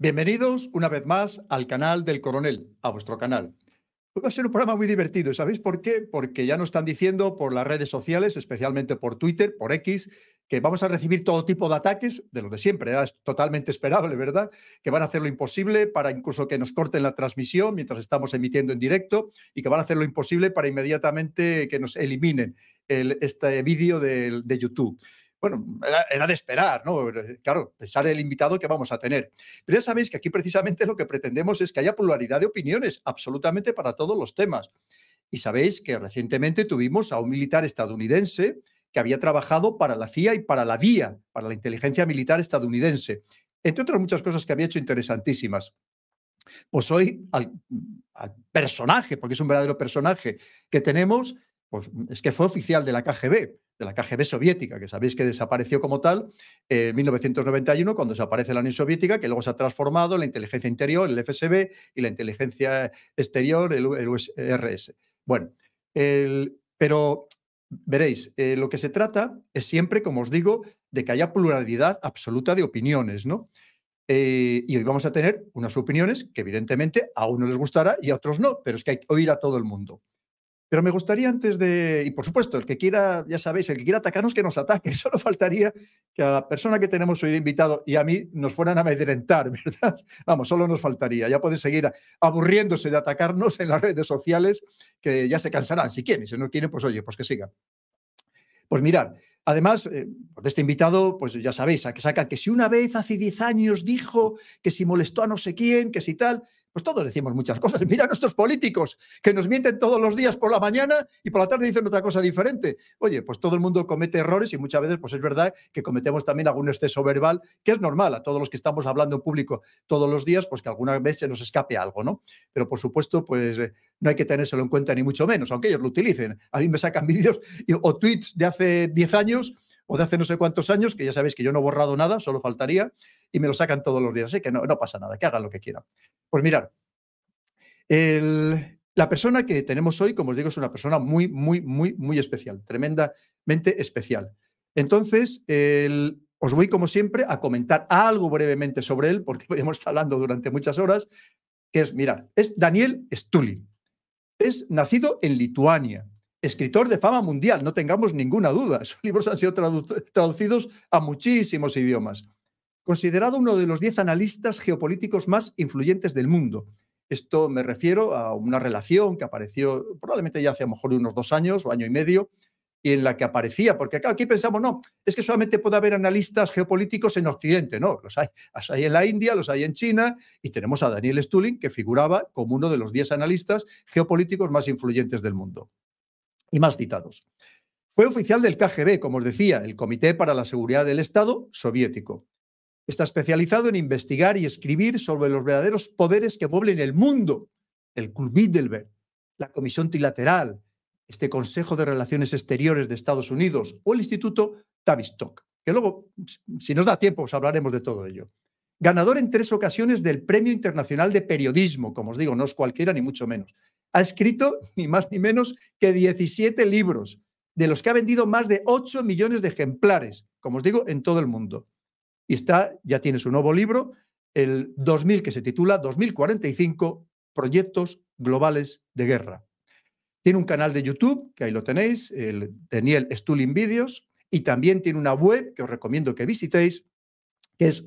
Bienvenidos una vez más al canal del Coronel, a vuestro canal. Hoy va a ser un programa muy divertido. ¿Sabéis por qué? Porque ya nos están diciendo por las redes sociales, especialmente por Twitter, por X, que vamos a recibir todo tipo de ataques, de lo de siempre, es totalmente esperable, ¿verdad? Que van a hacer lo imposible para incluso que nos corten la transmisión mientras estamos emitiendo en directo y que van a hacer lo imposible para inmediatamente que nos eliminen este vídeo de YouTube. Bueno, era de esperar, ¿no? Claro, pensar el invitado que vamos a tener. Pero ya sabéis que aquí precisamente lo que pretendemos es que haya pluralidad de opiniones, absolutamente para todos los temas. Y sabéis que recientemente tuvimos a un militar estadounidense que había trabajado para la CIA y para la DIA, para la inteligencia militar estadounidense, entre otras muchas cosas que había hecho interesantísimas. Pues hoy al personaje, porque es un verdadero personaje que tenemos, pues es que fue oficial de la KGB soviética, que sabéis que desapareció como tal en 1991, cuando desaparece la Unión Soviética, que luego se ha transformado en la inteligencia interior, el FSB, y la inteligencia exterior, el URSS. Bueno, pero veréis, lo que se trata es siempre, como os digo, de que haya pluralidad absoluta de opiniones, ¿no? Y hoy vamos a tener unas opiniones que evidentemente a unos les gustará y a otros no, pero es que hay que oír a todo el mundo. Pero me gustaría antes de, y por supuesto, el que quiera, ya sabéis, el que quiera atacarnos, que nos ataque. Solo faltaría que a la persona que tenemos hoy de invitado y a mí nos fueran a amedrentar, ¿verdad? Vamos, solo nos faltaría. Ya pueden seguir aburriéndose de atacarnos en las redes sociales, que ya se cansarán si quieren. Si no quieren, pues oye, pues que sigan. Pues mirad, además, de este invitado, pues ya sabéis, a que sacan que si una vez hace 10 años dijo que si molestó a no sé quién, que si tal, pues todos decimos muchas cosas. Mira a nuestros políticos, que nos mienten todos los días por la mañana y por la tarde dicen otra cosa diferente. Oye, pues todo el mundo comete errores y muchas veces, pues es verdad que cometemos también algún exceso verbal, que es normal a todos los que estamos hablando en público todos los días, pues que alguna vez se nos escape algo, ¿no? Pero por supuesto, pues no hay que tenérselo en cuenta ni mucho menos, aunque ellos lo utilicen. A mí me sacan vídeos o tweets de hace 10 años o de hace no sé cuántos años, que ya sabéis que yo no he borrado nada, solo faltaría, y me lo sacan todos los días. Así que no pasa nada, que hagan lo que quieran. Pues mirad, la persona que tenemos hoy, como os digo, es una persona muy, muy, muy, muy especial, tremendamente especial. Entonces, os voy, como siempre, a comentar algo brevemente sobre él, porque podríamos estar hablando durante muchas horas, que es, mirad, es Daniel Stulin. Es nacido en Lituania, escritor de fama mundial, no tengamos ninguna duda. Sus libros han sido traducidos a muchísimos idiomas. Considerado uno de los 10 analistas geopolíticos más influyentes del mundo. Esto me refiero a una relación que apareció probablemente ya hace a lo mejor unos 2 años o año y medio, y en la que aparecía, porque acá, aquí pensamos, no, es que solamente puede haber analistas geopolíticos en Occidente, no, los hay en la India, los hay en China, y tenemos a Daniel Stulin, que figuraba como uno de los 10 analistas geopolíticos más influyentes del mundo y más citados. Fue oficial del KGB, como os decía, el Comité para la Seguridad del Estado soviético. Está especializado en investigar y escribir sobre los verdaderos poderes que mueven el mundo, el Club Bilderberg, la Comisión Trilateral, este Consejo de Relaciones Exteriores de Estados Unidos o el Instituto Tavistock, que luego, si nos da tiempo, os hablaremos de todo ello. Ganador en 3 ocasiones del Premio Internacional de Periodismo, como os digo, no es cualquiera ni mucho menos. Ha escrito ni más ni menos que 17 libros, de los que ha vendido más de 8 millones de ejemplares, como os digo, en todo el mundo. Y ya tiene su nuevo libro, el 2000, que se titula 2045, Proyectos Globales de Guerra. Tiene un canal de YouTube, que ahí lo tenéis, el Daniel Stulin Videos, y también tiene una web que os recomiendo que visitéis, que es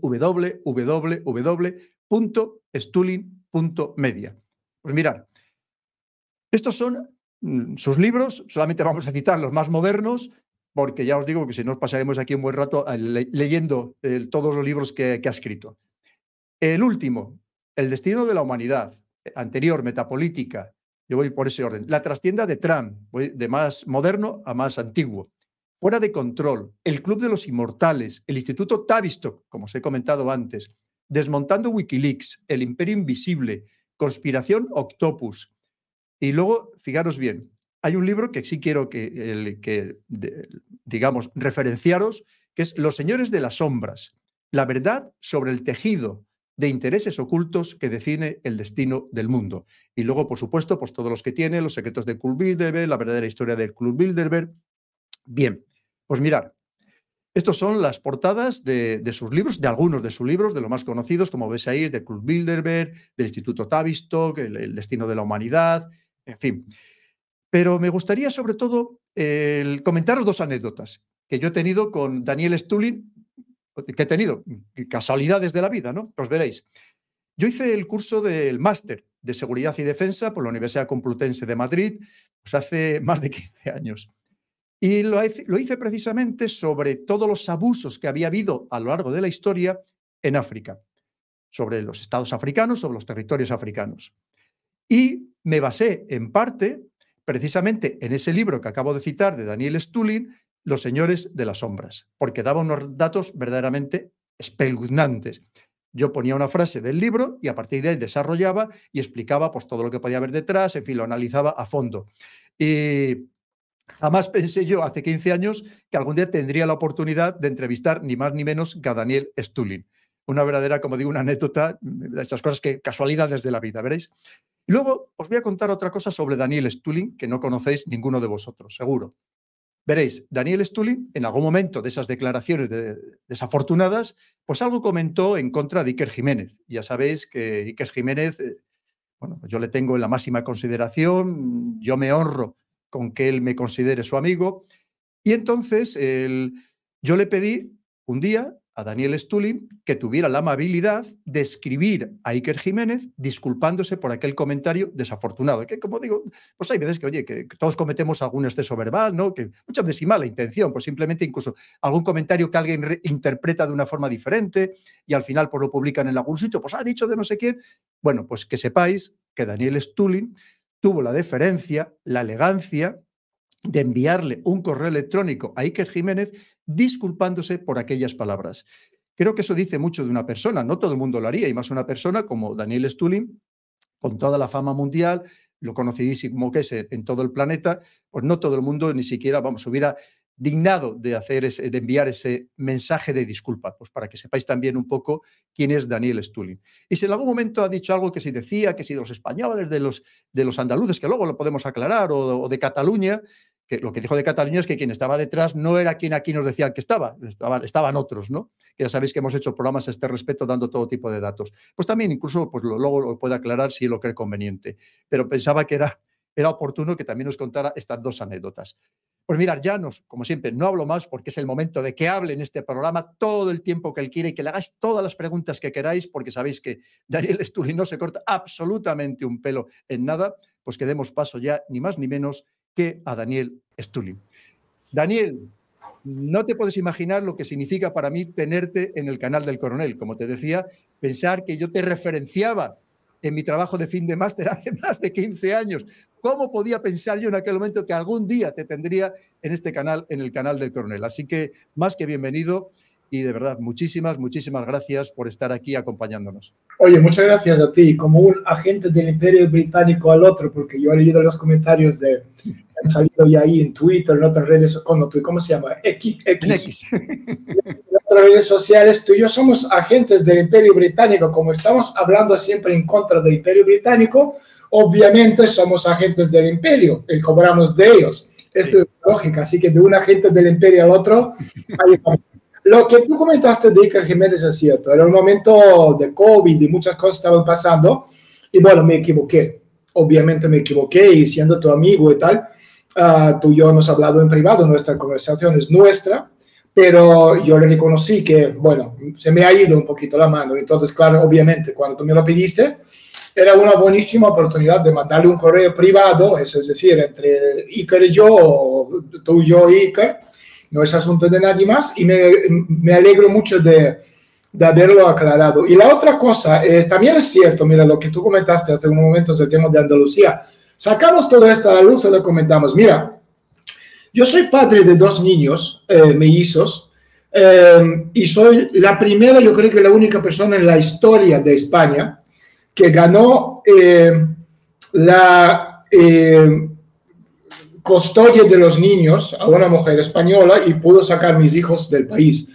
www.stulin.media. Pues mirad, estos son sus libros, solamente vamos a citar los más modernos, porque ya os digo que si no os pasaremos aquí un buen rato leyendo todos los libros que ha escrito. El último, El destino de la humanidad, anterior, Metapolítica, yo voy por ese orden. La trastienda de Trump, voy de más moderno a más antiguo. Fuera de control, El Club de los Inmortales, el Instituto Tavistock, como os he comentado antes, Desmontando Wikileaks, El Imperio Invisible, Conspiración Octopus. Y luego, fijaros bien, hay un libro que sí quiero digamos, referenciaros, que es Los Señores de las Sombras, la verdad sobre el tejido de intereses ocultos que define el destino del mundo. Y luego, por supuesto, pues todos los que tiene, Los secretos del Club Bilderberg, la verdadera historia del Club Bilderberg. Bien, pues mirad, Estos son las portadas de sus libros, de algunos de sus libros, de los más conocidos, como ves ahí, de Kurt Bilderberg, del Instituto Tavistock, el destino de la humanidad, en fin. Pero me gustaría, sobre todo, comentaros dos anécdotas que yo he tenido con Daniel Stulin, que he tenido, casualidades de la vida, ¿no? Os veréis. Yo hice el curso del máster de Seguridad y Defensa por la Universidad Complutense de Madrid, pues hace más de 15 años. Y lo hice precisamente sobre todos los abusos que había habido a lo largo de la historia en África, sobre los estados africanos, sobre los territorios africanos. Y me basé en parte precisamente en ese libro que acabo de citar de Daniel Stulin, Los señores de las sombras, porque daba unos datos verdaderamente espeluznantes. Yo ponía una frase del libro y a partir de ahí desarrollaba y explicaba pues, todo lo que podía haber detrás, en fin, lo analizaba a fondo. Y jamás pensé yo, hace 15 años, que algún día tendría la oportunidad de entrevistar ni más ni menos que a Daniel Stulin. Una verdadera, como digo, una anécdota de estas cosas que casualidades de la vida, ¿veréis? Y luego os voy a contar otra cosa sobre Daniel Stulin que no conocéis ninguno de vosotros, seguro. Veréis, Daniel Stulin, en algún momento de esas declaraciones desafortunadas, pues algo comentó en contra de Iker Jiménez. Ya sabéis que Iker Jiménez, bueno, yo le tengo en la máxima consideración, yo me honro con que él me considere su amigo. Y entonces yo le pedí un día a Daniel Stulin que tuviera la amabilidad de escribir a Iker Jiménez disculpándose por aquel comentario desafortunado. Que, como digo, pues hay veces que, oye, que todos cometemos algún exceso verbal, ¿no? Que muchas veces sin mala intención, pues simplemente incluso algún comentario que alguien interpreta de una forma diferente y al final pues lo publican en algún sitio, pues ha dicho de no sé quién. Bueno, pues que sepáis que Daniel Stulin tuvo la deferencia, la elegancia de enviarle un correo electrónico a Iker Jiménez disculpándose por aquellas palabras. Creo que eso dice mucho de una persona, no todo el mundo lo haría, y más una persona como Daniel Stulin, con toda la fama mundial, lo conocidísimo que es en todo el planeta, pues no todo el mundo ni siquiera, vamos, hubiera dignado de enviar ese mensaje de disculpa, pues para que sepáis también un poco quién es Daniel Stulin. Y si en algún momento ha dicho algo que si decía, que si de los españoles, de los andaluces, que luego lo podemos aclarar, o de Cataluña, que lo que dijo de Cataluña es que quien estaba detrás no era quien aquí nos decían que estaban otros, ¿no? Que ya sabéis que hemos hecho programas a este respecto dando todo tipo de datos. Pues también incluso pues luego lo puede aclarar si lo cree conveniente. Pero pensaba que era oportuno que también nos contara estas dos anécdotas. Pues mirad, ya como siempre, no hablo más porque es el momento de que hable en este programa todo el tiempo que él quiere y que le hagáis todas las preguntas que queráis, porque sabéis que Daniel Stulin no se corta absolutamente un pelo en nada, pues que demos paso ya, ni más ni menos, que a Daniel Stulin. Daniel, no te puedes imaginar lo que significa para mí tenerte en el canal del Coronel. Como te decía, pensar que yo te referenciaba en mi trabajo de fin de máster hace más de 15 años. ¿Cómo podía pensar yo en aquel momento que algún día te tendría en este canal, en el canal del Coronel? Así que más que bienvenido y de verdad muchísimas, muchísimas gracias por estar aquí acompañándonos. Oye, muchas gracias a ti, como un agente del Imperio Británico al otro, porque yo he leído los comentarios que han salido ya ahí en Twitter, en otras redes, ¿cómo se llama? X. En otras redes sociales, tú y yo somos agentes del Imperio Británico. Como estamos hablando siempre en contra del Imperio Británico, obviamente somos agentes del Imperio y cobramos de ellos. Esto es lógica, así que de un agente del Imperio al otro, hay... Lo que tú comentaste de Iker Jiménez es cierto. Era un momento de COVID y muchas cosas estaban pasando. Y bueno, me equivoqué. Obviamente me equivoqué y siendo tu amigo y tal, tú y yo hemos hablado en privado, nuestra conversación es nuestra, pero yo le reconocí que, bueno, se me ha ido un poquito la mano. Entonces, claro, obviamente, cuando tú me lo pediste, era una buenísima oportunidad de mandarle un correo privado, eso es decir, entre Iker y yo, o tú y yo y Iker. No es asunto de nadie más y me alegro mucho de haberlo aclarado. Y la otra cosa, también es cierto, mira, lo que tú comentaste hace un momento es el tema de Andalucía. Sacamos todo esto a la luz y lo comentamos. Mira, yo soy padre de 2 niños mellizos y soy la primera, yo creo que la única persona en la historia de España que ganó la... custodia de los niños a una mujer española y pudo sacar mis hijos del país.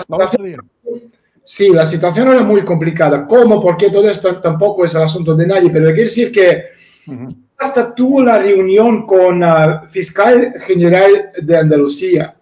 La situación era muy complicada. ¿Cómo? Porque todo esto tampoco es el asunto de nadie, pero hay que decir que hasta tuvo la reunión con el fiscal general de Andalucía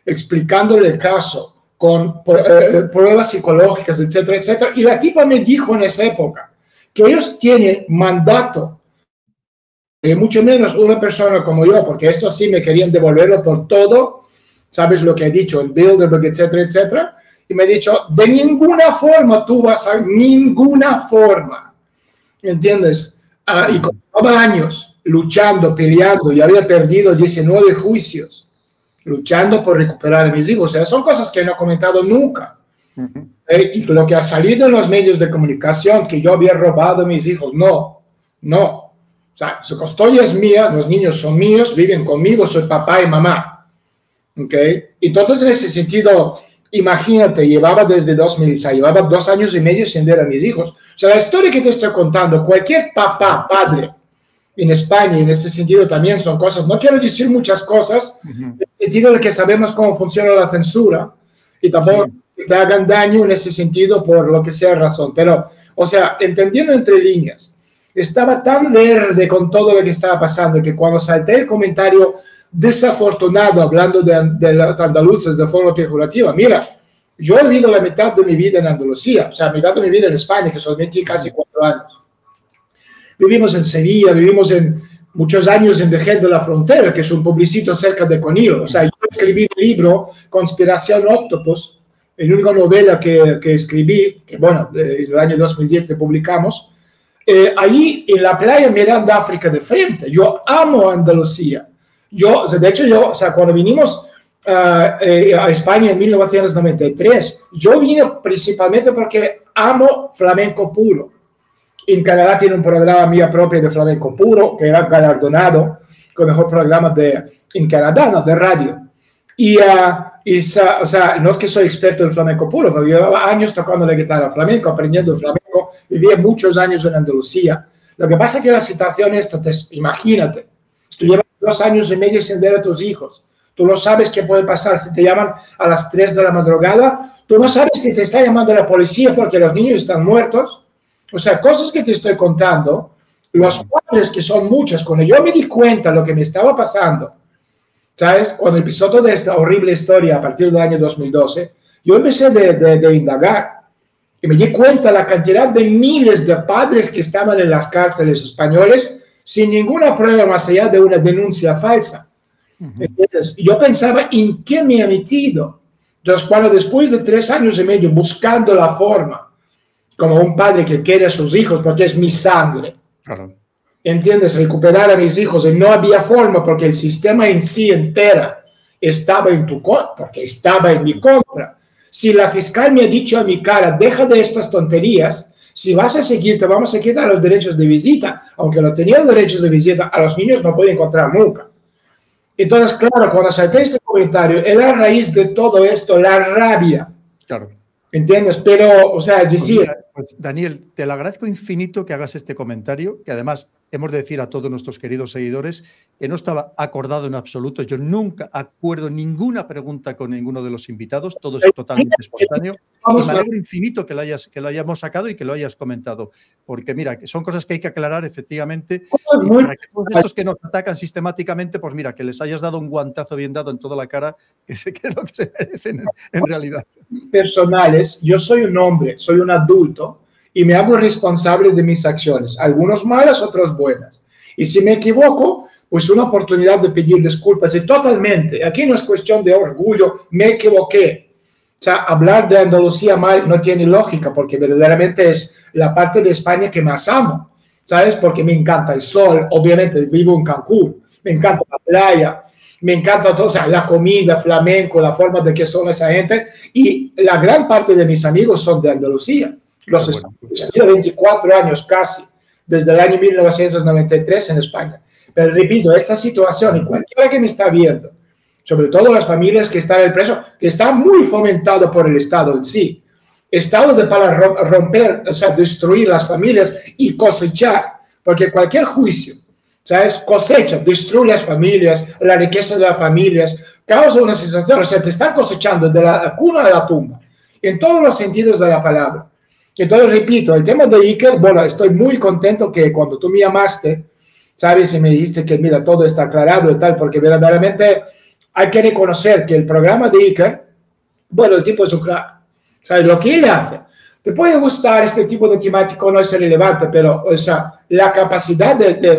explicándole el caso con pruebas psicológicas, etcétera, etcétera. Y la tipa me dijo en esa época que ellos tienen mandato, mucho menos una persona como yo, porque esto sí me querían devolverlo por todo, ¿sabes lo que he dicho? El Bilderberg, etcétera, etcétera. Y me ha dicho, de ninguna forma tú vas a, ninguna forma, ¿entiendes? Y llevaba años luchando, peleando, y había perdido 19 juicios, luchando por recuperar a mis hijos. O sea, son cosas que no he comentado nunca. Y lo que ha salido en los medios de comunicación, que yo había robado a mis hijos, no. O sea, su custodia es mía, los niños son míos, viven conmigo, soy papá y mamá. Entonces, en ese sentido, imagínate, llevaba desde 2000, o sea, llevaba 2 años y medio sin ver a mis hijos. O sea, la historia que te estoy contando, cualquier papá, padre, en España, en este sentido también son cosas, no quiero decir muchas cosas, en el sentido de que sabemos cómo funciona la censura, y tampoco que te hagan daño en ese sentido por lo que sea razón, pero, o sea, entendiendo entre líneas, estaba tan verde con todo lo que estaba pasando que cuando salté el comentario desafortunado hablando de los andaluces de forma pejorativa, mira, yo he vivido la mitad de mi vida en Andalucía, o sea, mitad de mi vida en España, que solamente casi 4 años. Vivimos en Sevilla, vivimos en muchos años en Vejer de la Frontera, que es un pueblecito cerca de Conil. O sea, yo escribí un libro, Conspiración Octopus, la única novela que escribí, que bueno, en el año 2010 le publicamos, ahí en la playa mirando África de frente. Yo amo Andalucía. Yo, de hecho, o sea, cuando vinimos a España en 1993, yo vine principalmente porque amo flamenco puro. En Canadá tiene un programa mía propia de flamenco puro, que era galardonado con el mejor programa en Canadá, ¿no? De radio. O sea, no es que soy experto en flamenco puro, pero llevaba años tocando la guitarra flamenco, aprendiendo el flamenco, vivía muchos años en Andalucía. Lo que pasa es que la situación esta, imagínate, tú llevas 2 años y medio sin ver a tus hijos, tú no sabes qué puede pasar si te llaman a las 3 de la madrugada, tú no sabes si te está llamando la policía porque los niños están muertos. O sea, cosas que te estoy contando, los padres que son muchos, cuando yo me di cuenta de lo que me estaba pasando, ¿sabes? Cuando empezó toda esta horrible historia a partir del año 2012, yo empecé de indagar y me di cuenta de la cantidad de miles de padres que estaban en las cárceles españoles sin ninguna prueba más allá de una denuncia falsa. Entonces, yo pensaba, ¿en qué me he metido? Entonces, cuando después de 3 años y medio buscando la forma, como un padre que quiere a sus hijos porque es mi sangre. Claro. ¿Entiendes? Recuperar a mis hijos y no había forma porque el sistema en sí entera estaba en tu contra, porque estaba en mi contra. Si la fiscal me ha dicho a mi cara, deja de estas tonterías, si vas a seguir, te vamos a quitar los derechos de visita, aunque no tenía los derechos de visita, a los niños no pueden encontrar nunca. Entonces, claro, cuando salté este comentario, era a raíz de todo esto, la rabia. Claro. ¿Entiendes? Pero, o sea, es decir... Pues, Daniel, te lo agradezco infinito que hagas este comentario, que además hemos de decir a todos nuestros queridos seguidores que no estaba acordado en absoluto. Yo nunca acuerdo ninguna pregunta con ninguno de los invitados, todo es totalmente espontáneo. Y me alegro infinito que lo hayamos sacado y que lo hayas comentado, porque mira, son cosas que hay que aclarar efectivamente. Y para que todos estos que nos atacan sistemáticamente, pues mira, que les hayas dado un guantazo bien dado en toda la cara, que sé que es lo que se merecen en realidad. Personales, yo soy un hombre, soy un adulto, y me hago responsable de mis acciones, algunas malas, otras buenas. Y si me equivoco, pues una oportunidad de pedir disculpas. Y totalmente, aquí no es cuestión de orgullo, me equivoqué. O sea, hablar de Andalucía mal no tiene lógica, porque verdaderamente es la parte de España que más amo, ¿sabes? Porque me encanta el sol, obviamente vivo en Cancún, me encanta la playa, me encanta todo, o sea, la comida, flamenco, la forma de que son esa gente, y la gran parte de mis amigos son de Andalucía. Los españoles, 24 años casi, desde el año 1993 en España. Pero repito, esta situación, y cualquiera que me está viendo, sobre todo las familias que están en el preso, que está muy fomentado por el Estado en sí, Estado para romper, o sea, destruir las familias y cosechar, porque cualquier juicio, ¿sabes? Cosecha, destruye las familias, la riqueza de las familias, causa una sensación, o sea, te están cosechando de la cuna a la tumba, en todos los sentidos de la palabra. Entonces, repito, el tema de Iker, bueno, estoy muy contento que cuando tú me llamaste, ¿sabes? Y me dijiste que, mira, todo está aclarado y tal, porque verdaderamente hay que reconocer que el programa de Iker, bueno, el tipo es un crack. ¿Sabes lo que él hace? Te puede gustar este tipo de temática, no es relevante, pero o sea, la capacidad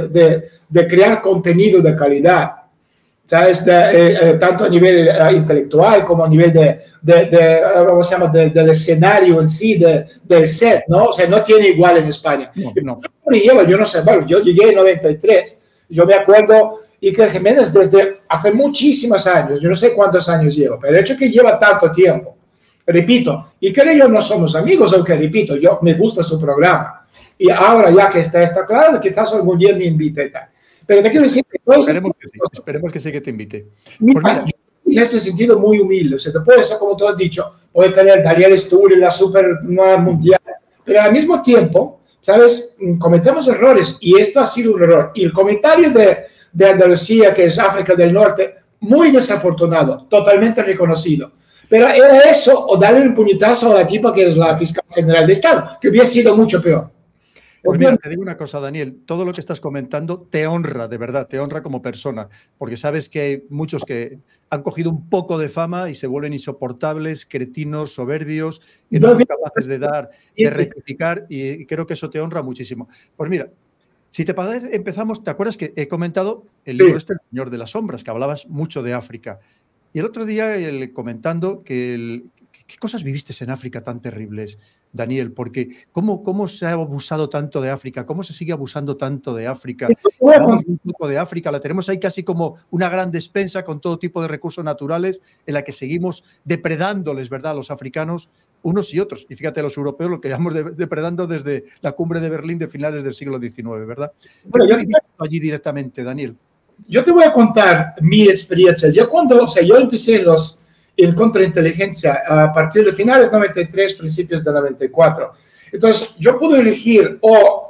de crear contenido de calidad, ¿sabes? Tanto a nivel intelectual como a nivel ¿cómo se llama? Del escenario en sí, del set, ¿no? O sea, no tiene igual en España. No. Yo no sé, bueno, yo llegué en 93, yo me acuerdo Iker Jiménez desde hace muchísimos años, yo no sé cuántos años llevo, pero el hecho que lleva tanto tiempo, repito, Iker y yo no somos amigos, aunque repito, yo me gusta su programa, y ahora ya que está claro, quizás algún día me invite y tal. Pero te quiero decir que esperemos que sí que te invite. Mira, pues mira, en ese sentido muy humilde, o sea, te puede ser, como tú has dicho, puede tener Daniel Sturri, la super mundial, pero al mismo tiempo, ¿sabes? Cometemos errores y esto ha sido un error. Y el comentario de Andalucía, que es África del Norte, muy desafortunado, totalmente reconocido. Pero era eso o darle un puñetazo a la tipa que es la fiscal general de Estado, que hubiera sido mucho peor. Pues mira, te digo una cosa, Daniel, todo lo que estás comentando te honra, de verdad, te honra como persona, porque sabes que hay muchos que han cogido un poco de fama y se vuelven insoportables, cretinos, soberbios, que no son capaces de rectificar, y creo que eso te honra muchísimo. Pues mira, si te parece, empezamos, ¿te acuerdas que he comentado el libro El Señor de las Sombras, que hablabas mucho de África? Y el otro día comentando que ¿qué cosas viviste en África tan terribles, Daniel? Porque ¿cómo se ha abusado tanto de África? ¿Cómo se sigue abusando tanto de África? Hablamos un poco de África, la tenemos ahí casi como una gran despensa con todo tipo de recursos naturales en la que seguimos depredándoles, ¿verdad?, a los africanos, unos y otros. Y fíjate, los europeos lo que llevamos depredando desde la cumbre de Berlín de finales del siglo XIX, ¿verdad? ¿Qué viviste allí directamente, Daniel? Yo te voy a contar mi experiencia. Yo empecé en contrainteligencia a partir de finales de 93, principios de 94. Entonces, yo pude elegir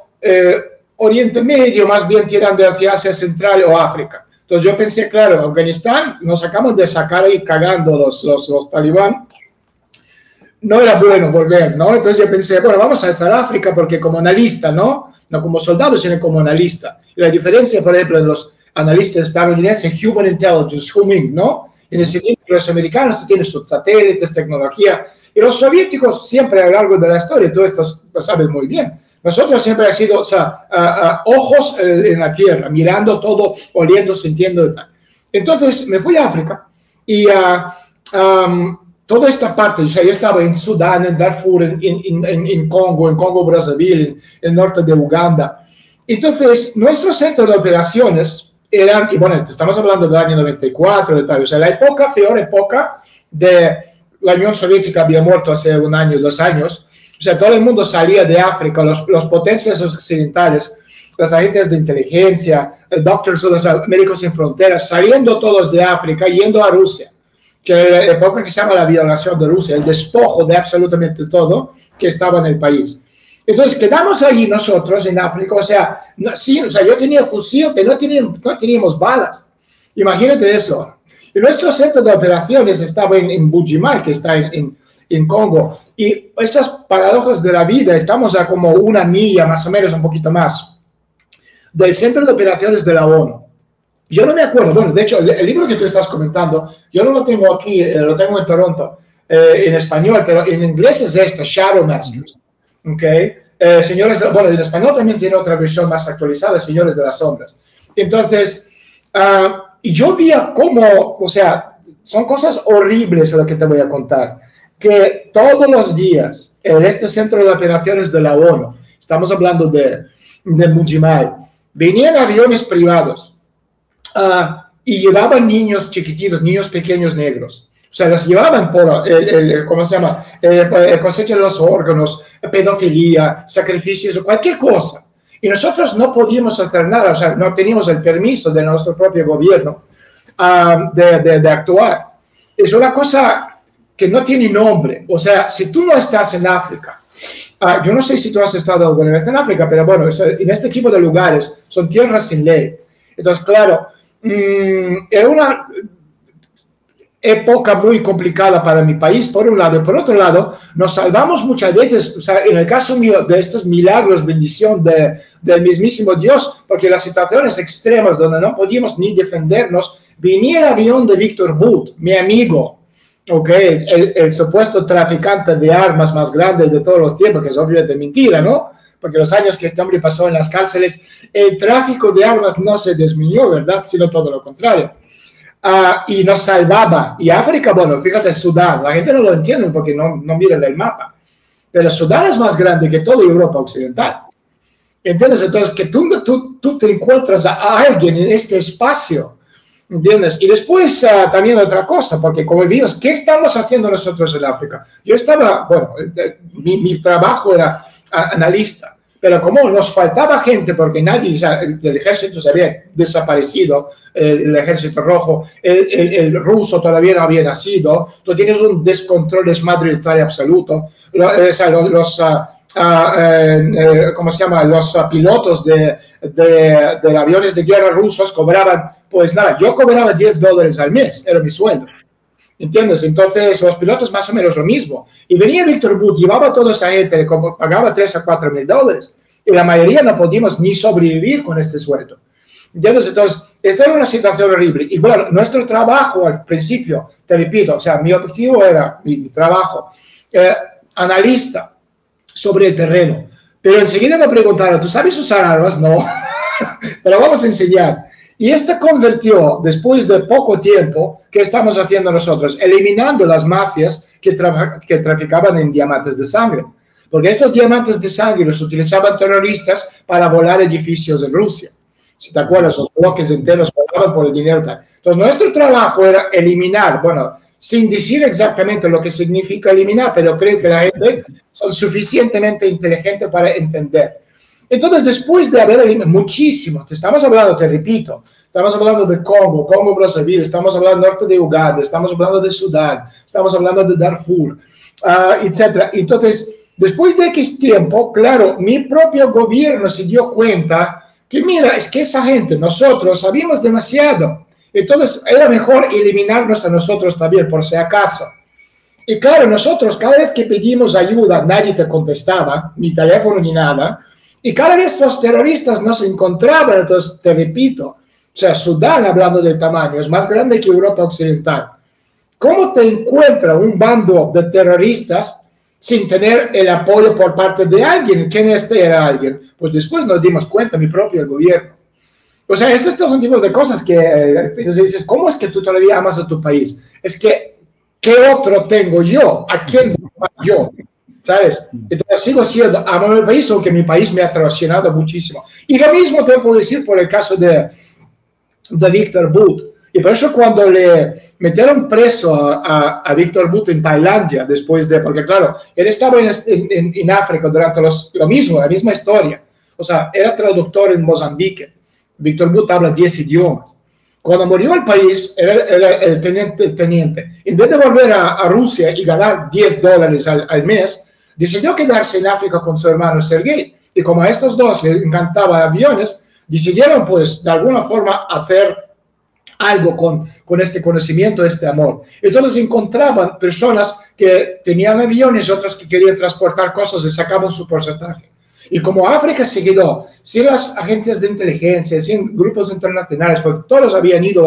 Oriente Medio, más bien tirando hacia Asia Central o África. Entonces, yo pensé, claro, Afganistán, nos acabamos de sacar ahí cagando los talibán. No era bueno volver, ¿no? Entonces yo pensé, bueno, vamos a estar África porque como analista, ¿no? No como soldado, sino como analista. Y la diferencia, por ejemplo, de los analistas estadounidenses, Human Intelligence, HUMINT, ¿no? En el sentido que los americanos, tú tienes sus satélites, tecnología, y los soviéticos siempre a lo largo de la historia, tú esto lo sabes muy bien, nosotros siempre ha sido, o sea, ojos en la tierra, mirando todo, oliendo, sintiendo y tal. Entonces me fui a África y toda esta parte, o sea, yo estaba en Sudán, en Darfur, en Congo Brazzaville, en el norte de Uganda. Entonces, nuestro centro de operaciones eran, y bueno, estamos hablando del año 94, de tal, o sea, la peor época de la Unión Soviética había muerto hace un año, 2 años, o sea, todo el mundo salía de África, los potencias occidentales, las agencias de inteligencia, Doctors, los Médicos Sin Fronteras, saliendo todos de África, yendo a Rusia, que era la época que se llama la violación de Rusia, el despojo de absolutamente todo que estaba en el país. Entonces quedamos allí nosotros en África, o sea, sí, o sea, yo tenía fusil, pero no teníamos balas. Imagínate eso. Y nuestro centro de operaciones estaba en Bujimai, que está en Congo. Y esas paradojas de la vida, estamos a como 1 milla, más o menos, un poquito más, del centro de operaciones de la ONU. Yo no me acuerdo, bueno, de hecho, el libro que tú estás comentando, yo no lo tengo aquí, lo tengo en Toronto, en español, pero en inglés es Shadow Masters. Okay. Señores, bueno, en español también tiene otra versión más actualizada, Señores de las Sombras. Entonces, y yo vi cómo, o sea, son cosas horribles lo que te voy a contar, que todos los días en este centro de operaciones de la ONU, estamos hablando de Bujimai, venían aviones privados y llevaban niños chiquititos, niños pequeños negros. O sea, los llevaban por, ¿cómo se llama? Cosecha de los órganos, pedofilia, sacrificios, cualquier cosa. Y nosotros no podíamos hacer nada, o sea, no teníamos el permiso de nuestro propio gobierno de actuar. Es una cosa que no tiene nombre. O sea, si tú no estás en África, yo no sé si tú has estado alguna vez en África, pero bueno, en este tipo de lugares son tierras sin ley. Entonces, claro, época muy complicada para mi país, por un lado, y por otro lado, nos salvamos muchas veces, o sea, en el caso mío, de estos milagros, bendición del mismísimo Dios, porque las situaciones extremas donde no podíamos ni defendernos, venía el avión de Víctor Bout, mi amigo, okay, el supuesto traficante de armas más grande de todos los tiempos, que es obviamente mentira, ¿no? Porque los años que este hombre pasó en las cárceles, el tráfico de armas no se disminuyó, ¿verdad? Sino todo lo contrario. Y nos salvaba. Y África, bueno, fíjate, Sudán, la gente no lo entiende porque no miran el mapa, pero Sudán es más grande que toda Europa occidental. ¿Entiendes? Entonces, que tú te encuentras a alguien en este espacio, ¿entiendes? Y después también otra cosa, porque como vimos, ¿qué estamos haciendo nosotros en África? Yo estaba, bueno, mi trabajo era analista, pero como nos faltaba gente, porque nadie, o sea, el ejército se había desaparecido, el ejército rojo, el ruso todavía no había nacido, tú tienes un descontrol, desmadre total absoluto, ¿cómo se llama? Los pilotos de aviones de guerra rusos cobraban, pues nada, yo cobraba $10 al mes, era mi sueldo. ¿Entiendes? Entonces, los pilotos más o menos lo mismo. Y venía Víctor Bout, llevaba a toda esa gente, pagaba $3 o $4 mil, y la mayoría no podíamos ni sobrevivir con este sueldo. ¿Entiendes? Entonces, esta era una situación horrible. Y bueno, nuestro trabajo al principio, te repito, o sea, mi objetivo era, mi trabajo, analista sobre el terreno. Pero enseguida me preguntaron, ¿tú sabes usar armas? No, te lo vamos a enseñar. Y esto convirtió, después de poco tiempo, ¿qué estamos haciendo nosotros? Eliminando las mafias que traficaban en diamantes de sangre. Porque estos diamantes de sangre los utilizaban terroristas para volar edificios en Rusia. Si te acuerdas, los bloques enteros volaban por el dinero. Entonces, nuestro trabajo era eliminar, bueno, sin decir exactamente lo que significa eliminar, pero creo que la gente son suficientemente inteligente para entender. Entonces, después de haber eliminado muchísimo, te estamos hablando, te repito, estamos hablando de Congo, Brazzaville, estamos hablando del norte de Uganda, estamos hablando de Sudán, estamos hablando de Darfur, etc. Entonces, después de X tiempo, claro, mi propio gobierno se dio cuenta que, mira, es que esa gente, nosotros sabíamos demasiado. Entonces, era mejor eliminarnos a nosotros también, por si acaso. Y claro, nosotros, cada vez que pedimos ayuda, nadie te contestaba, ni teléfono ni nada. Y cada vez los terroristas no se encontraban. Entonces, te repito, o sea, Sudán, hablando del tamaño, es más grande que Europa Occidental. ¿Cómo te encuentra un bando de terroristas sin tener el apoyo por parte de alguien? ¿Quién era alguien? Pues después nos dimos cuenta, mi propio gobierno. O sea, estos son tipos de cosas que dices, ¿cómo es que tú todavía amas a tu país? Es que, ¿qué otro tengo yo? ¿A quién yo? ¿Sabes? Entonces sigo siendo, amo mi país, aunque mi país me ha traicionado muchísimo. Y lo mismo te puedo decir por el caso de Víctor Bout. Y por eso cuando le metieron preso a Víctor Bout en Tailandia, después de, porque claro, él estaba en África durante lo mismo, la misma historia. O sea, era traductor en Mozambique. Víctor Bout habla 10 idiomas. Cuando murió el país, era el teniente. En vez de volver a Rusia y ganar $10 al mes, decidió quedarse en África con su hermano Sergei. Y como a estos dos les encantaban aviones, decidieron, pues, de alguna forma hacer algo con este conocimiento, este amor. Entonces encontraban personas que tenían aviones, otras que querían transportar cosas y sacaban su porcentaje. Y como África se quedó sin las agencias de inteligencia, sin grupos internacionales, porque todos habían ido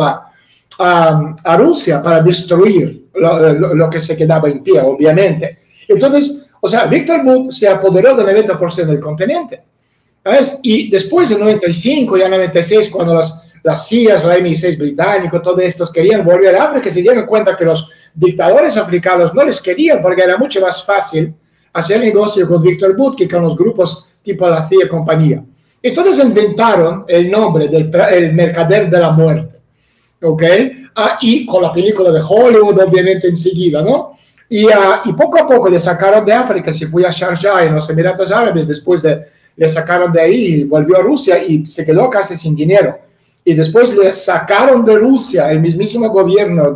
a Rusia para destruir lo que se quedaba en pie, obviamente. Entonces, o sea, Víctor Bout se apoderó del 90% del continente. ¿Sabes? Y después, en 95 y en 96, cuando las CIAs, la MI6 británico, todos estos querían volver a África, se dieron cuenta que los dictadores africanos no les querían porque era mucho más fácil hacer negocio con Víctor Bout que con los grupos tipo la CIA y compañía. Entonces inventaron el nombre del mercader de la muerte, ¿ok? Y con la película de Hollywood, obviamente, enseguida, ¿no? Y poco a poco le sacaron de África, se fue a Sharjah en los Emiratos Árabes, después le sacaron de ahí y volvió a Rusia y se quedó casi sin dinero. Y después le sacaron de Rusia el mismísimo gobierno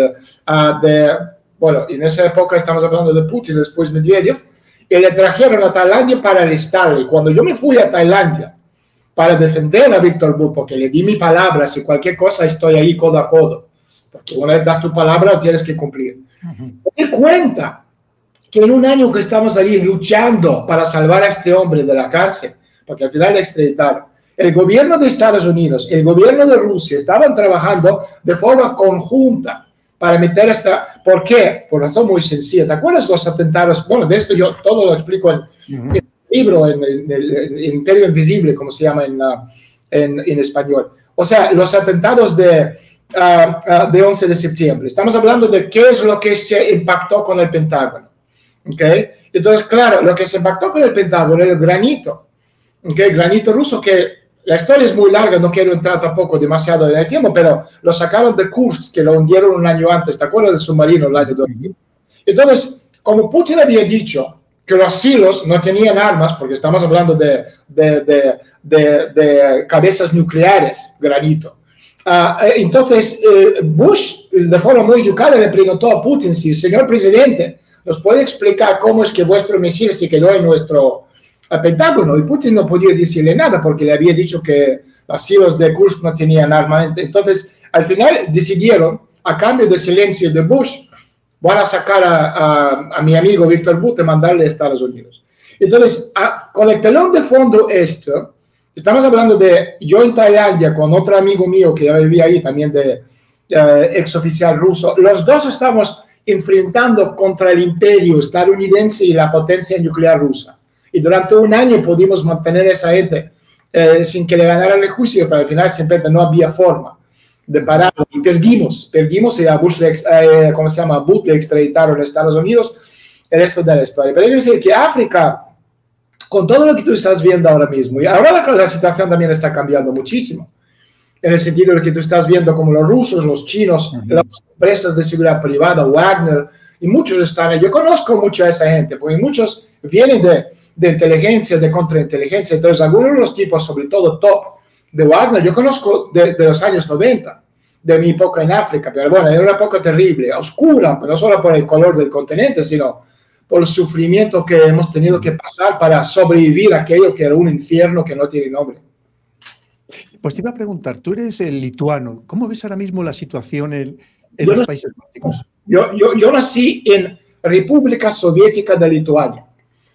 bueno, en esa época estamos hablando de Putin, después Medvedev, y le trajeron a Tailandia para arrestarle. Cuando yo me fui a Tailandia para defender a Víctor Bout, porque le di mi palabra, si cualquier cosa estoy ahí codo a codo, porque una vez das tu palabra, tienes que cumplir. Me cuenta que en un año que estamos ahí luchando para salvar a este hombre de la cárcel, porque al final le extraditaron, el gobierno de Estados Unidos, el gobierno de Rusia estaban trabajando de forma conjunta para meter esta... ¿Por qué? Por razón muy sencilla. ¿Te acuerdas los atentados? Bueno, de esto yo todo lo explico en el libro, en el Imperio Invisible, como se llama en español. O sea, los atentados de 11 de septiembre. Estamos hablando de qué es lo que se impactó con el Pentágono. ¿Okay? Entonces, claro, lo que se impactó con el Pentágono era el granito. ¿Okay? El granito ruso, que la historia es muy larga, no quiero entrar tampoco demasiado en el tiempo, pero lo sacaron de Kursk, que lo hundieron un año antes. ¿Te acuerdas del submarino el año 2000? Entonces, como Putin había dicho que los silos no tenían armas, porque estamos hablando de cabezas nucleares, granito. Entonces, Bush, de forma muy educada, le preguntó a Putin si, señor presidente, ¿nos puede explicar cómo es que vuestro misil se quedó en nuestro Pentágono? Y Putin no podía decirle nada porque le había dicho que los silos de Kursk no tenían armas. Entonces, al final decidieron, a cambio de silencio de Bush, van a sacar a mi amigo Víctor Bout y mandarle a Estados Unidos. Entonces, con el telón de fondo esto, estamos hablando de yo en Tailandia con otro amigo mío que vivía ahí también de exoficial ruso. Los dos estamos enfrentando contra el imperio estadounidense y la potencia nuclear rusa. Y durante un año pudimos mantener esa gente sin que le ganaran el juicio, pero al final simplemente no había forma de parar. Y perdimos y a Bush, ¿cómo se llama? Bout le extraditaron a Estados Unidos, el resto de la historia. Pero hay que decir que África, con todo lo que tú estás viendo ahora mismo, y ahora la situación también está cambiando muchísimo, en el sentido de que tú estás viendo como los rusos, los chinos, las empresas de seguridad privada, Wagner, y muchos están ahí. Yo conozco mucho a esa gente, porque muchos vienen de inteligencia, de contrainteligencia. Entonces, algunos de los tipos, sobre todo top de Wagner, yo conozco de los años 90, de mi época en África, pero bueno, era una época terrible, oscura, no solo por el color del continente, sino por el sufrimiento que hemos tenido que pasar para sobrevivir a aquello que era un infierno que no tiene nombre. Pues te iba a preguntar, tú eres el lituano, ¿cómo ves ahora mismo la situación en los países bálticos? Yo nací en República Soviética de Lituania.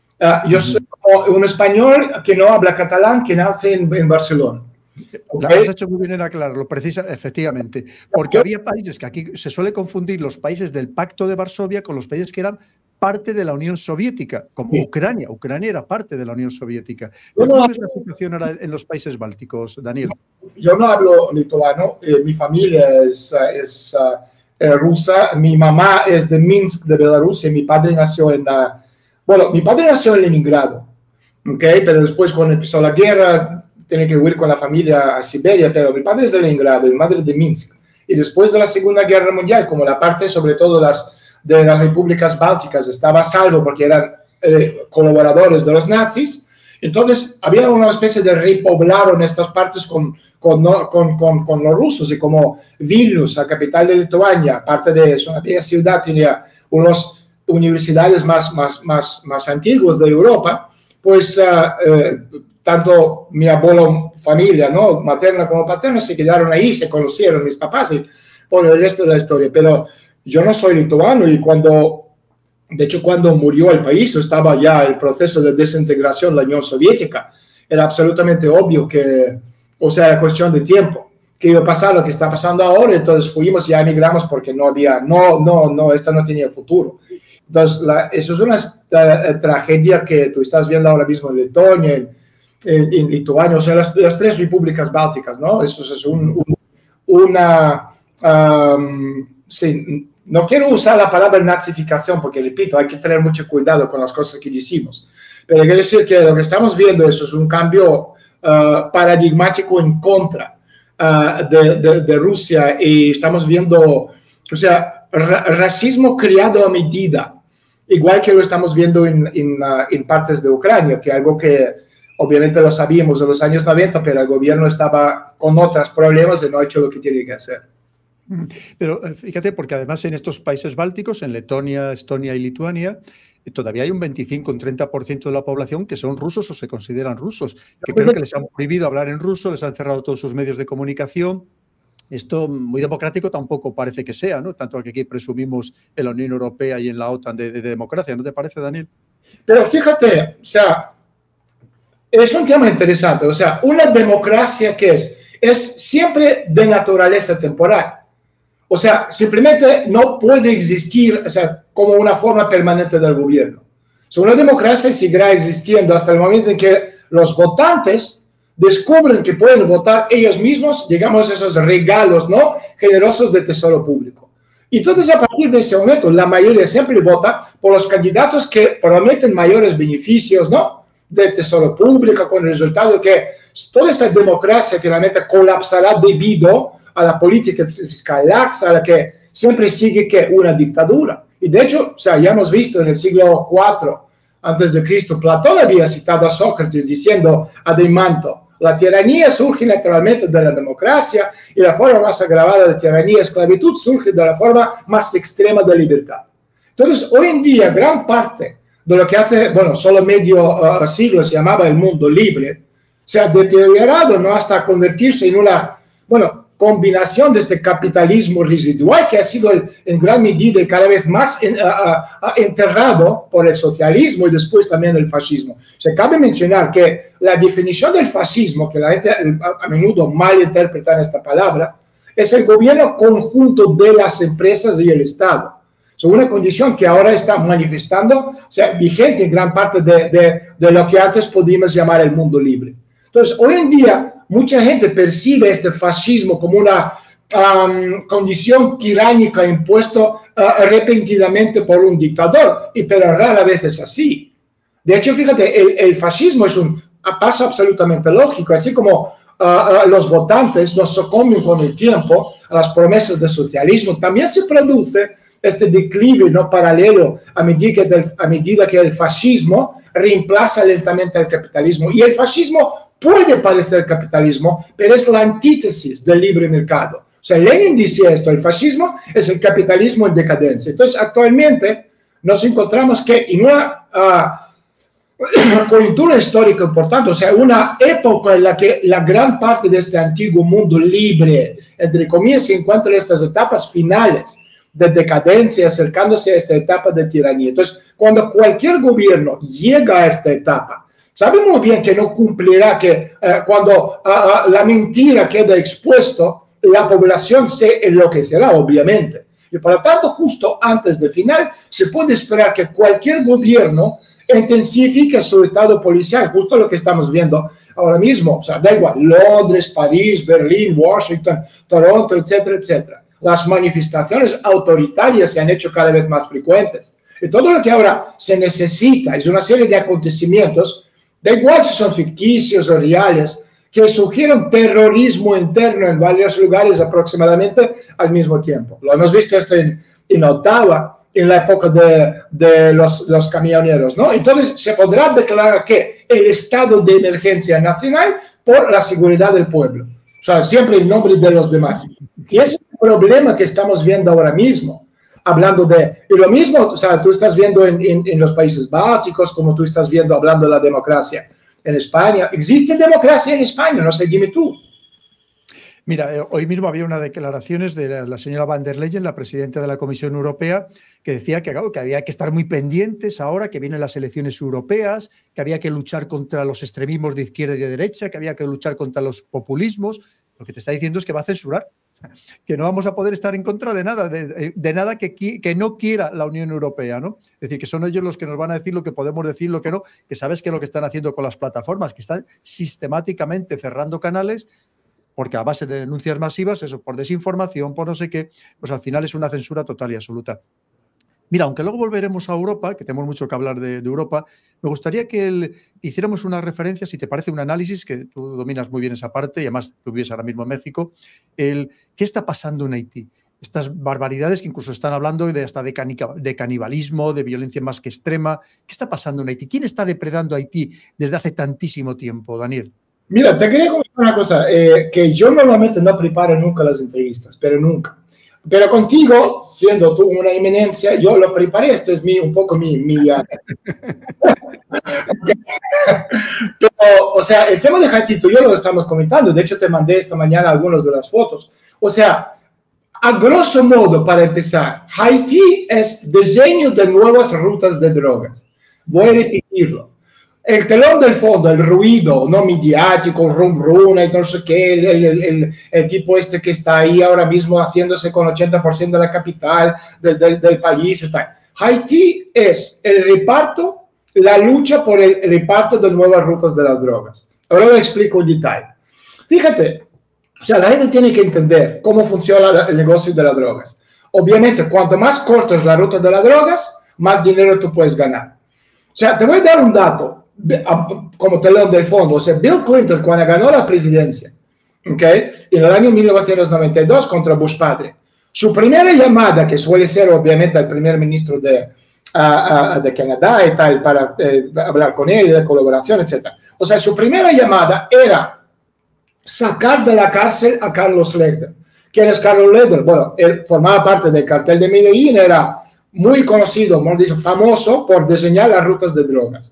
Yo soy un español que no habla catalán, que nace en Barcelona. ¿Okay? Has hecho muy bien en aclararlo, efectivamente, porque había países que aquí se suele confundir los países del Pacto de Varsovia con los países que eran parte de la Unión Soviética, como Ucrania. Ucrania era parte de la Unión Soviética. ¿Cómo ves la situación ahora en los países bálticos, Daniel? Yo no hablo lituano, mi familia es rusa, mi mamá es de Minsk, de Bielorrusia, y mi padre nació en... bueno, mi padre nació en Leningrado, ¿okay? Pero después cuando empezó la guerra, tiene que huir con la familia a Siberia, pero mi padre es de Leningrado, mi madre es de Minsk. Y después de la Segunda Guerra Mundial, como la parte sobre todo de las repúblicas bálticas estaba a salvo porque eran colaboradores de los nazis, entonces había una especie de repoblar en estas partes con los rusos, y como Vilnius, la capital de Lituania, parte de eso, una bella ciudad, tenía unas universidades más antiguas de Europa, pues tanto mi abuelo, familia, ¿no? Materna como paterna, se quedaron ahí, se conocieron mis papás y por el resto de la historia. Pero yo no soy lituano y de hecho, cuando murió el país, estaba ya el proceso de desintegración de la Unión Soviética. Era absolutamente obvio que, o sea, era cuestión de tiempo, que iba a pasar lo que está pasando ahora. Entonces fuimos y emigramos porque no había, esto no tenía futuro. Entonces, eso es una tragedia que tú estás viendo ahora mismo en Letonia, en Lituania, o sea, las tres repúblicas bálticas, ¿no? Eso es sí, no quiero usar la palabra nazificación porque, repito, hay que tener mucho cuidado con las cosas que decimos. Pero quiero decir que lo que estamos viendo eso es un cambio paradigmático en contra de Rusia, y estamos viendo, o sea, racismo criado a medida, igual que lo estamos viendo en partes de Ucrania, que algo que obviamente lo sabíamos en los años 90, pero el gobierno estaba con otros problemas y no ha hecho lo que tiene que hacer. Pero fíjate, porque además en estos países bálticos, en Letonia, Estonia y Lituania, todavía hay un 25 o un 30% de la población que son rusos o se consideran rusos, que creo que les han prohibido hablar en ruso, les han cerrado todos sus medios de comunicación. Esto muy democrático tampoco parece que sea, ¿no? Tanto que aquí presumimos en la Unión Europea y en la OTAN de democracia, ¿no te parece, Daniel? Pero fíjate, o sea, es un tema interesante. O sea, una democracia que es siempre de naturaleza temporal. O sea, simplemente no puede existir, o sea, como una forma permanente del gobierno. O sea, una democracia seguirá existiendo hasta el momento en que los votantes descubren que pueden votar ellos mismos, digamos, esos regalos, ¿no?, generosos de tesoro público. Y entonces, a partir de ese momento, la mayoría siempre vota por los candidatos que prometen mayores beneficios, ¿no?, del tesoro público, con el resultado que toda esta democracia finalmente colapsará debido a la política fiscal laxa, a la que siempre sigue que una dictadura. Y de hecho, o sea, ya hemos visto en el siglo IV antes de Cristo, Platón había citado a Sócrates diciendo a Deimanto: la tiranía surge naturalmente de la democracia y la forma más agravada de tiranía, esclavitud, surge de la forma más extrema de libertad. Entonces, hoy en día, gran parte de lo que hace, bueno, solo medio siglo se llamaba el mundo libre, se ha deteriorado, ¿no?, hasta convertirse en una, bueno, combinación de este capitalismo residual que ha sido en gran medida y cada vez más enterrado por el socialismo y después también el fascismo. Se cabe mencionar que la definición del fascismo, que la gente a menudo mal interpreta esta palabra, es el gobierno conjunto de las empresas y el Estado. Es una condición que ahora está manifestando, o sea, vigente en gran parte de lo que antes podíamos llamar el mundo libre. Entonces, hoy en día, mucha gente percibe este fascismo como una condición tiránica impuesta repentinamente por un dictador, pero rara vez es así. De hecho, fíjate, el fascismo es un paso absolutamente lógico, así como los votantes no sucumben con el tiempo a las promesas de socialismo, también se produce este declive, ¿no?, paralelo a medida que el fascismo reemplaza lentamente al capitalismo. Y el fascismo puede parecer capitalismo, pero es la antítesis del libre mercado. O sea, Lenin decía esto: el fascismo es el capitalismo en decadencia. Entonces, actualmente nos encontramos que en una coyuntura histórica importante, o sea, una época en la que la gran parte de este antiguo mundo libre, entre comillas, se encuentra en estas etapas finales de decadencia, acercándose a esta etapa de tiranía. Entonces, cuando cualquier gobierno llega a esta etapa, sabe muy bien que no cumplirá, que cuando la mentira queda expuesto, la población se enloquecerá, obviamente. Y por lo tanto, justo antes del final, se puede esperar que cualquier gobierno intensifique su estado policial, justo lo que estamos viendo ahora mismo. O sea, da igual, Londres, París, Berlín, Washington, Toronto, etcétera, etcétera. Las manifestaciones autoritarias se han hecho cada vez más frecuentes. Y todo lo que ahora se necesita es una serie de acontecimientos, da igual si son ficticios o reales, que sugieren terrorismo interno en varios lugares aproximadamente al mismo tiempo. Lo hemos visto esto en Ottawa, en la época de los camioneros, ¿no? Entonces, se podrá declarar que el estado de emergencia nacional por la seguridad del pueblo. O sea, siempre en nombre de los demás. Y ese es el problema que estamos viendo ahora mismo. Hablando de, y lo mismo, o sea, tú estás viendo en los países bálticos, como tú estás viendo hablando de la democracia en España. ¿Existe democracia en España? No sé, dime tú. Mira, hoy mismo había unas declaraciones de la señora van der Leyen, la presidenta de la Comisión Europea, que decía que, claro, que había que estar muy pendientes ahora que vienen las elecciones europeas, que había que luchar contra los extremismos de izquierda y de derecha, que había que luchar contra los populismos. Lo que te está diciendo es que va a censurar, que no vamos a poder estar en contra de nada, de nada que no quiera la Unión Europea, ¿no? Es decir, que son ellos los que nos van a decir lo que podemos decir, lo que no, que sabes que es lo que están haciendo con las plataformas, que están sistemáticamente cerrando canales, porque a base de denuncias masivas, eso, por desinformación, por no sé qué, pues al final es una censura total y absoluta. Mira, aunque luego volveremos a Europa, que tenemos mucho que hablar de Europa, me gustaría que hiciéramos una referencia, si te parece, un análisis, que tú dominas muy bien esa parte, y además tú vives ahora mismo en México, ¿qué está pasando en Haití? Estas barbaridades que incluso están hablando hasta de canibalismo, de violencia más que extrema. ¿Qué está pasando en Haití? ¿Quién está depredando a Haití desde hace tantísimo tiempo, Daniel? Mira, te quería comentar una cosa, que yo normalmente no preparo nunca las entrevistas, pero nunca. Pero contigo, siendo tú una eminencia, yo lo preparé, este es un poco mi Pero, o sea, el tema de Haití, tú y yo lo estamos comentando, de hecho te mandé esta mañana algunas de las fotos. O sea, a grosso modo, para empezar, Haití es diseño de nuevas rutas de drogas. Voy a repetirlo. El telón del fondo, el ruido no mediático, rum rum, y no sé qué, el tipo este que está ahí ahora mismo haciéndose con 80% de la capital del país y tal. Haití es el reparto, la lucha por el reparto de nuevas rutas de las drogas. Ahora lo explico en detalle. Fíjate, o sea, la gente tiene que entender cómo funciona el negocio de las drogas. Obviamente, cuanto más corto es la ruta de las drogas, más dinero tú puedes ganar. O sea, te voy a dar un dato como telón del fondo. O sea, Bill Clinton, cuando ganó la presidencia, ¿okay?, en el año 1992 contra Bush padre, su primera llamada, que suele ser obviamente al primer ministro de Canadá y tal, para hablar con él, de colaboración, etc. O sea, su primera llamada era sacar de la cárcel a Carlos Leder. ¿Quién es Carlos Leder? Bueno, él formaba parte del cartel de Medellín, era muy conocido, muy famoso por diseñar las rutas de drogas.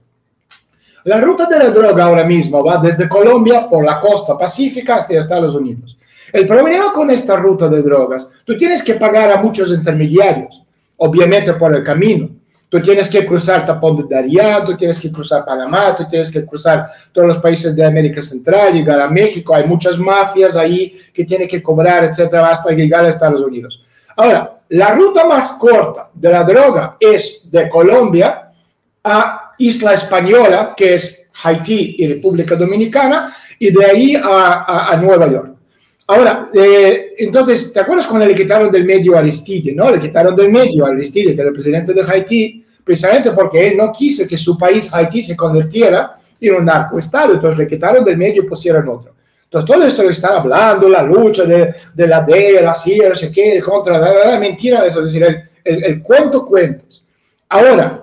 La ruta de la droga ahora mismo va desde Colombia por la costa pacífica hasta Estados Unidos. El problema con esta ruta de drogas, tú tienes que pagar a muchos intermediarios, obviamente por el camino. Tú tienes que cruzar Tapón de Darién, tú tienes que cruzar Panamá, tú tienes que cruzar todos los países de América Central, llegar a México. Hay muchas mafias ahí que tienen que cobrar, etcétera, hasta llegar a Estados Unidos. Ahora, la ruta más corta de la droga es de Colombia a Isla Española, que es Haití y República Dominicana, y de ahí a Nueva York. Ahora, entonces, ¿te acuerdas cuando le quitaron del medio a Aristide, no? Le quitaron del medio a Aristide, que era el presidente de Haití, precisamente porque él no quiso que su país, Haití, se convirtiera en un narcoestado. Entonces, le quitaron del medio y pusieron otro. Entonces, todo esto que están hablando, la lucha de la DEA, la CIA, no sé qué, contra la mentira, eso es decir, el cuentos. Ahora,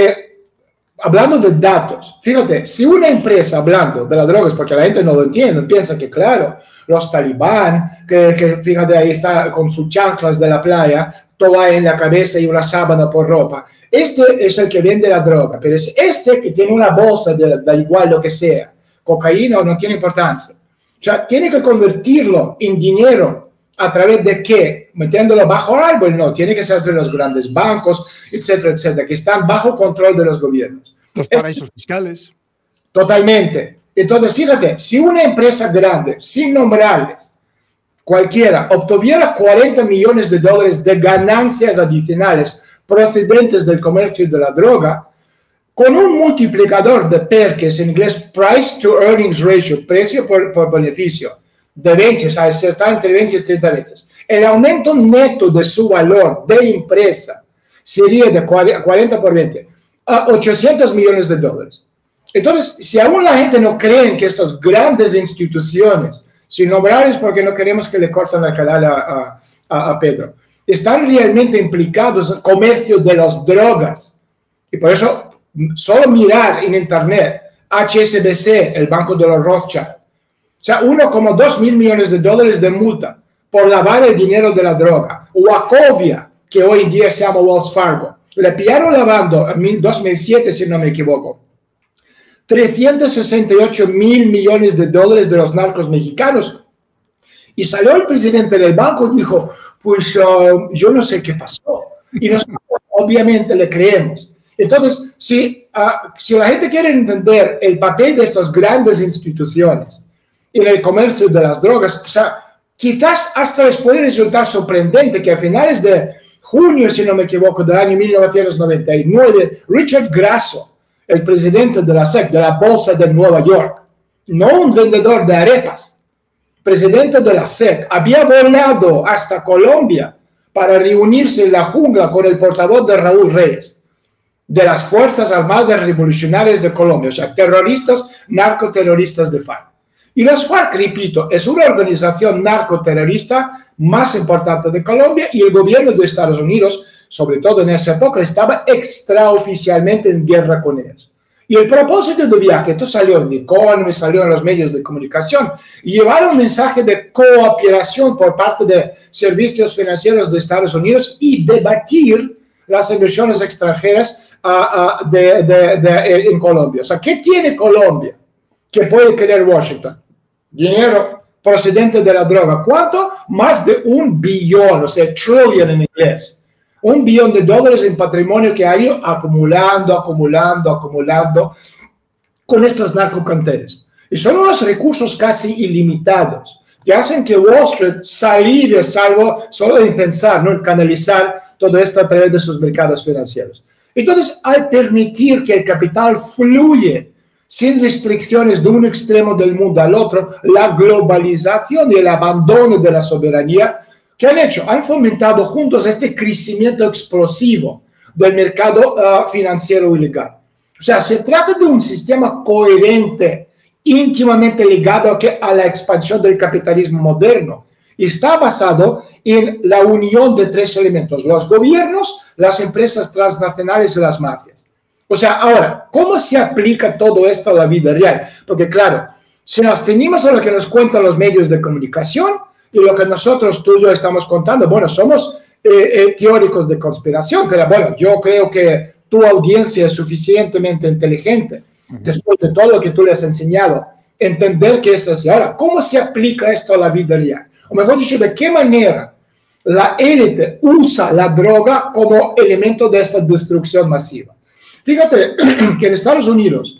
hablando de datos, fíjate, si una empresa hablando de las drogas, porque la gente no lo entiende, piensa que claro, los talibán, que fíjate ahí está con sus chanclas de la playa, toalla en la cabeza y una sábana por ropa. Este es el que vende la droga, pero es este que tiene una bolsa, da igual lo que sea, cocaína no tiene importancia. O sea, tiene que convertirlo en dinero. ¿A través de qué? Metiéndolo bajo el árbol, no, tiene que ser de los grandes bancos, etcétera, etcétera, que están bajo control de los gobiernos. Los paraísos fiscales. Totalmente. Entonces, fíjate, si una empresa grande, sin nombrarles, cualquiera, obtuviera $40 millones de ganancias adicionales procedentes del comercio de la droga, con un multiplicador de PER, que es en inglés Price to Earnings Ratio, precio por beneficio, de 20, o sea, está entre 20 y 30 veces. El aumento neto de su valor de empresa sería de 40 por 20 a $800 millones. Entonces, si aún la gente no cree en que estas grandes instituciones, sin nombrarles porque no queremos que le corten el canal a Pedro, están realmente implicados en el comercio de las drogas, y por eso solo mirar en internet HSBC, el banco de los Rothschild, o sea, 1,2 mil millones de dólares de multa por lavar el dinero de la droga. Wachovia, que hoy en día se llama Wells Fargo, le pillaron lavando en 2007, si no me equivoco, 368 mil millones de dólares de los narcos mexicanos. Y salió el presidente del banco y dijo, pues yo no sé qué pasó. Y nosotros obviamente le creemos. Entonces, si la gente quiere entender el papel de estas grandes instituciones en el comercio de las drogas, o sea, quizás hasta les puede resultar sorprendente que a finales de junio, si no me equivoco, del año 1999, Richard Grasso, el presidente de la SEC, de la Bolsa de Nueva York, no un vendedor de arepas, presidente de la SEC, había volado hasta Colombia para reunirse en la jungla con el portavoz de Raúl Reyes, de las Fuerzas Armadas Revolucionarias de Colombia, o sea, terroristas, narcoterroristas de FARC. Y los FARC, repito, es una organización narcoterrorista más importante de Colombia, y el gobierno de Estados Unidos, sobre todo en esa época, estaba extraoficialmente en guerra con ellos. Y el propósito del viaje, esto salió en The Economist, salió en los medios de comunicación, y llevar un mensaje de cooperación por parte de servicios financieros de Estados Unidos y debatir las inversiones extranjeras en Colombia. O sea, ¿qué tiene Colombia que puede querer Washington? Dinero, procedente de la droga. ¿Cuánto? Más de 1 billón, o sea, trillion en inglés. $1 billón en patrimonio que ha ido acumulando con estos narcocanteres. Y son unos recursos casi ilimitados que hacen que Wall Street salive salvo solo de pensar, ¿no?, en canalizar todo esto a través de sus mercados financieros. Entonces, al permitir que el capital fluye sin restricciones de un extremo del mundo al otro, la globalización y el abandono de la soberanía, ¿qué han hecho? Han fomentado juntos este crecimiento explosivo del mercado financiero ilegal. O sea, se trata de un sistema coherente, íntimamente ligado a la expansión del capitalismo moderno. Y está basado en la unión de 3 elementos: los gobiernos, las empresas transnacionales y las mafias. O sea, ahora, ¿cómo se aplica todo esto a la vida real? Porque claro, si nos ceñimos a lo que nos cuentan los medios de comunicación y lo que nosotros, tú y yo, estamos contando, bueno, somos teóricos de conspiración, pero bueno, yo creo que tu audiencia es suficientemente inteligente, después de todo lo que tú le has enseñado, entender que es así. Ahora, ¿cómo se aplica esto a la vida real? O mejor dicho, ¿de qué manera la élite usa la droga como elemento de esta destrucción masiva? Fíjate que en Estados Unidos,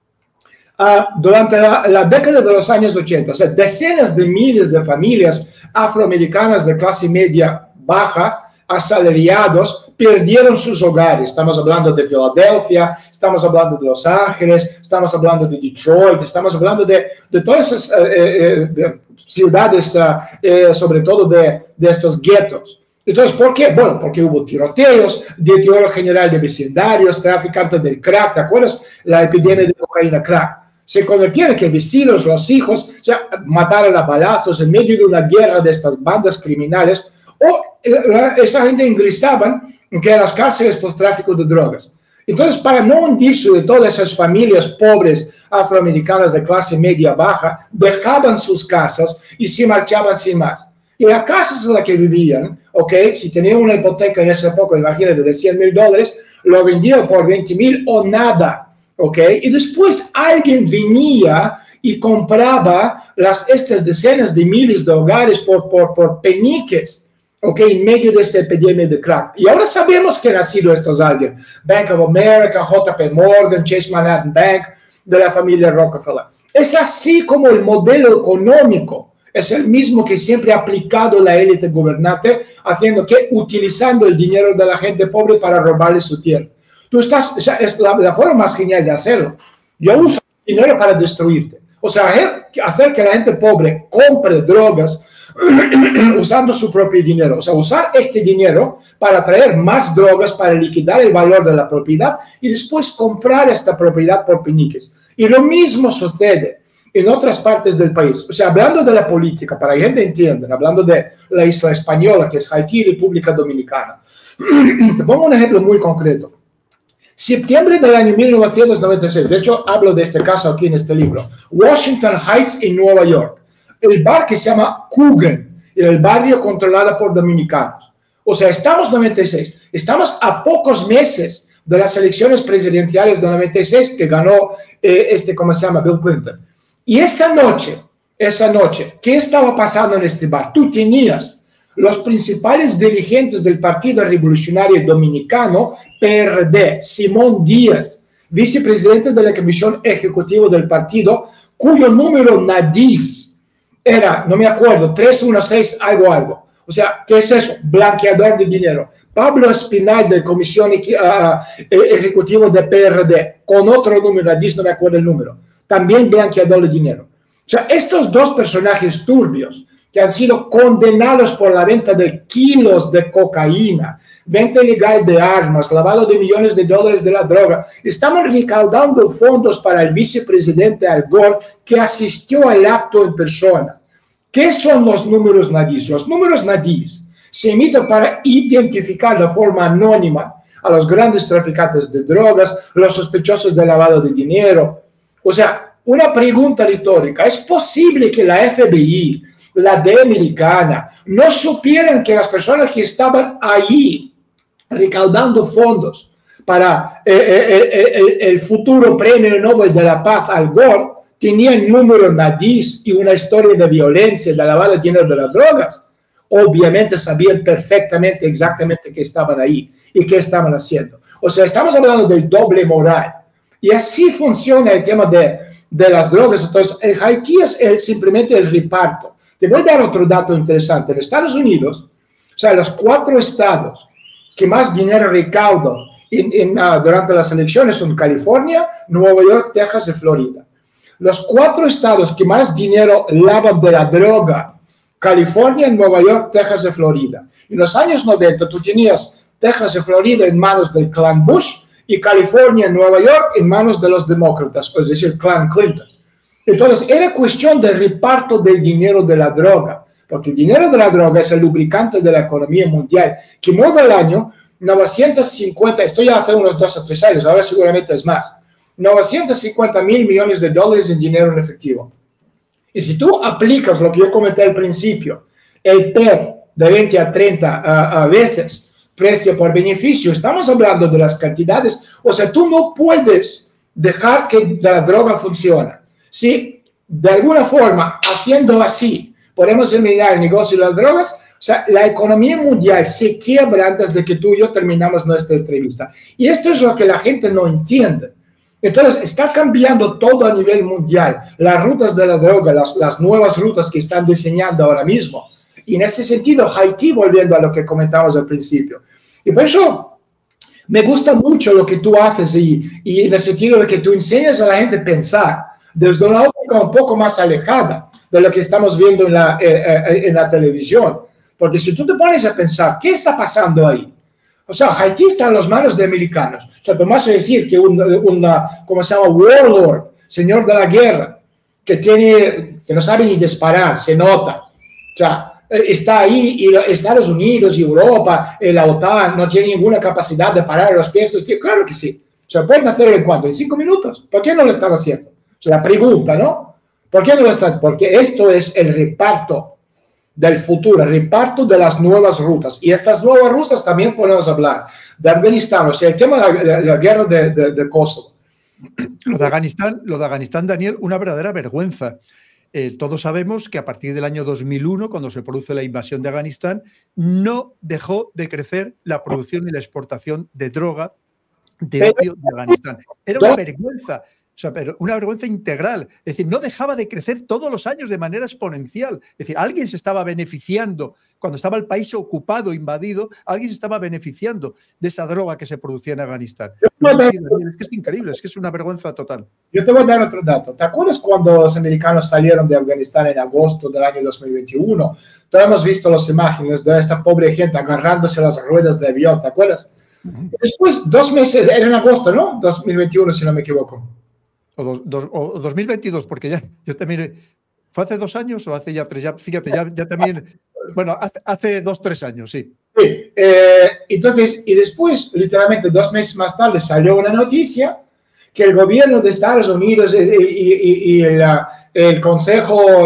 durante la década de los años 80, o sea, decenas de miles de familias afroamericanas de clase media baja, asalariados, perdieron sus hogares. Estamos hablando de Filadelfia, estamos hablando de Los Ángeles, estamos hablando de Detroit, estamos hablando de todas esas ciudades, sobre todo de estos guetos. Entonces, ¿por qué? Bueno, porque hubo tiroteos, deterioro general de vecindarios, traficantes del crack, ¿te acuerdas? La epidemia de cocaína crack. Se convirtieron que vecinos, los hijos, o sea, mataron a balazos en medio de una guerra de estas bandas criminales, o esa gente ingresaban en las cárceles por tráfico de drogas. Entonces, para no hundirse de todas esas familias pobres afroamericanas de clase media baja, dejaban sus casas y se marchaban sin más. Y las casas en las que vivían, ¿ok? Si tenían una hipoteca en esa época, imagínate, de $100,000, lo vendían por $20,000 o nada, ¿ok? Y después alguien venía y compraba estas decenas de miles de hogares por peniques, ¿ok? En medio de esta epidemia de crack. Y ahora sabemos quién ha sido estos alguien. Bank of America, JP Morgan, Chase Manhattan Bank, de la familia Rockefeller. Es así como el modelo económico es el mismo que siempre ha aplicado la élite gobernante, haciendo que utilizando el dinero de la gente pobre para robarle su tierra. O sea, es la forma más genial de hacerlo. Yo uso el dinero para destruirte. O sea, hacer que la gente pobre compre drogas usando su propio dinero. O sea, usar este dinero para traer más drogas, para liquidar el valor de la propiedad y después comprar esta propiedad por peniques. Y lo mismo sucede en otras partes del país. O sea, hablando de la política, para que la gente entienda, hablando de la isla española, que es Haití y República Dominicana. Te pongo un ejemplo muy concreto. Septiembre del año 1996, de hecho, hablo de este caso aquí en este libro. Washington Heights, en Nueva York. El bar que se llama Coogan, era el barrio controlado por dominicanos. O sea, estamos 96, estamos a pocos meses de las elecciones presidenciales de 96 que ganó ¿cómo se llama? Bill Clinton. Y esa noche, ¿qué estaba pasando en este bar? Tú tenías los principales dirigentes del Partido Revolucionario Dominicano, PRD, Simón Díaz, vicepresidente de la Comisión Ejecutiva del partido, cuyo número NADIS era, no me acuerdo, 316 algo. O sea, ¿qué es eso? Blanqueador de dinero. Pablo Espinal, de Comisión Ejecutiva de PRD, con otro número, NADIS, no me acuerdo el número, también blanqueador de dinero. O sea, estos dos personajes turbios que han sido condenados por la venta de kilos de cocaína, venta ilegal de armas, lavado de millones de dólares de la droga, estaban recaudando fondos para el vicepresidente Al Gore, que asistió al acto en persona. ¿Qué son los números NADIS? Los números NADIS se emiten para identificar de forma anónima a los grandes traficantes de drogas, los sospechosos de lavado de dinero. O sea, una pregunta retórica. ¿Es posible que la FBI, la DEA americana, no supieran que las personas que estaban ahí recaudando fondos para el futuro premio Nobel de la Paz Al Gore tenían número NADIS y una historia de violencia, de lavado de dinero de las drogas, obviamente sabían perfectamente exactamente qué estaban ahí y qué estaban haciendo. O sea, estamos hablando del doble moral. Y así funciona el tema de las drogas. Entonces, en Haití es simplemente el reparto. Te voy a dar otro dato interesante. En Estados Unidos, o sea, los 4 estados que más dinero recaudan durante las elecciones son California, Nueva York, Texas y Florida. Los 4 estados que más dinero lavan de la droga, California, Nueva York, Texas y Florida. En los años 90 tú tenías Texas y Florida en manos del clan Bush y California y Nueva York en manos de los demócratas, es decir, clan Clinton. Entonces, era cuestión de reparto del dinero de la droga, porque el dinero de la droga es el lubricante de la economía mundial, que mueve al año 950, esto ya hace unos 2 o 3 años, ahora seguramente es más, 950 mil millones de dólares en dinero en efectivo. Y si tú aplicas lo que yo comenté al principio, el PER de 20 a 30 veces precio por beneficio, estamos hablando de las cantidades, o sea, tú no puedes dejar que la droga funcione. Si de alguna forma, haciendo así, podemos eliminar el negocio de las drogas, o sea, la economía mundial se quiebra antes de que tú y yo terminamos nuestra entrevista. Y esto es lo que la gente no entiende. Entonces, está cambiando todo a nivel mundial. Las rutas de la droga, las nuevas rutas que están diseñando ahora mismo. Y en ese sentido, Haití, volviendo a lo que comentamos al principio. Y por eso me gusta mucho lo que tú haces y en el sentido de que tú enseñas a la gente a pensar desde una óptica un poco más alejada de lo que estamos viendo en la televisión. Porque si tú te pones a pensar, ¿qué está pasando ahí? O sea, Haití está en las manos de americanos. O sea, tomás a decir que ¿cómo se llama? Warlord, señor de la guerra, que no sabe ni disparar, se nota. O sea, está ahí y Estados Unidos y Europa, la OTAN, no tiene ninguna capacidad de parar los pies. Claro que sí. O sea, pueden hacerlo en cuánto, en 5 minutos. ¿Por qué no lo están haciendo? O sea, la pregunta, ¿no? ¿Por qué no lo están? Porque esto es el reparto del futuro, el reparto de las nuevas rutas. Y estas nuevas rutas también podemos hablar de Afganistán, o sea, el tema de la guerra de Kosovo. Lo de Afganistán, Daniel, una verdadera vergüenza. Todos sabemos que a partir del año 2001, cuando se produce la invasión de Afganistán, no dejó de crecer la producción y la exportación de droga, de opio de Afganistán. Era una vergüenza. O sea, pero una vergüenza integral. Es decir, no dejaba de crecer todos los años de manera exponencial. Es decir, alguien se estaba beneficiando, cuando estaba el país ocupado, invadido, alguien se estaba beneficiando de esa droga que se producía en Afganistán. Es que es increíble, es que es una vergüenza total. Yo te voy a dar otro dato. ¿Te acuerdas cuando los americanos salieron de Afganistán en agosto del año 2021? Todos hemos visto las imágenes de esta pobre gente agarrándose a las ruedas de avión, ¿te acuerdas? Después, 2 meses, era en agosto, ¿no? 2021, si no me equivoco. O 2022, porque ya yo también, ¿fue hace 2 años o hace ya 3? Ya, fíjate, ya también, bueno, hace 2, 3 años, sí. Sí, entonces, y después, literalmente 2 meses más tarde, salió una noticia que el gobierno de Estados Unidos y el consejo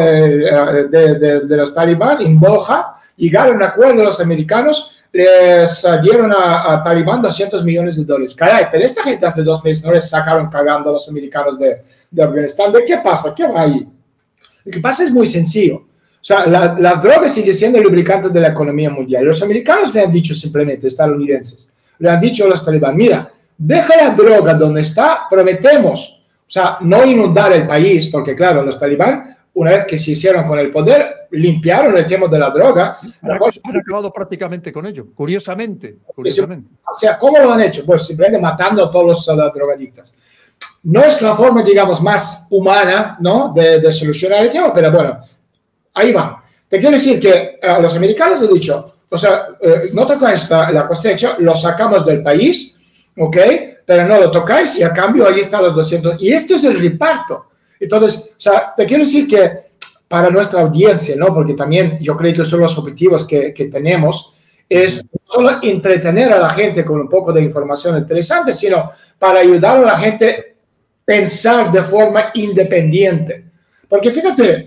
de los talibán en Doha llegaron a un acuerdo los americanos, les dieron a Talibán $200 millones. Caray, pero esta gente hace 2 meses no les sacaron cagando a los americanos de Afganistán. ¿De qué pasa? ¿Qué va ahí? Lo que pasa es muy sencillo. O sea, las drogas siguen siendo el lubricante de la economía mundial. Los americanos le han dicho simplemente, estadounidenses, le han dicho a los talibán, mira, deja la droga donde está, prometemos, o sea, no inundar el país, porque claro, los talibán, una vez que se hicieron con el poder, limpiaron el tema de la droga. Han acabado prácticamente con ello, curiosamente. O sea, ¿cómo lo han hecho? Pues simplemente matando a todos los drogadictos. No es la forma, digamos, más humana, ¿no?, de solucionar el tema, pero bueno, ahí va. Te quiero decir que a los americanos han dicho, o sea, no tocáis la cosecha, lo sacamos del país, ¿ok? Pero no lo tocáis y a cambio ahí están los 200. Y esto es el reparto. Entonces, o sea, te quiero decir que para nuestra audiencia, ¿no? Porque también yo creo que son los objetivos que tenemos, es no solo entretener a la gente con un poco de información interesante, sino para ayudar a la gente a pensar de forma independiente. Porque fíjate,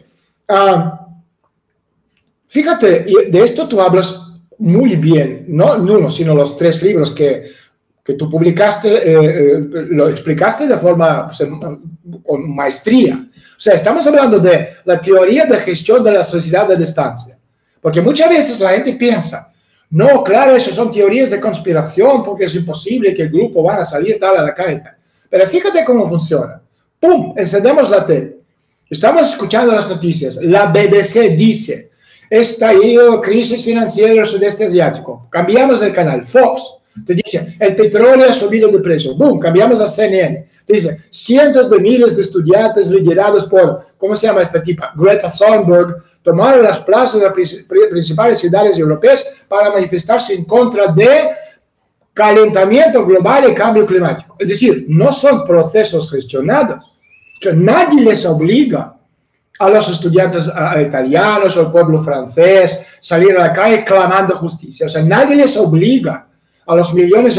de esto tú hablas muy bien, no uno, sino los 3 libros que tú publicaste, lo explicaste de forma, pues, con maestría. O sea, estamos hablando de la teoría de gestión de la sociedad de distancia. Porque muchas veces la gente piensa, no, claro, eso son teorías de conspiración porque es imposible que el grupo van a salir tal a la calle. Pero fíjate cómo funciona. ¡Pum! Encendemos la tele. Estamos escuchando las noticias. La BBC dice, estallido, crisis financiera en el sudeste asiático. Cambiamos el canal. Fox te dice, el petróleo ha subido de precio. ¡Bum! Cambiamos a CNN. Te dice, cientos de miles de estudiantes liderados por, ¿cómo se llama esta tipa? Greta Thunberg, tomaron las plazas de las principales ciudades europeas para manifestarse en contra de calentamiento global y cambio climático. Es decir, no son procesos gestionados. O sea, nadie les obliga a los estudiantes italianos o al pueblo francés salir a la calle clamando justicia. O sea, nadie les obliga a los millones,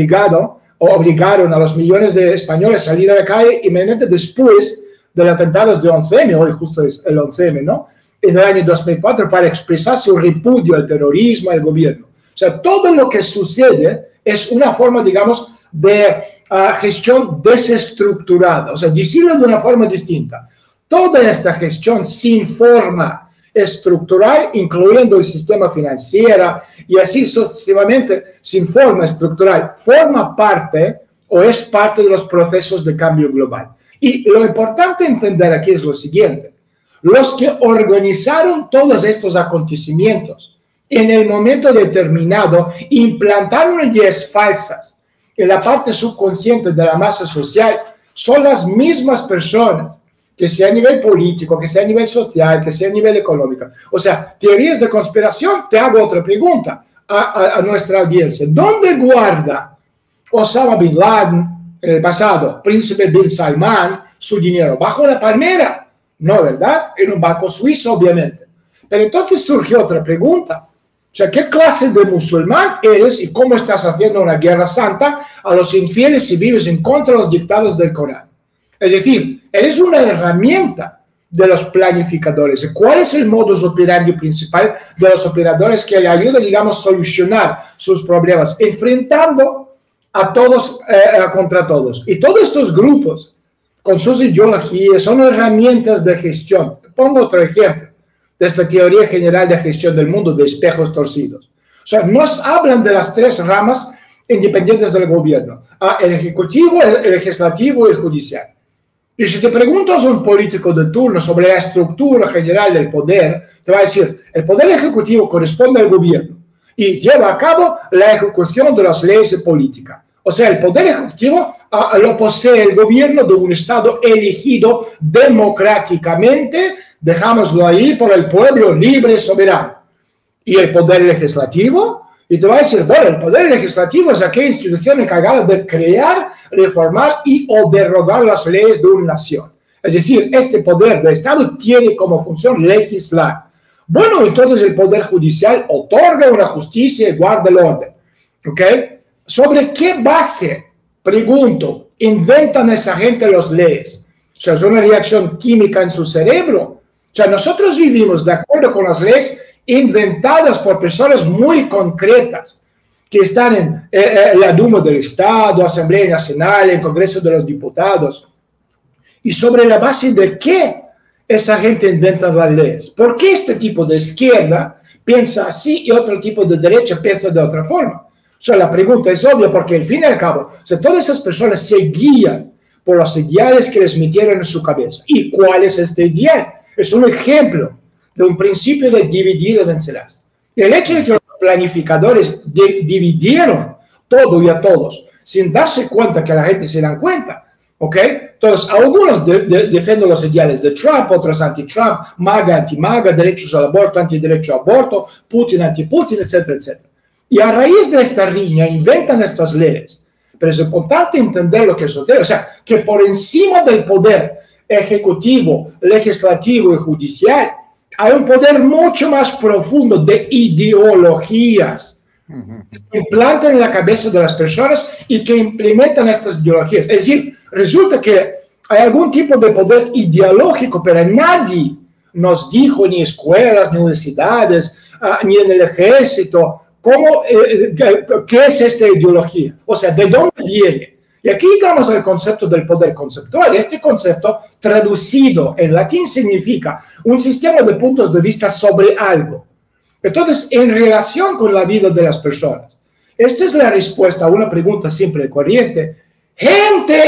obligaron a los millones de españoles a salir a la calle inmediatamente después de los atentados de 11M, hoy justo es el 11M, ¿no? En el año 2004 para expresar su repudio al terrorismo, al gobierno. O sea, todo lo que sucede es una forma, digamos, de gestión desestructurada. O sea, decirlo de una forma distinta. Toda esta gestión sin forma estructural, incluyendo el sistema financiero y así sucesivamente, sin forma estructural, forma parte o es parte de los procesos de cambio global. Y lo importante entender aquí es lo siguiente. Los que organizaron todos estos acontecimientos en el momento determinado implantaron ideas falsas en la parte subconsciente de la masa social son las mismas personas, que sea a nivel político, que sea a nivel social, que sea a nivel económico. O sea, teorías de conspiración, te hago otra pregunta a nuestra audiencia. ¿Dónde guarda Osama Bin Laden, en el pasado, Príncipe Bin Salman, su dinero? ¿Bajo una palmera? No, ¿verdad? En un banco suizo, obviamente. Pero entonces surgió otra pregunta. O sea, ¿qué clase de musulmán eres y cómo estás haciendo una guerra santa a los infieles si vives en contra de los dictados del Corán? Es decir, eres una herramienta de los planificadores. ¿Cuál es el modus operandi principal de los operadores que le ayuda, digamos, a solucionar sus problemas? Enfrentando a todos contra todos. Y todos estos grupos, con sus ideologías, son herramientas de gestión. Pongo otro ejemplo de esta teoría general de gestión del mundo de espejos torcidos. O sea, nos hablan de las tres ramas independientes del gobierno. El ejecutivo, el legislativo y el judicial. Y si te preguntas a un político de turno sobre la estructura general del poder, te va a decir, el poder ejecutivo corresponde al gobierno y lleva a cabo la ejecución de las leyes de política. O sea, el poder ejecutivo lo posee el gobierno de un Estado elegido democráticamente, dejámoslo ahí, por el pueblo libre y soberano. Y el poder legislativo, y te va a decir, bueno, el poder legislativo es aquella institución encargada de crear, reformar y o derogar las leyes de una nación. Es decir, este poder del Estado tiene como función legislar. Bueno, entonces el poder judicial otorga una justicia y guarda el orden. ¿Ok? ¿Sobre qué base, pregunto, inventan esa gente las leyes? O sea, ¿es una reacción química en su cerebro? O sea, nosotros vivimos de acuerdo con las leyes inventadas por personas muy concretas que están en la Duma del Estado, Asamblea Nacional, el Congreso de los Diputados. ¿Y sobre la base de qué esa gente inventa las leyes? ¿Por qué este tipo de izquierda piensa así y otro tipo de derecha piensa de otra forma? O sea, la pregunta es obvia porque al fin y al cabo, o sea, todas esas personas se guían por los ideales que les metieron en su cabeza. ¿Y cuál es este ideal? Es un ejemplo de un principio de dividir y vencerás. El hecho de que los planificadores dividieron todo y a todos, sin darse cuenta que la gente se dan cuenta, ¿ok? Entonces, algunos defienden los ideales de Trump, otros anti-Trump, MAGA, anti-MAGA, derechos al aborto, antiderecho al aborto, Putin, anti-Putin, etcétera, etcétera. Y a raíz de esta riña inventan estas leyes. Pero es importante entender lo que sucede. O sea, que por encima del poder ejecutivo, legislativo y judicial, hay un poder mucho más profundo de ideologías que implantan en la cabeza de las personas y que implementan estas ideologías. Es decir, resulta que hay algún tipo de poder ideológico, pero nadie nos dijo, ni escuelas, ni universidades, ni en el ejército, ¿qué es esta ideología? O sea, ¿de dónde viene? Y aquí llegamos al concepto del poder conceptual. Este concepto, traducido en latín, significa un sistema de puntos de vista sobre algo. Entonces, en relación con la vida de las personas, esta es la respuesta a una pregunta simple y corriente. Gente,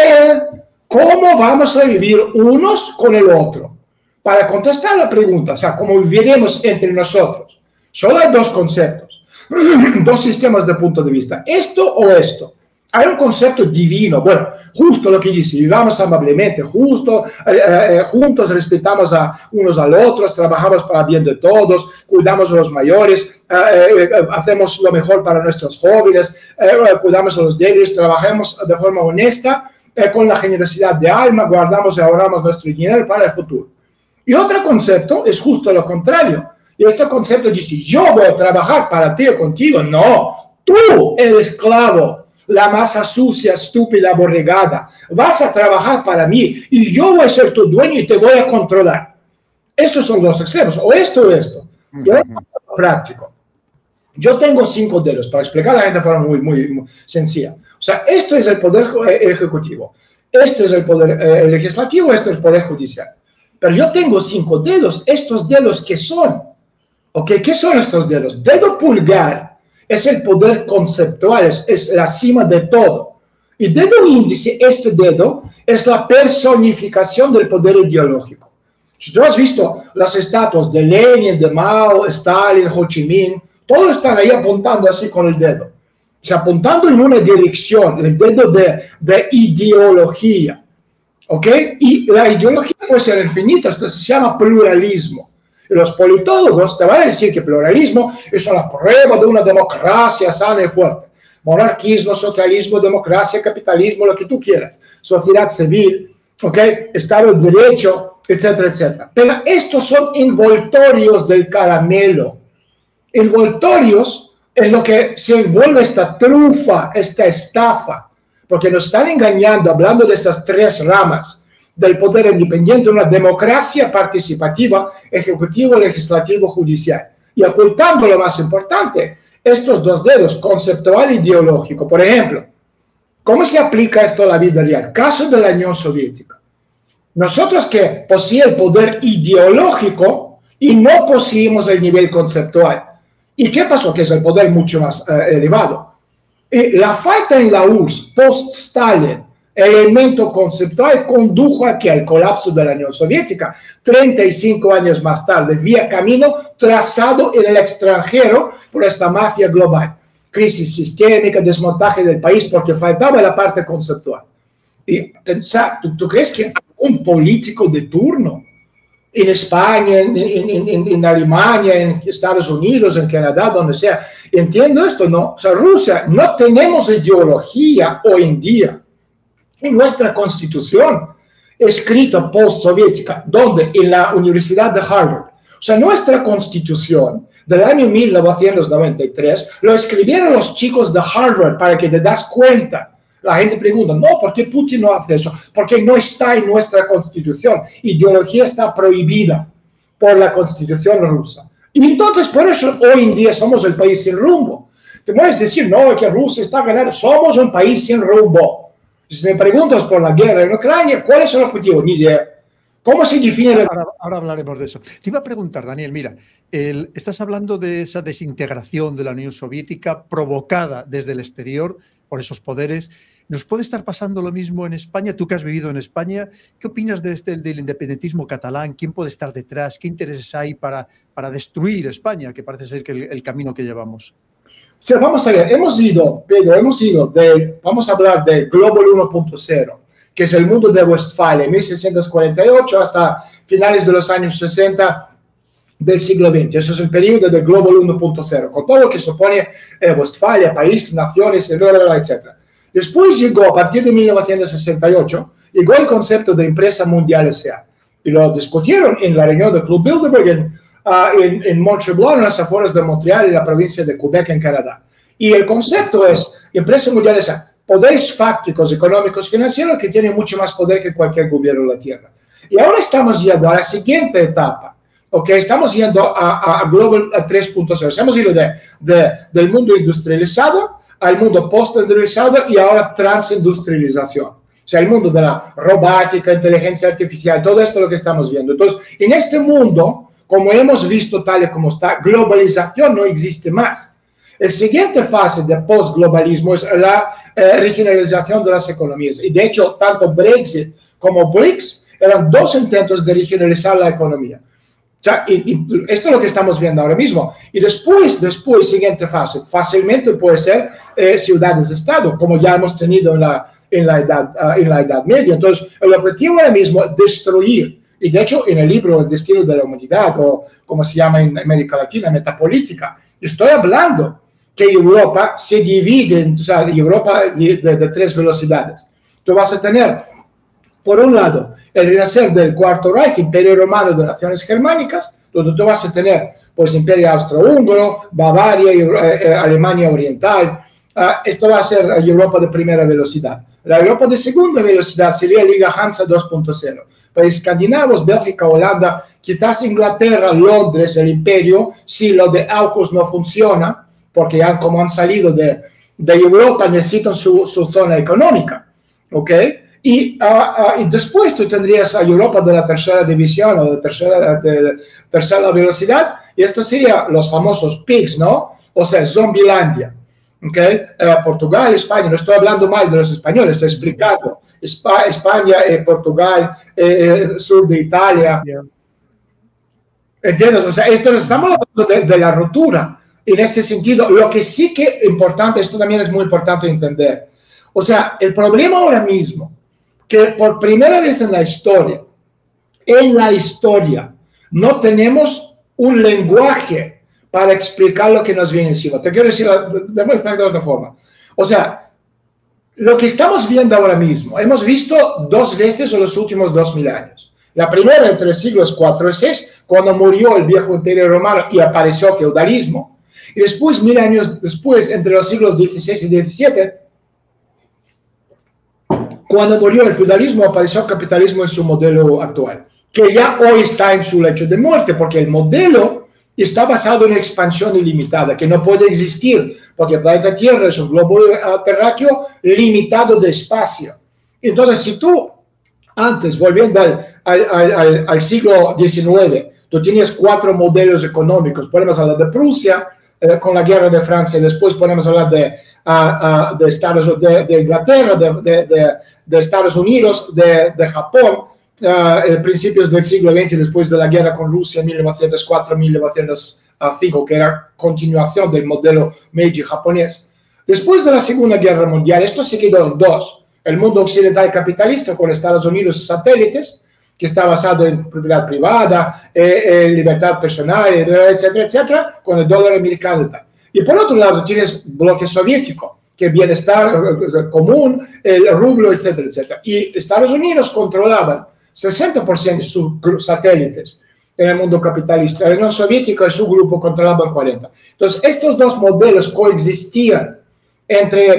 ¿cómo vamos a vivir unos con el otro? Para contestar la pregunta, o sea, ¿cómo viviremos entre nosotros? Solo hay dos conceptos, dos sistemas de punto de vista, esto o esto. Hay un concepto divino, bueno, justo lo que dice, vivamos amablemente, justo, juntos respetamos a unos a los otros, trabajamos para el bien de todos, cuidamos a los mayores, hacemos lo mejor para nuestros jóvenes, cuidamos a los débiles, trabajamos de forma honesta, con la generosidad de alma, guardamos y ahorramos nuestro dinero para el futuro. Y otro concepto es justo lo contrario. Y este concepto dice, yo voy a trabajar para ti o contigo. No, tú eres esclavo. La masa sucia, estúpida, aborregada. Vas a trabajar para mí y yo voy a ser tu dueño y te voy a controlar. Estos son los extremos, o esto o esto. Y ahora, práctico. Yo tengo 5 dedos, para explicar a la gente de forma muy sencilla. O sea, esto es el poder ejecutivo, este es el poder legislativo, este es el poder judicial. Pero yo tengo 5 dedos. ¿Estos dedos qué son? ¿Okay? ¿Qué son estos dedos? Dedo pulgar es el poder conceptual, es la cima de todo. Y dedo índice, este dedo, es la personificación del poder ideológico. Si tú has visto las estatuas de Lenin, de Mao, Stalin, Ho Chi Minh, todos están ahí apuntando así con el dedo. O sea, apuntando en una dirección, el dedo de ideología. ¿Ok? Y la ideología puede ser infinita, esto se llama pluralismo. Y los politólogos te van a decir que pluralismo es una prueba de una democracia sana y fuerte. Monarquismo, socialismo, democracia, capitalismo, lo que tú quieras. Sociedad civil, ¿ok? Estado de derecho, etcétera, etcétera. Pero estos son envoltorios del caramelo. Envoltorios en lo que se envuelve esta trufa, esta estafa. Porque nos están engañando hablando de estas 3 ramas del poder independiente, una democracia participativa, ejecutivo, legislativo, judicial. Y ocultando lo más importante, estos 2 dedos, conceptual e ideológico. Por ejemplo, ¿cómo se aplica esto a la vida real? Caso de la Unión Soviética. Nosotros que poseemos el poder ideológico y no poseemos el nivel conceptual. ¿Y qué pasó? Que es el poder mucho más elevado. La falta en la URSS, post-Stalin, el elemento conceptual condujo aquí al colapso de la Unión Soviética. 35 años más tarde, vía camino trazado en el extranjero por esta mafia global. Crisis sistémica, desmontaje del país porque faltaba la parte conceptual. Y pensar, ¿tú crees que un político de turno en España, en Alemania, en Estados Unidos, en Canadá, donde sea, entiendo esto? No, o sea, Rusia, no tenemos ideología hoy en día. En nuestra constitución, escrita post-soviética, donde en la Universidad de Harvard, o sea, nuestra constitución del año 1993, lo escribieron los chicos de Harvard para que te das cuenta. La gente pregunta, no, ¿por qué Putin no hace eso? Porque no está en nuestra constitución. Ideología está prohibida por la constitución rusa. Y entonces, por eso, hoy en día somos el país sin rumbo. Te puedes decir, no, que Rusia está ganando. Somos un país sin rumbo. Si me preguntas por la guerra en Ucrania, ¿cuál es el objetivo? Ni idea. ¿Cómo se define? Ahora hablaremos de eso. Te iba a preguntar, Daniel, mira, estás hablando de esa desintegración de la Unión Soviética provocada desde el exterior por esos poderes. ¿Nos puede estar pasando lo mismo en España? Tú que has vivido en España, ¿qué opinas del independentismo catalán? ¿Quién puede estar detrás? ¿Qué intereses hay para destruir España, que parece ser que el camino que llevamos? Sí, vamos a ver, vamos a hablar del Global 1.0, que es el mundo de Westfalia, 1648 hasta finales de los años 60 del siglo XX. Eso es el periodo del Global 1.0, con todo lo que supone Westfalia, país, naciones, etc. Después llegó, a partir de 1968, llegó el concepto de empresa mundial S.A. Y lo discutieron en la reunión del Club Bilderberg en Montreal, en las afueras de Montreal, en la provincia de Quebec, en Canadá. Y el concepto es, empresa mundial S.A., poderes fácticos, económicos, financieros que tienen mucho más poder que cualquier gobierno de la Tierra. Y ahora estamos yendo a la siguiente etapa, ¿ok? Estamos yendo a Global 3.0. Hemos ido del mundo industrializado al mundo post-industrializado y ahora transindustrialización. O sea, el mundo de la robótica, inteligencia artificial, todo esto es lo que estamos viendo. Entonces, en este mundo, como hemos visto tal y como está, globalización no existe más. La siguiente fase de postglobalismo es la regionalización de las economías. Y de hecho, tanto Brexit como BRICS eran dos intentos de regionalizar la economía. O sea, y esto es lo que estamos viendo ahora mismo. Y después, siguiente fase, fácilmente puede ser ciudades-estado, como ya hemos tenido en la Edad Media. Entonces, el objetivo ahora mismo es destruir, y de hecho en el libro El destino de la humanidad, o como se llama en América Latina, metapolítica, estoy hablando que Europa se divide, o sea, Europa de tres velocidades. Tú vas a tener, por un lado, el renacer del Cuarto Reich, Imperio Romano de naciones germánicas, donde tú vas a tener, pues, Imperio Austrohúngaro, Bavaria, Alemania Oriental. Esto va a ser Europa de primera velocidad. La Europa de segunda velocidad sería Liga Hansa 2.0. Países escandinavos, Bélgica, Holanda, quizás Inglaterra, Londres, el imperio, si lo de AUKUS no funciona, porque ya como han salido de Europa necesitan su zona económica, ¿ok? Y después tú tendrías a Europa de la tercera división o de tercera velocidad, y esto sería los famosos PIGS, ¿no? O sea, Zombilandia. Okay. Portugal, España, no estoy hablando mal de los españoles, estoy explicando. España, Portugal, sur de Italia. Yeah. ¿Entiendes? O sea, estamos hablando de la ruptura. En ese sentido, lo que sí que es importante, esto también es muy importante entender. O sea, el problema ahora mismo, que por primera vez en la historia, no tenemos un lenguaje para explicar lo que nos viene encima. Te quiero decir, déjame explicar de otra forma. O sea, lo que estamos viendo ahora mismo, hemos visto dos veces en los últimos 2000 años. La primera entre los siglos 4 y 6, cuando murió el viejo imperio romano y apareció el feudalismo. Y después, 1000 años después, entre los siglos 16 y 17, cuando murió el feudalismo, apareció el capitalismo en su modelo actual, que ya hoy está en su lecho de muerte, porque el modelo está basado en expansión ilimitada, que no puede existir, porque el planeta Tierra es un globo terráqueo limitado de espacio. Entonces, si tú, antes, volviendo al siglo XIX, tú tienes 4 modelos económicos, podemos hablar de Prusia, con la guerra de Francia, después podemos hablar de Inglaterra, de Estados Unidos, de Japón, principios del siglo XX, después de la guerra con Rusia en 1904-1905, que era continuación del modelo Meiji japonés. Después de la Segunda Guerra Mundial, esto se quedó en dos. El mundo occidental capitalista con Estados Unidos y satélites, que está basado en propiedad privada, libertad personal, etcétera, etcétera, con el dólar americano. Y por otro lado tienes bloque soviético, que bienestar común, el rublo, etcétera, etcétera. Y Estados Unidos controlaban 60% de sus satélites en el mundo capitalista. La Unión Soviética y su grupo controlaban 40%. Entonces, estos dos modelos coexistían entre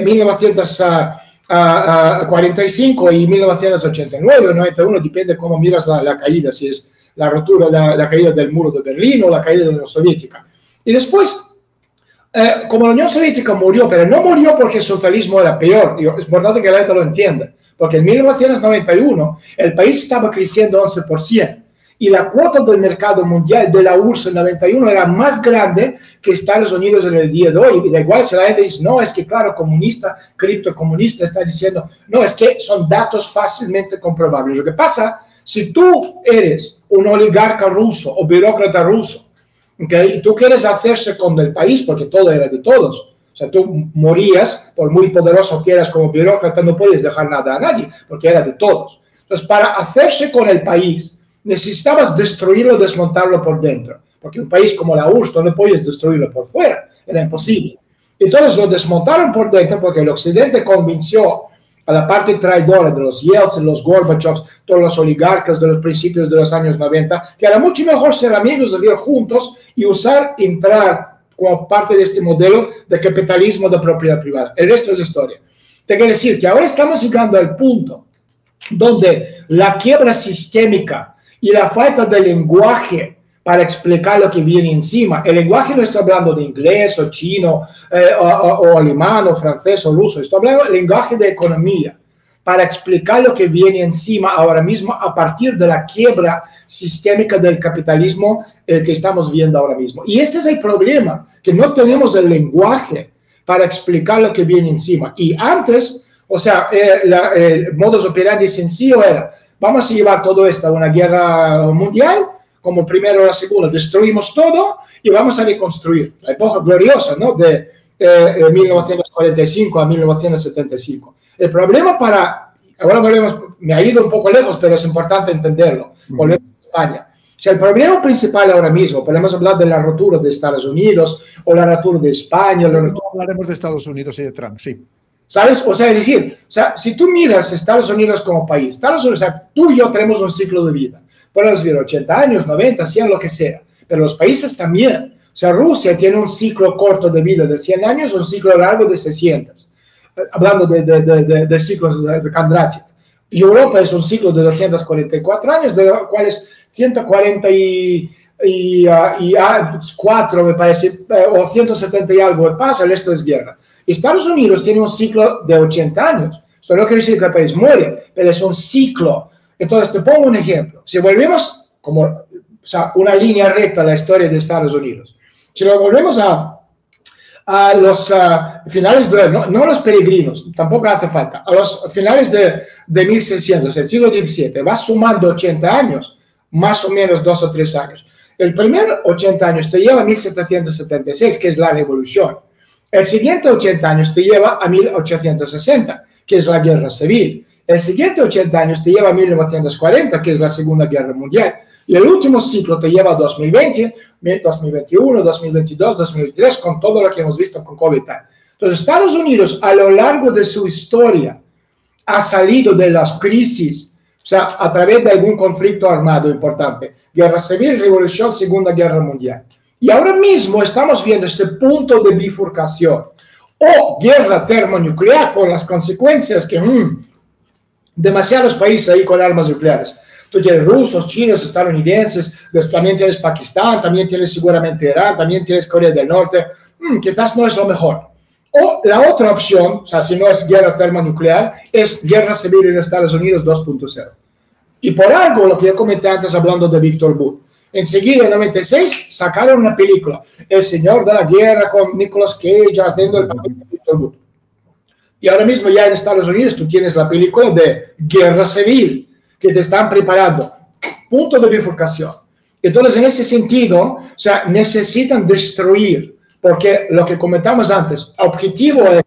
1945 y 1989 o 91, depende cómo miras la caída, si es la rotura, la caída del muro de Berlín o la caída de la Unión Soviética. Y después, como la Unión Soviética murió, pero no murió porque el socialismo era peor, es importante que la gente lo entienda, porque en 1991 el país estaba creciendo 11% y la cuota del mercado mundial de la URSS en 91 era más grande que Estados Unidos en el día de hoy. Y da igual si la gente dice, no, es que claro, comunista, criptocomunista, está diciendo, no, es que son datos fácilmente comprobables. Lo que pasa, si tú eres un oligarca ruso o burócrata ruso, ¿okay? Y tú quieres hacerse con el país porque todo era de todos. O sea, tú morías, por muy poderoso que eras como burócrata, no puedes dejar nada a nadie, porque era de todos. Entonces, para hacerse con el país, necesitabas destruirlo, desmontarlo por dentro. Porque un país como la URSS no puedes destruirlo por fuera, era imposible. Entonces, lo desmontaron por dentro porque el Occidente convenció a la parte traidora de los Yeltsin, los Gorbachevs, todos los oligarcas de los principios de los años 90, que era mucho mejor ser amigos, de vivir juntos y entrar como parte de este modelo de capitalismo de propiedad privada. El resto es historia. Te quiero decir que ahora estamos llegando al punto donde la quiebra sistémica y la falta de lenguaje para explicar lo que viene encima. El lenguaje no estoy hablando de inglés o chino o alemán o francés o ruso, estoy hablando del lenguaje de economía, para explicar lo que viene encima ahora mismo a partir de la quiebra sistémica del capitalismo que estamos viendo ahora mismo. Y este es el problema, que no tenemos el lenguaje para explicar lo que viene encima. Y antes, o sea, el modus operandi sencillo era, vamos a llevar todo esto a una guerra mundial, como primero o la segunda, destruimos todo y vamos a reconstruir. La época gloriosa, ¿no? De 1945 a 1975. El problema ahora volvemos, me ha ido un poco lejos, pero es importante entenderlo. Volvemos a España. O sea, el problema principal ahora mismo, podemos hablar de la rotura de Estados Unidos o la rotura de España. No hablaremos de Estados Unidos y de Trump, sí. ¿Sabes? O sea, es decir, si tú miras Estados Unidos como país, Estados Unidos, o sea, tú y yo tenemos un ciclo de vida. Podemos vivir 80 años, 90, 100, lo que sea. Pero los países también. O sea, Rusia tiene un ciclo corto de vida de 100 años, un ciclo largo de 600. Hablando de ciclos de Kondratiev. Y Europa es un ciclo de 244 años, de los cuales 144, me parece, o 170 y algo pasa, el resto es guerra. Estados Unidos tiene un ciclo de 80 años. Esto no quiere decir que el país muere, pero es un ciclo. Entonces, te pongo un ejemplo. Si volvemos como una línea recta a la historia de Estados Unidos, si lo volvemos a los finales de, no los peregrinos, tampoco hace falta, a los finales de 1600, el siglo XVII, vas sumando 80 años, más o menos 2 o 3 años. El primer 80 años te lleva a 1776, que es la revolución. El siguiente 80 años te lleva a 1860, que es la guerra civil. El siguiente 80 años te lleva a 1940, que es la Segunda Guerra Mundial. Y el último ciclo te lleva a 2020, 2021, 2022, 2023, con todo lo que hemos visto con COVID. Entonces, Estados Unidos, a lo largo de su historia, ha salido de las crisis, o sea, a través de algún conflicto armado importante. Guerra civil, revolución, Segunda Guerra Mundial. Y ahora mismo estamos viendo este punto de bifurcación. O guerra termonuclear, con las consecuencias que... demasiados países ahí con armas nucleares. Tú tienes rusos, chinos, estadounidenses, también tienes Pakistán, también tienes seguramente Irán, también tienes Corea del Norte. Quizás no es lo mejor. O la otra opción, o sea, si no es guerra termonuclear, es guerra civil en Estados Unidos 2.0. Y por algo, lo que yo comenté antes hablando de Víctor Bull, enseguida en 96 sacaron una película, El Señor de la Guerra, con Nicolas Cage haciendo el papel de Víctor Bull. Y ahora mismo ya en Estados Unidos tú tienes la película de Guerra Civil que te están preparando. Punto de bifurcación. Entonces, en ese sentido, o sea, necesitan destruir, porque lo que comentamos antes, el objetivo es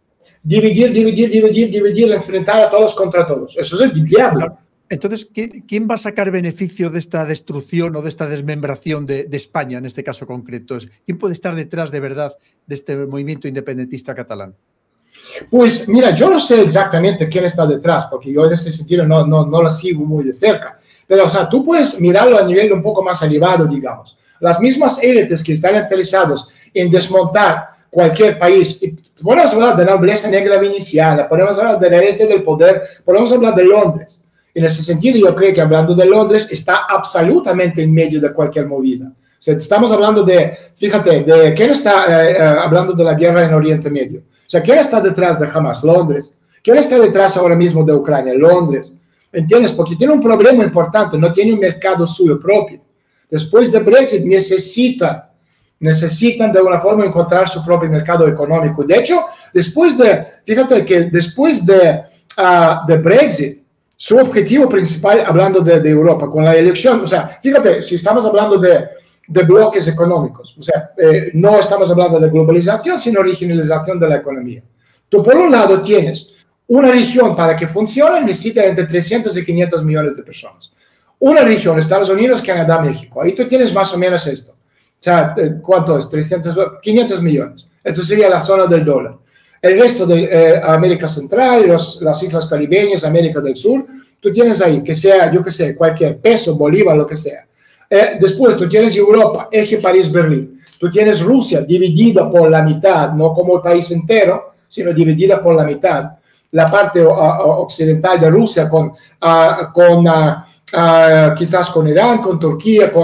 dividir, enfrentar a todos contra todos. Eso es el diablo. Entonces, ¿quién va a sacar beneficio de esta destrucción o de esta desmembración de España, en este caso concreto? ¿Quién puede estar detrás de verdad de este movimiento independentista catalán? Pues mira, yo no sé exactamente quién está detrás, porque yo en ese sentido no la sigo muy de cerca. Pero, o sea, tú puedes mirarlo a nivel un poco más elevado, digamos. Las mismas élites que están interesados en desmontar cualquier país, y podemos hablar de la nobleza negra veneciana, podemos hablar de la élite del poder, podemos hablar de Londres. En ese sentido, yo creo que hablando de Londres, está absolutamente en medio de cualquier movida. O sea, estamos hablando de, fíjate, de quién está hablando de la guerra en Oriente Medio. O sea, ¿quién está detrás de Hamas? Londres. ¿Quién está detrás ahora mismo de Ucrania? Londres. ¿Entiendes? Porque tiene un problema importante, no tiene un mercado suyo propio. Después de Brexit necesitan de alguna forma encontrar su propio mercado económico. De hecho, fíjate que después de Brexit, su objetivo principal, hablando de Europa, con la elección, o sea, fíjate, si estamos hablando de bloques económicos. O sea, no estamos hablando de globalización, sino regionalización de la economía. Tú, por un lado, tienes una región para que funcione, necesita entre 300 y 500 millones de personas. Una región, Estados Unidos, Canadá, México. Ahí tú tienes más o menos esto. O sea, ¿cuánto es? 500 millones. Eso sería la zona del dólar. El resto de América Central, las islas caribeñas, América del Sur, tú tienes ahí, que sea, yo qué sé, cualquier peso, bolívar, lo que sea. Después tú tienes Europa, eje París-Berlín. Tú tienes Rusia dividida por la mitad, no como el país entero, sino dividida por la mitad. La parte occidental de Rusia quizás con Irán, con Turquía, con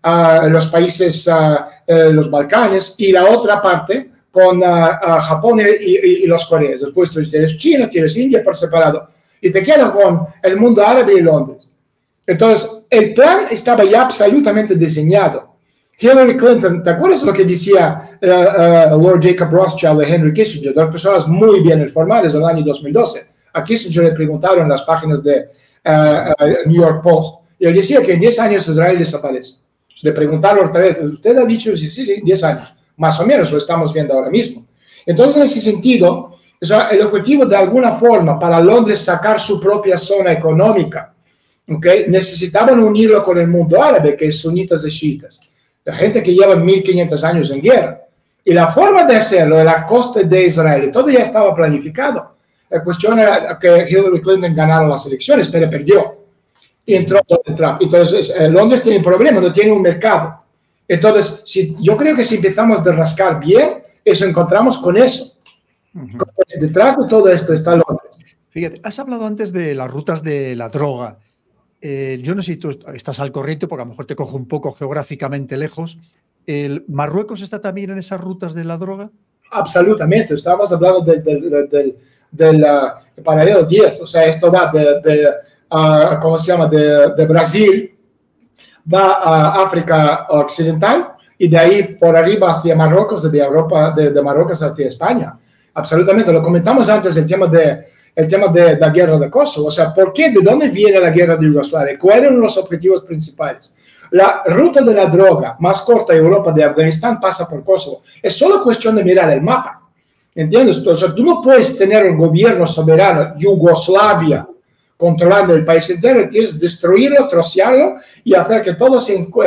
los países, los Balcanes, y la otra parte con Japón y los Coreas. Después tú tienes China, tienes India por separado, y te quedas con el mundo árabe y Londres. Entonces, el plan estaba ya absolutamente diseñado. Hillary Clinton, ¿te acuerdas lo que decía Lord Jacob Rothschild de Henry Kissinger? Dos personas muy bien informadas en el año 2012. A Kissinger le preguntaron en las páginas de New York Post, y él decía que en 10 años Israel desaparece. Le preguntaron otra vez, ¿usted ha dicho? Sí, 10 años. Más o menos lo estamos viendo ahora mismo. Entonces, en ese sentido, o sea, el objetivo de alguna forma para Londres sacar su propia zona económica, ¿okay? Necesitaban unirlo con el mundo árabe, que es sunitas y chiitas. La gente que lleva 1500 años en guerra. Y la forma de hacerlo era a costa de Israel. Todo ya estaba planificado. La cuestión era que Hillary Clinton ganara las elecciones, pero perdió. Y entró Trump. Entonces, Londres tiene un problema, no tiene un mercado. Entonces, yo creo que si empezamos a rascar bien, eso encontramos con eso. Detrás de todo esto está Londres. Fíjate, has hablado antes de las rutas de la droga. Yo no sé si tú estás al corriente, porque a lo mejor te cojo un poco geográficamente lejos. ¿Marruecos está también en esas rutas de la droga? Absolutamente. Estábamos hablando del paralelo 10. O sea, esto va ¿cómo se llama? De Brasil, va a África Occidental y de ahí por arriba hacia Marruecos, de Europa, de Marruecos hacia España. Absolutamente. Lo comentamos antes, el tema de la guerra de Kosovo. O sea, ¿por qué? ¿De dónde viene la guerra de Yugoslavia? ¿Cuáles eran los objetivos principales? La ruta de la droga más corta de Europa, de Afganistán, pasa por Kosovo. Es solo cuestión de mirar el mapa. ¿Entiendes? O sea, tú no puedes tener un gobierno soberano, Yugoslavia, controlando el país entero. Tienes destruirlo, trocearlo y hacer que todos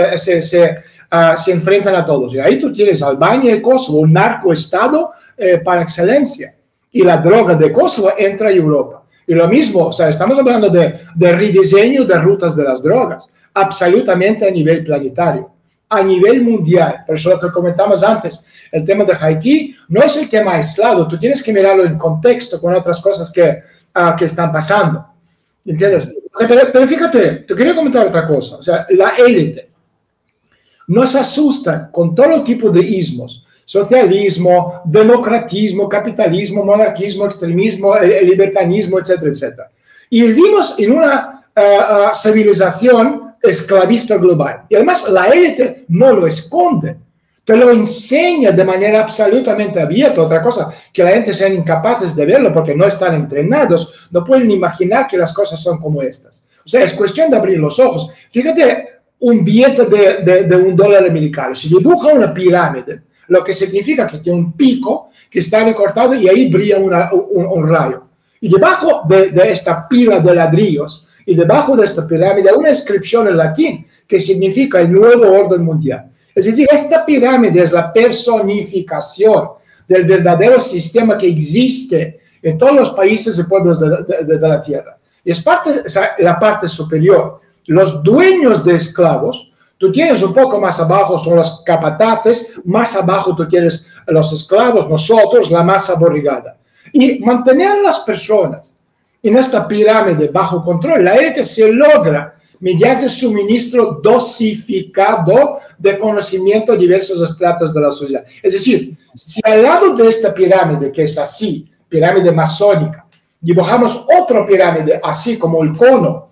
se enfrenten a todos. Y ahí tú tienes Albania y Kosovo, un narcoestado para excelencia. Y la droga de Kosovo entra a Europa. Y lo mismo, o sea, estamos hablando de rediseño de rutas de las drogas, absolutamente a nivel planetario, a nivel mundial. Por eso lo que comentamos antes, el tema de Haití no es el tema aislado, tú tienes que mirarlo en contexto con otras cosas que están pasando. ¿Entiendes? Pero fíjate, te quería comentar otra cosa. O sea, la élite nos asusta con todo tipo de ismos. Socialismo, democratismo, capitalismo, monarquismo, extremismo, libertanismo, etcétera, etcétera. Y vivimos en una civilización esclavista global. Y además la élite no lo esconde, te lo enseña de manera absolutamente abierta. Otra cosa, que la gente sean incapaces de verlo porque no están entrenados, no pueden imaginar que las cosas son como estas. O sea, es cuestión de abrir los ojos. Fíjate, un billete de $1 americano, si dibuja una pirámide, lo que significa que tiene un pico que está recortado y ahí brilla un rayo. Y debajo de esta pila de ladrillos y debajo de esta pirámide hay una inscripción en latín que significa el nuevo orden mundial. Es decir, esta pirámide es la personificación del verdadero sistema que existe en todos los países y pueblos de la tierra. Y es la parte superior. Los dueños de esclavos, tú tienes un poco más abajo son los capataces, más abajo tú tienes los esclavos, nosotros, la masa borregada. Y mantener a las personas en esta pirámide bajo control, la élite se logra mediante suministro dosificado de conocimiento a diversos estratos de la sociedad. Es decir, si al lado de esta pirámide, que es así, pirámide masónica, dibujamos otra pirámide así como el cono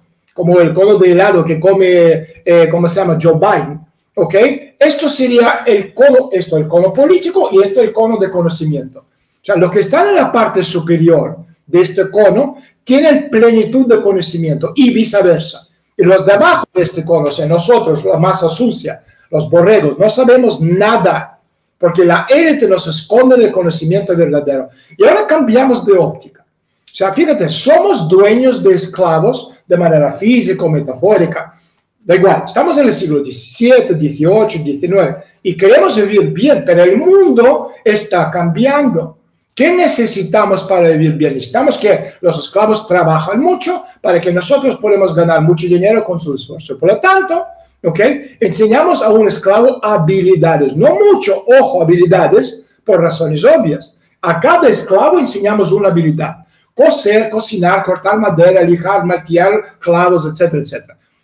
de helado que come, ¿cómo se llama? Joe Biden, ¿ok? Esto sería el cono político y esto el cono de conocimiento. O sea, los que están en la parte superior de este cono tienen plenitud de conocimiento y viceversa. Y los de abajo de este cono, o sea, nosotros, la masa sucia, los borregos, no sabemos nada, porque la élite nos esconde el conocimiento verdadero. Y ahora cambiamos de óptica. O sea, fíjate, somos dueños de esclavos de manera física o metafórica. Da igual, estamos en el siglo XVII, XVIII, XIX y queremos vivir bien, pero el mundo está cambiando. ¿Qué necesitamos para vivir bien? Necesitamos que los esclavos trabajen mucho para que nosotros podamos ganar mucho dinero con su esfuerzo. Por lo tanto, enseñamos a un esclavo habilidades, no mucho, ojo, habilidades por razones obvias. A cada esclavo enseñamos una habilidad. Coser, cocinar, cortar madera, lijar, martillar, clavos, etcétera, etcétera.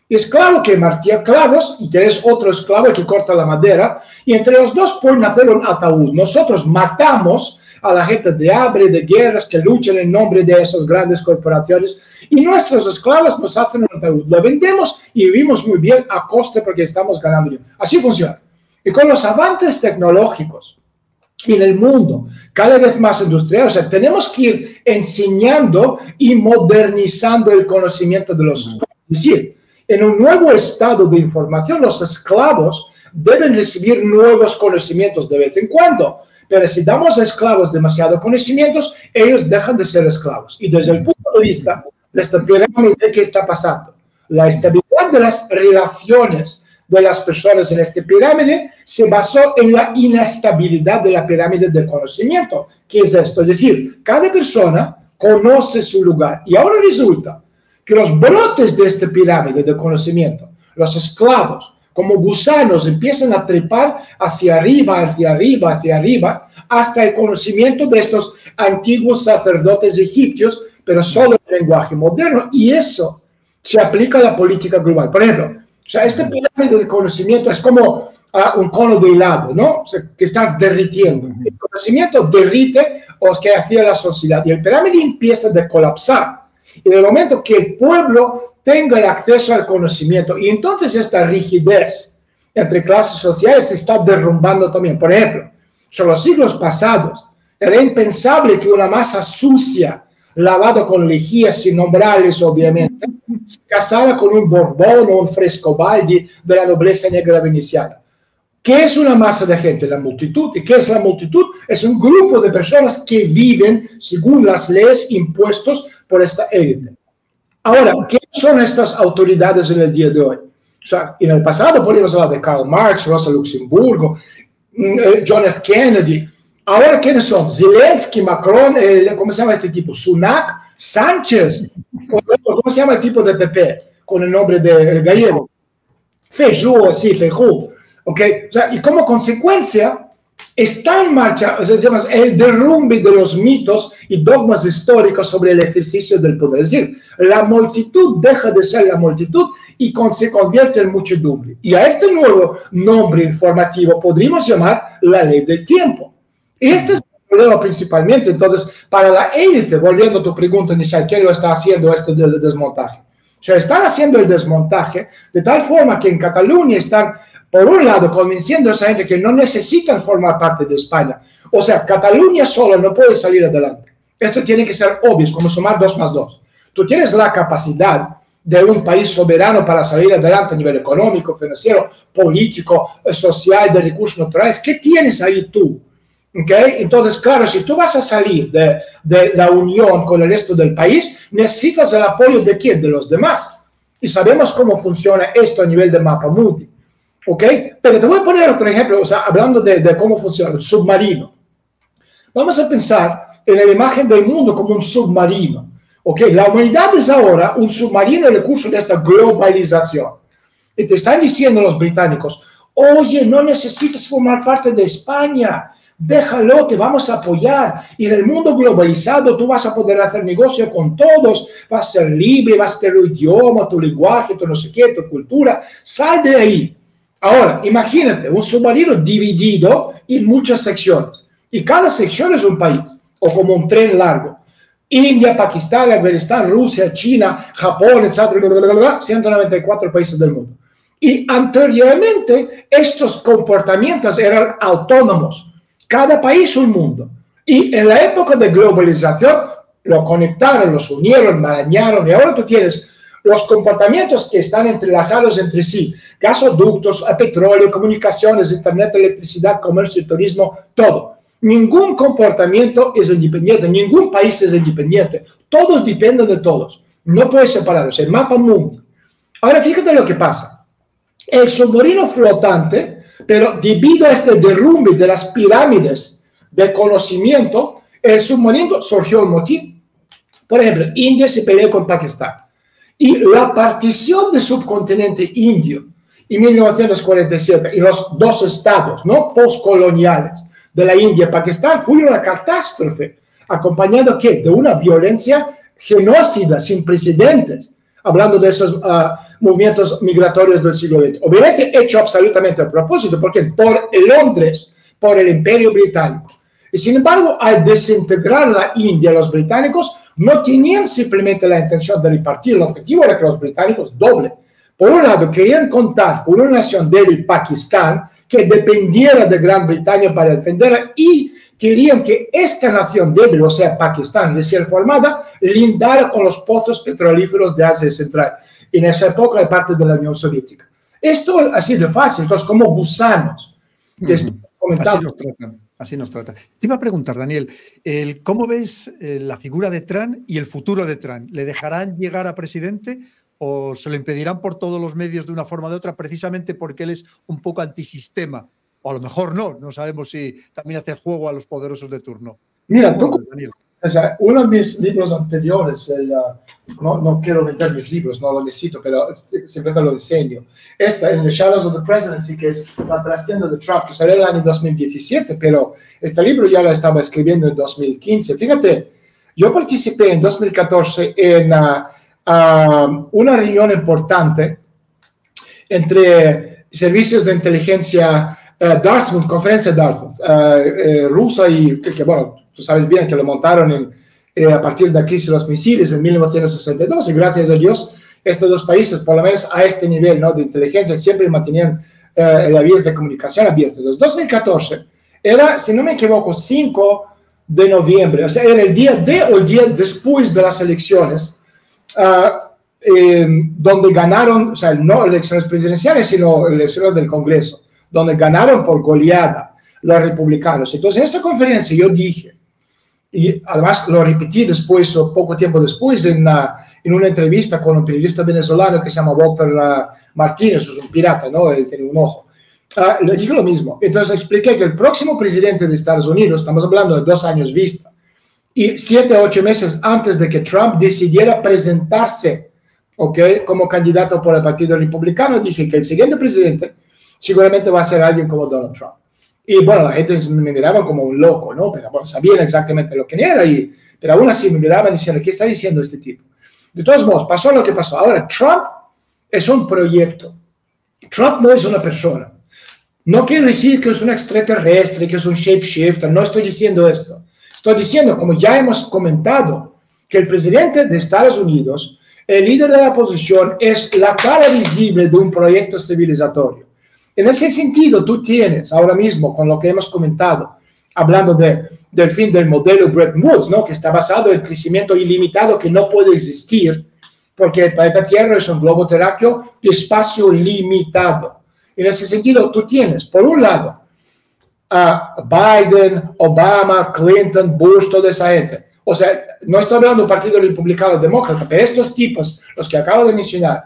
esclavo que martilla clavos y tienes otro esclavo que corta la madera y entre los dos pueden hacer un ataúd. Nosotros matamos a la gente de hambre, de guerras, que luchan en nombre de esas grandes corporaciones y nuestros esclavos nos hacen un ataúd. Lo vendemos y vivimos muy bien a coste porque estamos ganando bien. Así funciona. Y con los avances tecnológicos en el mundo, cada vez más industrial, o sea, tenemos que ir enseñando y modernizando el conocimiento de los esclavos. Es decir, en un nuevo estado de información, los esclavos deben recibir nuevos conocimientos de vez en cuando. Pero si damos a esclavos demasiados conocimientos, ellos dejan de ser esclavos. Y desde el punto de vista de esta pirámide, ¿qué está pasando? La estabilidad de las relaciones de las personas en esta pirámide se basó en la inestabilidad de la pirámide del conocimiento. ¿Qué es esto? Es decir, cada persona conoce su lugar. Y ahora resulta que los brotes de esta pirámide de conocimiento, los esclavos, como gusanos, empiezan a trepar hacia arriba, hacia arriba, hacia arriba, hasta el conocimiento de estos antiguos sacerdotes egipcios, pero solo en lenguaje moderno. Y eso se aplica a la política global. Por ejemplo, o sea, esta pirámide de conocimiento es como un cono de helado, ¿no? O sea, que estás derritiendo. El conocimiento derrite o que hacía la sociedad. Y el pirámide empieza a colapsar. En el momento que el pueblo tenga el acceso al conocimiento, y entonces esta rigidez entre clases sociales se está derrumbando también. Por ejemplo, en los siglos pasados, era impensable que una masa sucia, lavada con lejías innombrables, obviamente, se casara con un Borbón o un Frescobaldi de la nobleza negra veneciana. ¿Qué es una masa de gente? La multitud. ¿Y qué es la multitud? Es un grupo de personas que viven según las leyes impuestas por esta élite. Ahora, ¿qué son estas autoridades en el día de hoy? O sea, en el pasado podríamos hablar de Karl Marx, Rosa Luxemburgo, John F. Kennedy. Ahora, ¿quiénes son? Zelensky, Macron, ¿cómo se llama este tipo? Sunak, Sánchez. ¿Cómo se llama el tipo de PP? Con el nombre de gallego. Feijó, sí, Feijó. ¿Okay? O sea, y como consecuencia, está en marcha, o sea, el derrumbe de los mitos y dogmas históricos sobre el ejercicio del poder. Es decir, la multitud deja de ser la multitud y se convierte en muchedumbre. Y a este nuevo nombre informativo podríamos llamar la ley del tiempo. Este es el problema principalmente, entonces, para la élite, volviendo a tu pregunta inicial, ¿quién lo está haciendo esto del desmontaje? O sea, están haciendo el desmontaje de tal forma que en Cataluña están, por un lado, convenciendo a esa gente que no necesitan formar parte de España. O sea, Cataluña solo no puede salir adelante. Esto tiene que ser obvio, como sumar 2 más 2. Tú tienes la capacidad de un país soberano para salir adelante a nivel económico, financiero, político, social, de recursos naturales. ¿Qué tienes ahí tú? ¿Okay? Entonces, claro, si tú vas a salir de la unión con el resto del país, necesitas el apoyo de ¿quién? De los demás. Y sabemos cómo funciona esto a nivel de mapa mundi. ¿Ok? Pero te voy a poner otro ejemplo, o sea, hablando de cómo funciona el submarino. Vamos a pensar en la imagen del mundo como un submarino. ¿Ok? La humanidad es ahora un submarino en el curso de esta globalización. Y te están diciendo los británicos, oye, no necesitas formar parte de España, déjalo, te vamos a apoyar. Y en el mundo globalizado tú vas a poder hacer negocio con todos, vas a ser libre, vas a tener tu idioma, tu lenguaje, tu no sé qué, tu cultura. Sal de ahí. Ahora, imagínate, un submarino dividido en muchas secciones. Y cada sección es un país, o como un tren largo. India, Pakistán, Afganistán, Rusia, China, Japón, etc. 194 países del mundo. Y anteriormente, estos comportamientos eran autónomos. Cada país un mundo. Y en la época de globalización, lo conectaron, los unieron, marañaron, y ahora tú tienes los comportamientos que están entrelazados entre sí, gasoductos, petróleo, comunicaciones, internet, electricidad, comercio, turismo, todo. Ningún comportamiento es independiente, ningún país es independiente, todos dependen de todos, no puedes separarlos, el mapa mundo. Ahora fíjate lo que pasa, el submarino flotante, pero debido a este derrumbe de las pirámides de conocimiento, el submarino surgió un motín. Por ejemplo, India se peleó con Pakistán. Y la partición del subcontinente indio en 1947 y los 2 estados, ¿no?, postcoloniales de la India y Pakistán fue una catástrofe, acompañado ¿qué? De una violencia genocida sin precedentes, hablando de esos movimientos migratorios del siglo XX. Obviamente hecho absolutamente a propósito, porque por Londres, por el Imperio Británico. Y sin embargo, al desintegrar la India, los británicos no tenían simplemente la intención de repartir, el objetivo era que los británicos doble. Por un lado, querían contar con una nación débil, Pakistán, que dependiera de Gran Bretaña para defenderla, y querían que esta nación débil, o sea, Pakistán, recién formada, lindara con los pozos petrolíferos de Asia Central, en esa época de parte de la Unión Soviética. Esto así de fácil, entonces como gusanos. Así nos tratan. Te iba a preguntar, Daniel, ¿cómo ves la figura de Trump y el futuro de Trump? ¿Le dejarán llegar a presidente o se lo impedirán por todos los medios de una forma o de otra, precisamente porque él es un poco antisistema? O a lo mejor no sabemos si también hace juego a los poderosos de turno. Mira, Daniel. O sea, uno de mis libros anteriores, no quiero vender mis libros, no lo necesito, pero simplemente lo enseño. Esta, en The Shadows of the Presidency, que es la trastienda de Trump, que salió en el año 2017, pero este libro ya lo estaba escribiendo en 2015. Fíjate, yo participé en 2014 en una reunión importante entre servicios de inteligencia Dartmouth, conferencia Dartmouth, rusa y que bueno, tú sabes bien que lo montaron a partir de la crisis de los misiles en 1962 y gracias a Dios estos dos países, por lo menos a este nivel, ¿no?, de inteligencia, siempre mantenían las vías de comunicación abiertas. En 2014 era, si no me equivoco, 5 de noviembre, o sea, era el día de o el día después de las elecciones, donde ganaron, o sea, no elecciones presidenciales, sino elecciones del Congreso, donde ganaron por goleada los republicanos. Entonces, en esta conferencia yo dije, y además lo repetí después, o poco tiempo después, en una entrevista con un periodista venezolano que se llama Walter Martínez, es un pirata, ¿no? Él tiene un ojo. Le dije lo mismo. Entonces expliqué que el próximo presidente de Estados Unidos, estamos hablando de 2 años vista, y 7 a 8 meses antes de que Trump decidiera presentarse, ¿okay?, como candidato por el Partido Republicano, dije que el siguiente presidente seguramente va a ser alguien como Donald Trump. Y bueno, la gente me miraba como un loco, ¿no? Pero bueno, sabían exactamente lo que era, pero aún así me miraban diciendo, ¿qué está diciendo este tipo? De todos modos, pasó lo que pasó. Ahora, Trump es un proyecto. Trump no es una persona. No quiere decir que es un extraterrestre, que es un shapeshifter, no estoy diciendo esto. Estoy diciendo, como ya hemos comentado, que el presidente de Estados Unidos, el líder de la oposición, es la cara visible de un proyecto civilizatorio. En ese sentido, tú tienes ahora mismo, con lo que hemos comentado, hablando del fin del modelo Bretton Woods, ¿no?, que está basado en crecimiento ilimitado que no puede existir, porque el planeta Tierra es un globo terráqueo de espacio limitado. En ese sentido, tú tienes, por un lado, a Biden, Obama, Clinton, Bush, toda esa gente. O sea, no estoy hablando del Partido Republicano o Demócrata, pero estos tipos, los que acabo de mencionar,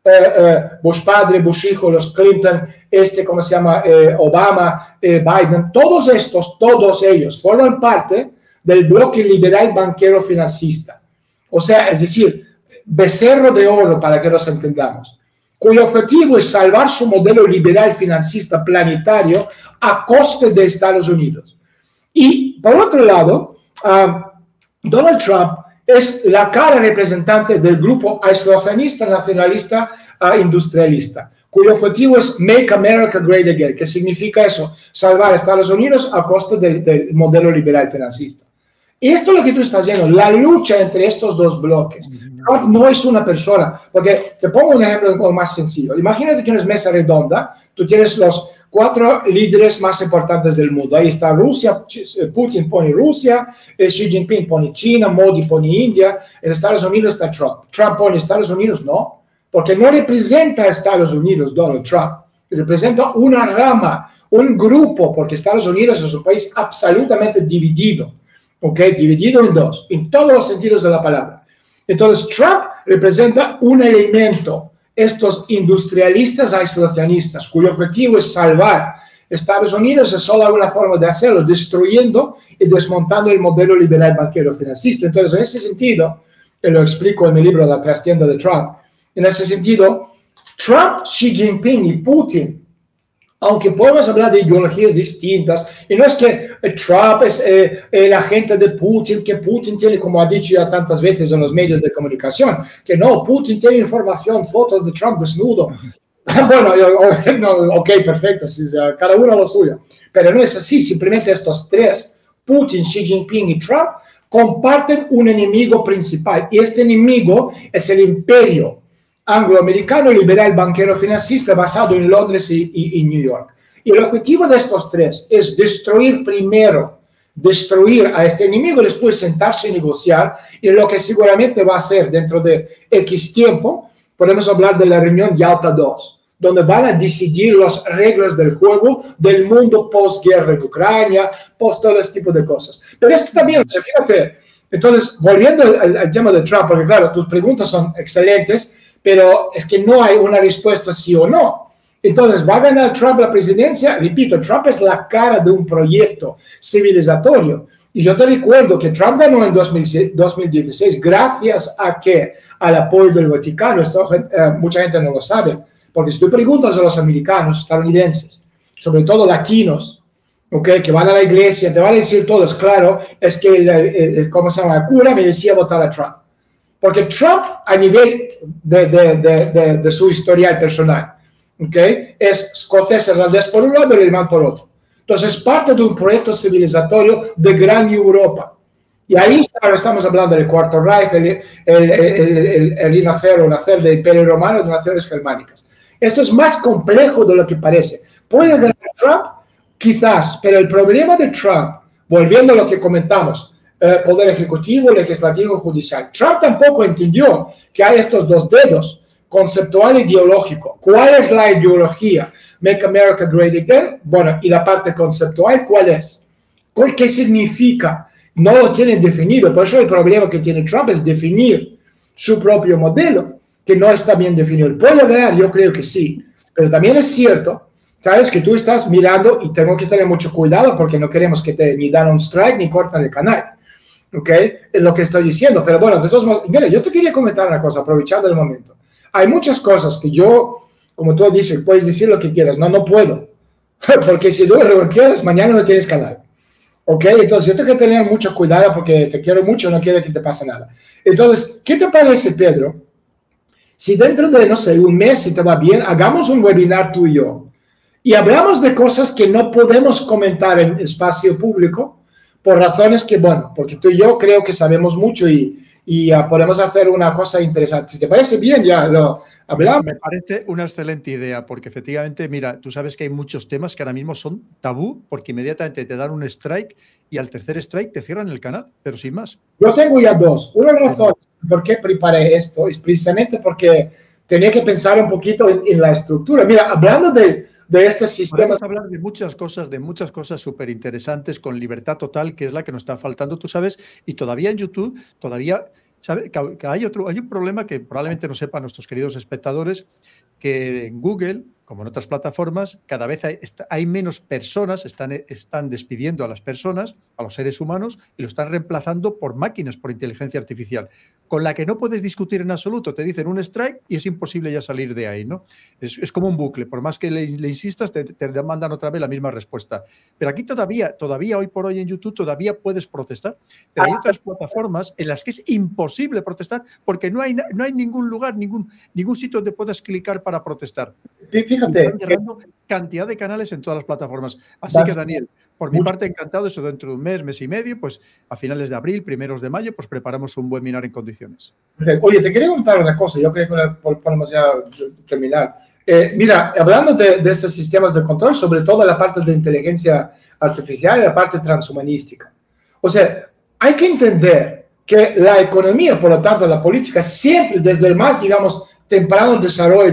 Bush padre, Bush hijo, los Clinton, ¿cómo se llama? Obama, Biden, todos ellos forman parte del bloque liberal banquero financista. O sea, es decir, becerro de oro, para que nos entendamos, cuyo objetivo es salvar su modelo liberal financista planetario a coste de Estados Unidos. Y, por otro lado, Donald Trump es la cara representante del grupo aislacionista, nacionalista, industrialista, cuyo objetivo es Make America Great Again, que significa eso, salvar a Estados Unidos a costa del modelo liberal financista. Y esto es lo que tú estás viendo, la lucha entre estos dos bloques. Trump no es una persona, porque te pongo un ejemplo un poco más sencillo. Imagínate que tienes mesa redonda, tú tienes los 4 líderes más importantes del mundo. Ahí está Rusia, Putin pone Rusia, Xi Jinping pone China, Modi pone India, en Estados Unidos está Trump. Trump pone Estados Unidos, no, porque no representa a Estados Unidos Donald Trump, representa una rama, un grupo, porque Estados Unidos es un país absolutamente dividido, ¿ok? Dividido en dos, en todos los sentidos de la palabra. Entonces Trump representa un elemento, estos industrialistas aislacionistas, cuyo objetivo es salvar Estados Unidos, es solo una forma de hacerlo, destruyendo y desmontando el modelo liberal banquero financista. Entonces, en ese sentido, y lo explico en mi libro La trastienda de Trump, en ese sentido, Trump, Xi Jinping y Putin aunque podemos hablar de ideologías distintas, y no es que Trump es el agente de Putin, que Putin tiene, como ha dicho ya tantas veces en los medios de comunicación, que no, Putin tiene información, fotos de Trump desnudo. Bueno, no, ok, perfecto, cada uno lo suyo, pero no es así, simplemente estos tres, Putin, Xi Jinping y Trump, comparten un enemigo principal, y este enemigo es el imperio angloamericano liberal banquero financista basado en Londres y New York. Y el objetivo de estos tres es destruir a este enemigo, después sentarse y negociar, y lo que seguramente va a ser dentro de X tiempo, podemos hablar de la reunión Yalta 2, donde van a decidir las reglas del juego del mundo postguerra en Ucrania, post todo este tipo de cosas. Pero esto también, fíjate, entonces, volviendo al tema de Trump, porque claro, tus preguntas son excelentes, pero es que no hay una respuesta sí o no. Entonces, ¿va a ganar Trump la presidencia? Repito, Trump es la cara de un proyecto civilizatorio. Y yo te recuerdo que Trump ganó en 2016 gracias a que al apoyo del Vaticano. Esto mucha gente no lo sabe, porque si tú preguntas a los americanos, estadounidenses, sobre todo latinos, okay, que van a la iglesia, te van a decir todos, claro, es que ¿cómo se llama? El cura me decía votar a Trump. Porque Trump, a nivel de su historial personal, ¿okay?, es escocés-irlandés por un lado y alemán por otro. Entonces, parte de un proyecto civilizatorio de gran Europa. Y ahí estamos hablando del Cuarto Reich, el nacer del Imperio Romano, de naciones germánicas. Esto es más complejo de lo que parece. ¿Puede ganar Trump? Quizás, pero el problema de Trump, volviendo a lo que comentamos, poder ejecutivo, legislativo, judicial. Trump tampoco entendió que hay estos dos dedos, conceptual e ideológico. ¿Cuál es la ideología? Make America Great Again. Bueno, y la parte conceptual, ¿cuál es? ¿Qué significa? No lo tiene definido. Por eso el problema que tiene Trump es definir su propio modelo, que no está bien definido. ¿Puede ganar? Yo creo que sí. Pero también es cierto, sabes, que tú estás mirando y tengo que tener mucho cuidado porque no queremos que te ni dan un strike ni cortan el canal. ¿Ok? Es lo que estoy diciendo. Pero bueno, de todos modos, mira, yo te quería comentar una cosa, aprovechando el momento. Hay muchas cosas que yo, como tú dices, puedes decir lo que quieras. No puedo. Porque si tú lo quieres, mañana no tienes canal. ¿Ok? Entonces, yo tengo que tener mucho cuidado porque te quiero mucho, no quiero que te pase nada. Entonces, ¿qué te parece, Pedro? Si dentro de, no sé, un mes, si te va bien, hagamos un webinar tú y yo y hablamos de cosas que no podemos comentar en espacio público por razones que, bueno, porque tú y yo creo que sabemos mucho y podemos hacer una cosa interesante. Si te parece bien, ya lo hablamos. Me parece una excelente idea, porque efectivamente, mira, tú sabes que hay muchos temas que ahora mismo son tabú, porque inmediatamente te dan un strike y al tercer strike te cierran el canal, pero sin más. Yo tengo ya dos. Una razón por qué preparé esto es precisamente porque tenía que pensar un poquito en la estructura. Mira, hablando de este sistema. Podemos hablar de muchas cosas súper interesantes con libertad total, que es la que nos está faltando, tú sabes, y todavía en YouTube, ¿sabe? Que hay un problema que probablemente no sepan nuestros queridos espectadores, que en Google, como en otras plataformas, cada vez hay menos personas, están despidiendo a las personas, a los seres humanos, y lo están reemplazando por máquinas, por inteligencia artificial, con la que no puedes discutir en absoluto. Te dicen un strike y es imposible ya salir de ahí, ¿no? Es como un bucle. Por más que le insistas, te mandan otra vez la misma respuesta. Pero aquí todavía hoy por hoy en YouTube, todavía puedes protestar. Pero hay otras plataformas en las que es imposible protestar porque no hay ningún lugar, ningún sitio donde puedas clicar para protestar. Fíjate. Están cerrando cantidad de canales en todas las plataformas. Así que, Daniel, por mi parte, encantado. Eso dentro de un mes y medio, pues a finales de abril, primeros de mayo, pues preparamos un webinar en condiciones. Oye, te quería contar una cosa. Yo creo que podemos ya terminar. Mira, hablando de estos sistemas de control, sobre todo la parte de inteligencia artificial y la parte transhumanística. O sea, hay que entender que la economía, por lo tanto, la política, siempre desde el más, digamos, temprano desarrollo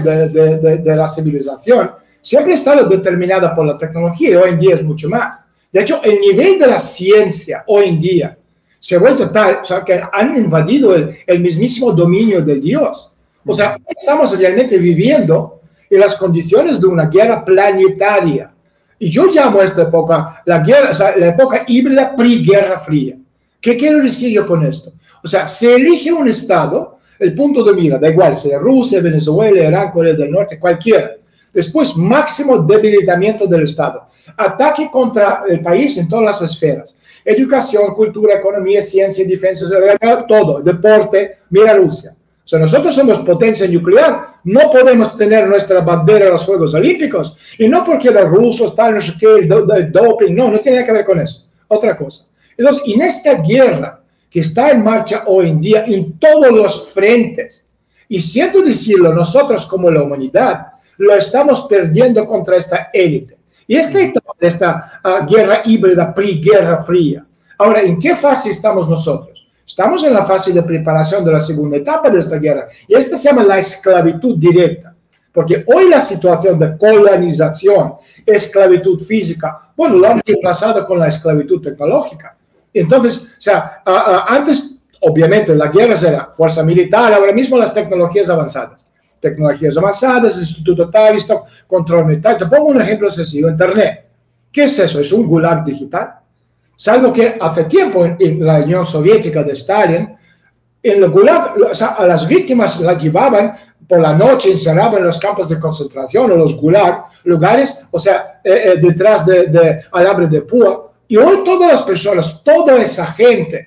de la civilización, siempre ha estado determinada por la tecnología y hoy en día es mucho más. De hecho, el nivel de la ciencia hoy en día se ha vuelto tal, o sea, que han invadido el mismísimo dominio de Dios. O sea, estamos realmente viviendo en las condiciones de una guerra planetaria. Y yo llamo a esta época la época híbrida pre-guerra fría. ¿Qué quiero decir yo con esto? O sea, se elige un Estado, el punto de mira, da igual, sea Rusia, Venezuela, Irán, Corea del Norte, cualquiera. Después, máximo debilitamiento del Estado. Ataque contra el país en todas las esferas. Educación, cultura, economía, ciencia, defensa, todo, deporte. Mira Rusia. O sea, nosotros somos potencia nuclear, no podemos tener nuestra bandera en los Juegos Olímpicos. Y no porque los rusos están, no sé qué, el doping, no tiene nada que ver con eso. Otra cosa. Entonces, en esta guerra que está en marcha hoy en día en todos los frentes, y siento decirlo, nosotros como la humanidad lo estamos perdiendo contra esta élite. Y esta guerra híbrida, pre-guerra fría. Ahora, ¿en qué fase estamos nosotros? Estamos en la fase de preparación de la segunda etapa de esta guerra. Y esta se llama la esclavitud directa. Porque hoy la situación de colonización, esclavitud física, bueno, lo han reemplazado con la esclavitud tecnológica. Entonces, o sea, antes, obviamente, la guerra era fuerza militar, ahora mismo las tecnologías avanzadas. Instituto Tavistock, control militar. Te pongo un ejemplo sencillo, Internet. ¿Qué es eso? Es un gulag digital. Salvo que hace tiempo en la Unión Soviética de Stalin, en el gulag, o sea, a las víctimas las llevaban por la noche, encerraban en los campos de concentración o los gulag, lugares, o sea, detrás de alambre de púa. Y hoy todas las personas, toda esa gente,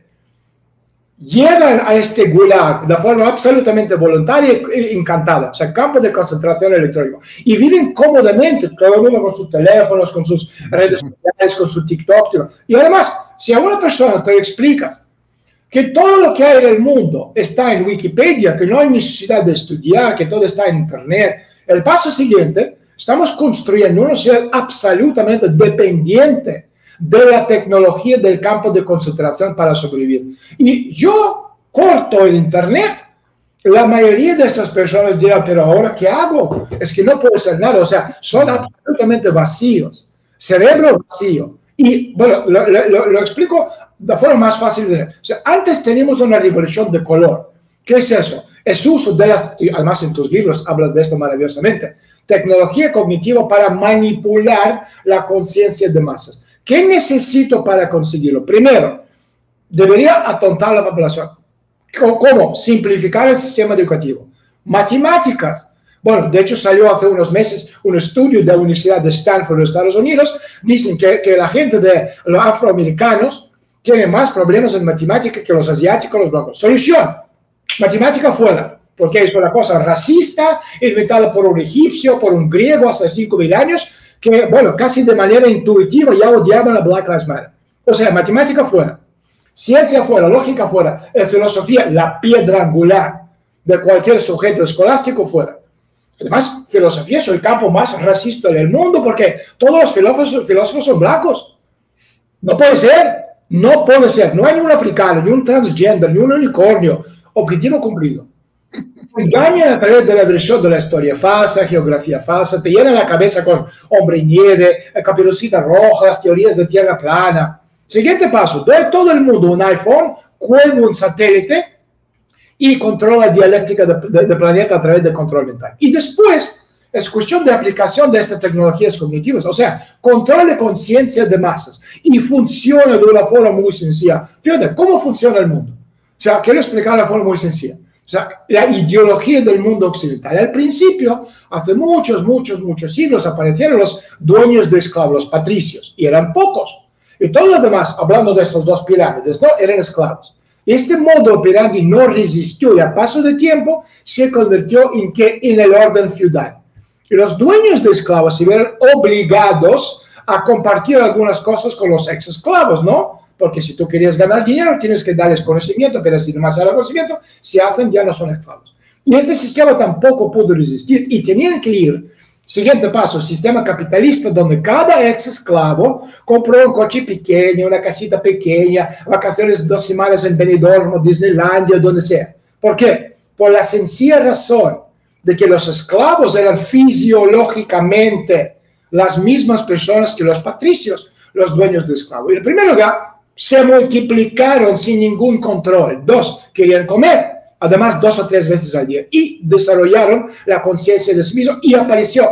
llegan a este gulag de forma absolutamente voluntaria e encantada, o sea, campo de concentración electrónico, y viven cómodamente, todo el mundo con sus teléfonos, con sus redes sociales, con su TikTok. Y además, si a una persona te explicas que todo lo que hay en el mundo está en Wikipedia, que no hay necesidad de estudiar, que todo está en Internet, el paso siguiente, estamos construyendo una sociedad absolutamente dependiente de la tecnología del campo de concentración para sobrevivir. Y yo corto el Internet, la mayoría de estas personas dirán, pero ahora ¿qué hago? Es que no puedo hacer nada, o sea, son absolutamente vacíos, cerebro vacío. Y bueno, lo explico de forma más fácil. O sea, antes teníamos una revolución de color. ¿Qué es eso? Es uso de las, y además en tus libros hablas de esto maravillosamente, tecnología cognitiva para manipular la conciencia de masas. ¿Qué necesito para conseguirlo? Primero, debería atontar a la población. ¿Cómo? Simplificar el sistema educativo. Matemáticas. Bueno, de hecho salió hace unos meses un estudio de la Universidad de Stanford, de Estados Unidos. Dicen que la gente de los afroamericanos tiene más problemas en matemática que los asiáticos, los blancos. Solución: matemática fuera. Porque es una cosa racista, inventada por un egipcio, por un griego hace 5.000 años, que, bueno, casi de manera intuitiva ya odiaban a Black Lives Matter. O sea, matemática fuera, ciencia fuera, lógica fuera, filosofía, la piedra angular de cualquier sujeto escolástico fuera. Además, filosofía es el campo más racista del mundo porque todos los filósofos son blancos. No puede ser, no puede ser. No hay ni un africano, ni un transgender, ni un unicornio. Objetivo cumplido. Engañan a través de la versión de la historia falsa, geografía falsa, te llenan la cabeza con hombre y nieve, Caperucita Roja, las teorías de tierra plana. Siguiente paso: doy a todo el mundo un iPhone, cuelgo un satélite y controlo la dialéctica del planeta a través del control mental. Y después es cuestión de aplicación de estas tecnologías cognitivas, o sea, control de conciencia de masas. Y funciona de una forma muy sencilla. Fíjate, ¿cómo funciona el mundo? O sea, quiero explicar de forma muy sencilla. O sea, la ideología del mundo occidental. Al principio, hace muchos siglos, aparecieron los dueños de esclavos, los patricios, y eran pocos. Y todos los demás, hablando de estos dos pirámides, ¿no?, eran esclavos. Este modo operandi no resistió y a paso de tiempo se convirtió en el orden feudal. Y los dueños de esclavos se vieron obligados a compartir algunas cosas con los ex esclavos, ¿no? Porque si tú querías ganar dinero, tienes que darles conocimiento, pero si no se da conocimiento, si hacen, ya no son esclavos. Y este sistema tampoco pudo resistir y tenían que ir, siguiente paso, sistema capitalista, donde cada ex esclavo compró un coche pequeño, una casita pequeña, vacaciones 2 semanas en Benidorm, Disneylandia, donde sea. ¿Por qué? Por la sencilla razón de que los esclavos eran fisiológicamente las mismas personas que los patricios, los dueños de esclavos. Y en primer lugar, se multiplicaron sin ningún control. 2, querían comer, además 2 o 3 veces al día, y desarrollaron la conciencia de sí mismos, y apareció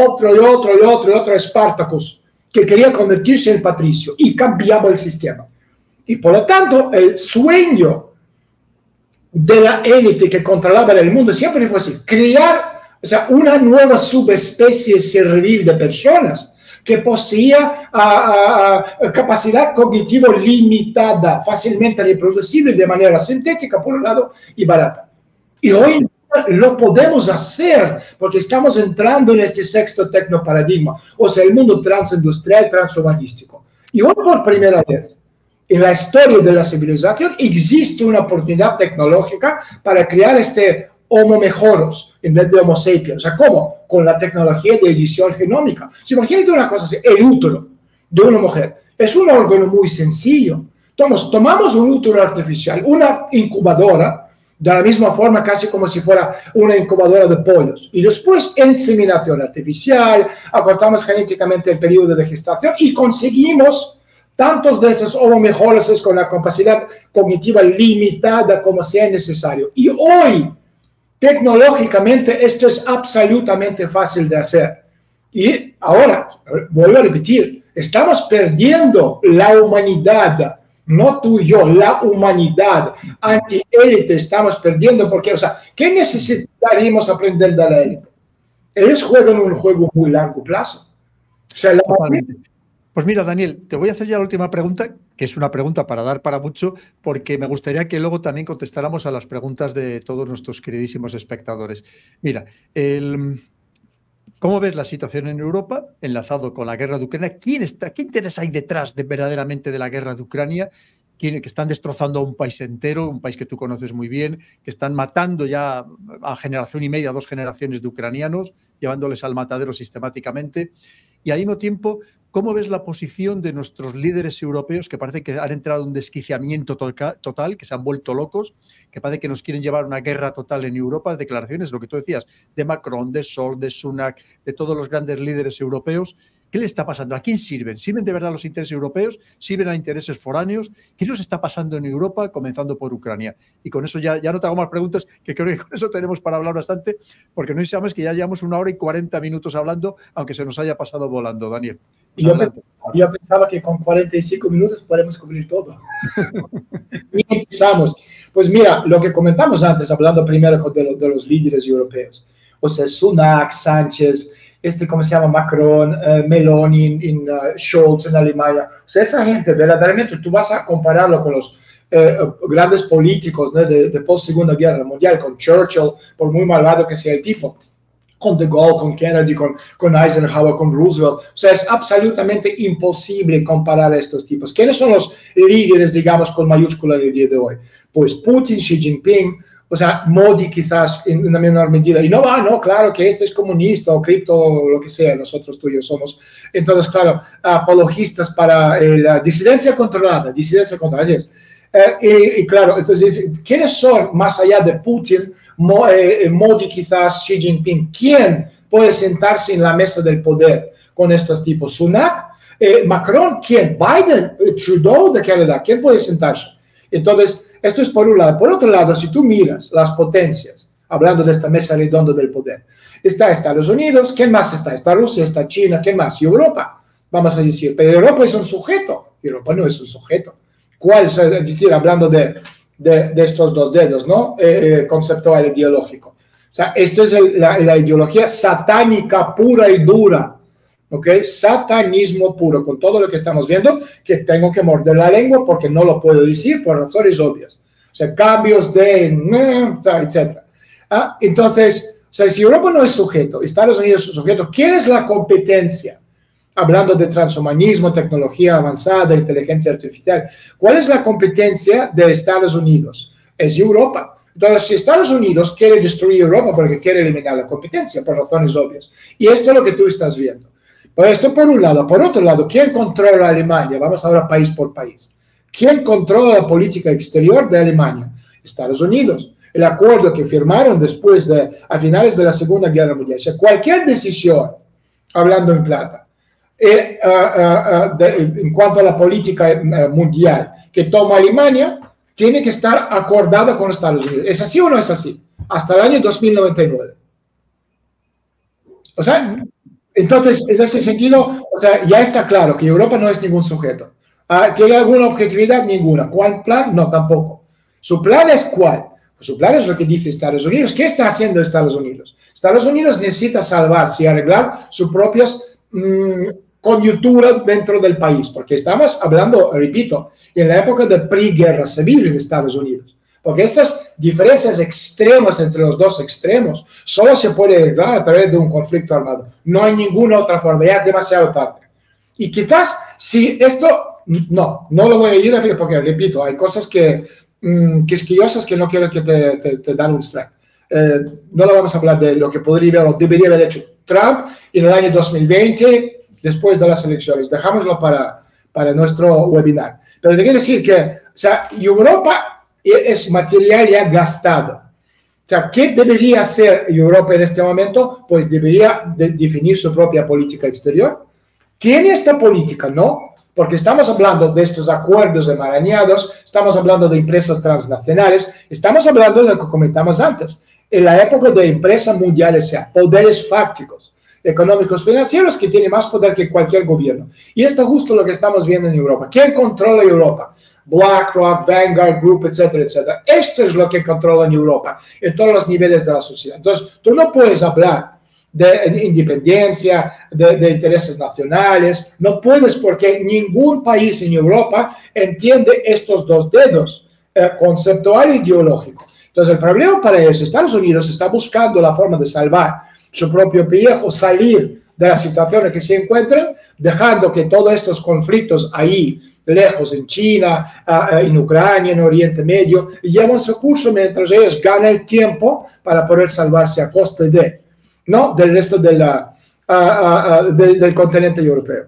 otro Espartacus, que quería convertirse en patricio, y cambiaba el sistema. Y por lo tanto, el sueño de la élite que controlaba el mundo siempre fue así: crear o sea, una nueva subespecie servil de personas que poseía capacidad cognitiva limitada, fácilmente reproducible de manera sintética, por un lado, y barata. Y hoy lo podemos hacer porque estamos entrando en este sexto tecnoparadigma, o sea, el mundo transindustrial, transhumanístico. Y hoy, por primera vez en la historia de la civilización, existe una oportunidad tecnológica para crear este Homo mejoros en vez de Homo sapiens. O sea, ¿cómo? Con la tecnología de edición genómica. Si imagínate una cosa así, el útero de una mujer es un órgano muy sencillo. Tomamos un útero artificial, una incubadora, de la misma forma casi como si fuera una incubadora de pollos, y después inseminación artificial, acortamos genéticamente el periodo de gestación y conseguimos tantos de esos Homo mejoros con la capacidad cognitiva limitada como sea necesario. Y hoy, tecnológicamente, esto es absolutamente fácil de hacer. Y ahora, vuelvo a repetir, estamos perdiendo la humanidad, no tú y yo, la humanidad anti-élite estamos perdiendo porque, o sea, ¿qué necesitaríamos aprender de la élite? Ellos juegan un juego muy largo plazo. O sea, Pues mira, Daniel, te voy a hacer ya la última pregunta, que es una pregunta para dar para mucho, porque me gustaría que luego también contestáramos a las preguntas de todos nuestros queridísimos espectadores. Mira, ¿cómo ves la situación en Europa enlazado con la guerra de Ucrania? ¿Qué interés hay detrás verdaderamente de la guerra de Ucrania? Que están destrozando a un país entero, un país que tú conoces muy bien, que están matando ya a generación y media, 2 generaciones de ucranianos, llevándoles al matadero sistemáticamente. Y al mismo tiempo, ¿cómo ves la posición de nuestros líderes europeos que parece que han entrado en un desquiciamiento total, que se han vuelto locos, que parece que nos quieren llevar a una guerra total en Europa? Declaraciones, lo que tú decías, de Macron, de Scholz, de Sunak, de todos los grandes líderes europeos. ¿Qué le está pasando? ¿A quién sirven? ¿Sirven de verdad los intereses europeos? ¿Sirven a intereses foráneos? ¿Qué nos está pasando en Europa, comenzando por Ucrania? Y con eso ya no te hago más preguntas, que creo que con eso tenemos para hablar bastante, porque no sabes que ya llevamos 1 hora y 40 minutos hablando, aunque se nos haya pasado volando, Daniel. Pues yo pensaba que con 45 minutos podemos cubrir todo. Y empezamos. Pues mira, lo que comentamos antes, hablando primero de los líderes europeos, o sea, Sunak, Sánchez, ¿cómo se llama? Macron, Meloni, Scholz en Alemania. O sea, esa gente, verdaderamente, tú vas a compararlo con los grandes políticos, ¿no? de post-Segunda Guerra Mundial, con Churchill, por muy malvado que sea el tipo, con De Gaulle, con Kennedy, con Eisenhower, con Roosevelt. O sea, es absolutamente imposible comparar a estos tipos. ¿Quiénes son los líderes, digamos, con mayúscula en el día de hoy? Pues Putin, Xi Jinping, o sea, Modi quizás en una menor medida. Y no, claro que este es comunista o cripto, lo que sea, nosotros tú y yo somos. Entonces, claro, apologistas para la disidencia controlada, así es. Y claro, entonces, ¿quiénes son más allá de Putin, Modi quizás, Xi Jinping? ¿Quién puede sentarse en la mesa del poder con estos tipos? ¿Sunak? ¿Macron? ¿Quién? ¿Biden? ¿Trudeau de Canadá? ¿Quién puede sentarse? Entonces, esto es por un lado. Por otro lado, si tú miras las potencias, hablando de esta mesa redonda del poder, está Estados Unidos, ¿quién más está? Está Rusia, está China, ¿quién más? Y Europa, vamos a decir. Pero Europa es un sujeto. Europa no es un sujeto. ¿Cuál? Es decir, hablando de estos dos dedos, ¿no? Conceptual ideológico. O sea, esto es la ideología satánica pura y dura. ¿Ok? Satanismo puro, con todo lo que estamos viendo, que tengo que morder la lengua porque no lo puedo decir por razones obvias. O sea, cambios de, etc. Entonces, o sea, si Europa no es sujeto, Estados Unidos es sujeto, ¿quién es la competencia? Hablando de transhumanismo, tecnología avanzada, inteligencia artificial, ¿cuál es la competencia de Estados Unidos? Es Europa. Entonces, si Estados Unidos quiere destruir Europa porque quiere eliminar la competencia por razones obvias, y esto es lo que tú estás viendo. Pero esto por un lado. Por otro lado, ¿quién controla Alemania? Vamos ahora país por país. ¿Quién controla la política exterior de Alemania? Estados Unidos. El acuerdo que firmaron después a finales de la Segunda Guerra Mundial. O sea, cualquier decisión, hablando en plata, en cuanto a la política mundial que toma Alemania, tiene que estar acordada con Estados Unidos. ¿Es así o no es así? Hasta el año 2099. O sea, entonces, en ese sentido, o sea, ya está claro que Europa no es ningún sujeto. ¿Tiene alguna objetividad? Ninguna. ¿Cuál plan? No, tampoco. ¿Su plan es cuál? Pues su plan es lo que dice Estados Unidos. ¿Qué está haciendo Estados Unidos? Estados Unidos necesita salvarse y arreglar sus propias coyuntura dentro del país, porque estamos hablando, repito, en la época de pre-guerra civil en Estados Unidos, porque estas diferencias extremas entre los dos extremos solo se puede arreglar a través de un conflicto armado. No hay ninguna otra forma, ya es demasiado tarde. Y quizás si esto, no lo voy a ir porque, repito, hay cosas quisquillosas que no quiero que te dan un strike. No lo vamos a hablar de lo que podría haber o debería haber hecho Trump en el año 2020, después de las elecciones. Dejámoslo para nuestro webinar. Pero te quiero decir que, o sea, Europa es material ya gastado. O sea, ¿qué debería hacer Europa en este momento? Pues debería definir su propia política exterior. ¿Tiene esta política? No, porque estamos hablando de estos acuerdos enmarañados, estamos hablando de empresas transnacionales, estamos hablando de lo que comentamos antes, en la época de empresas mundiales, o sea, poderes fácticos, económicos, financieros, que tienen más poder que cualquier gobierno. Y esto es justo lo que estamos viendo en Europa. ¿Quién controla Europa? BlackRock, Vanguard Group, etcétera, etcétera. Esto es lo que controla en Europa, en todos los niveles de la sociedad. Entonces, tú no puedes hablar de independencia, de intereses nacionales, no puedes porque ningún país en Europa entiende estos dos dedos, conceptual e ideológico. Entonces, el problema para ellos, Estados Unidos está buscando la forma de salvar su propio pellejo, salir de la situación en que se encuentran, dejando que todos estos conflictos ahí, lejos, en China, en Ucrania, en Oriente Medio, llevan su curso mientras ellos ganan el tiempo para poder salvarse a costa del resto del continente europeo.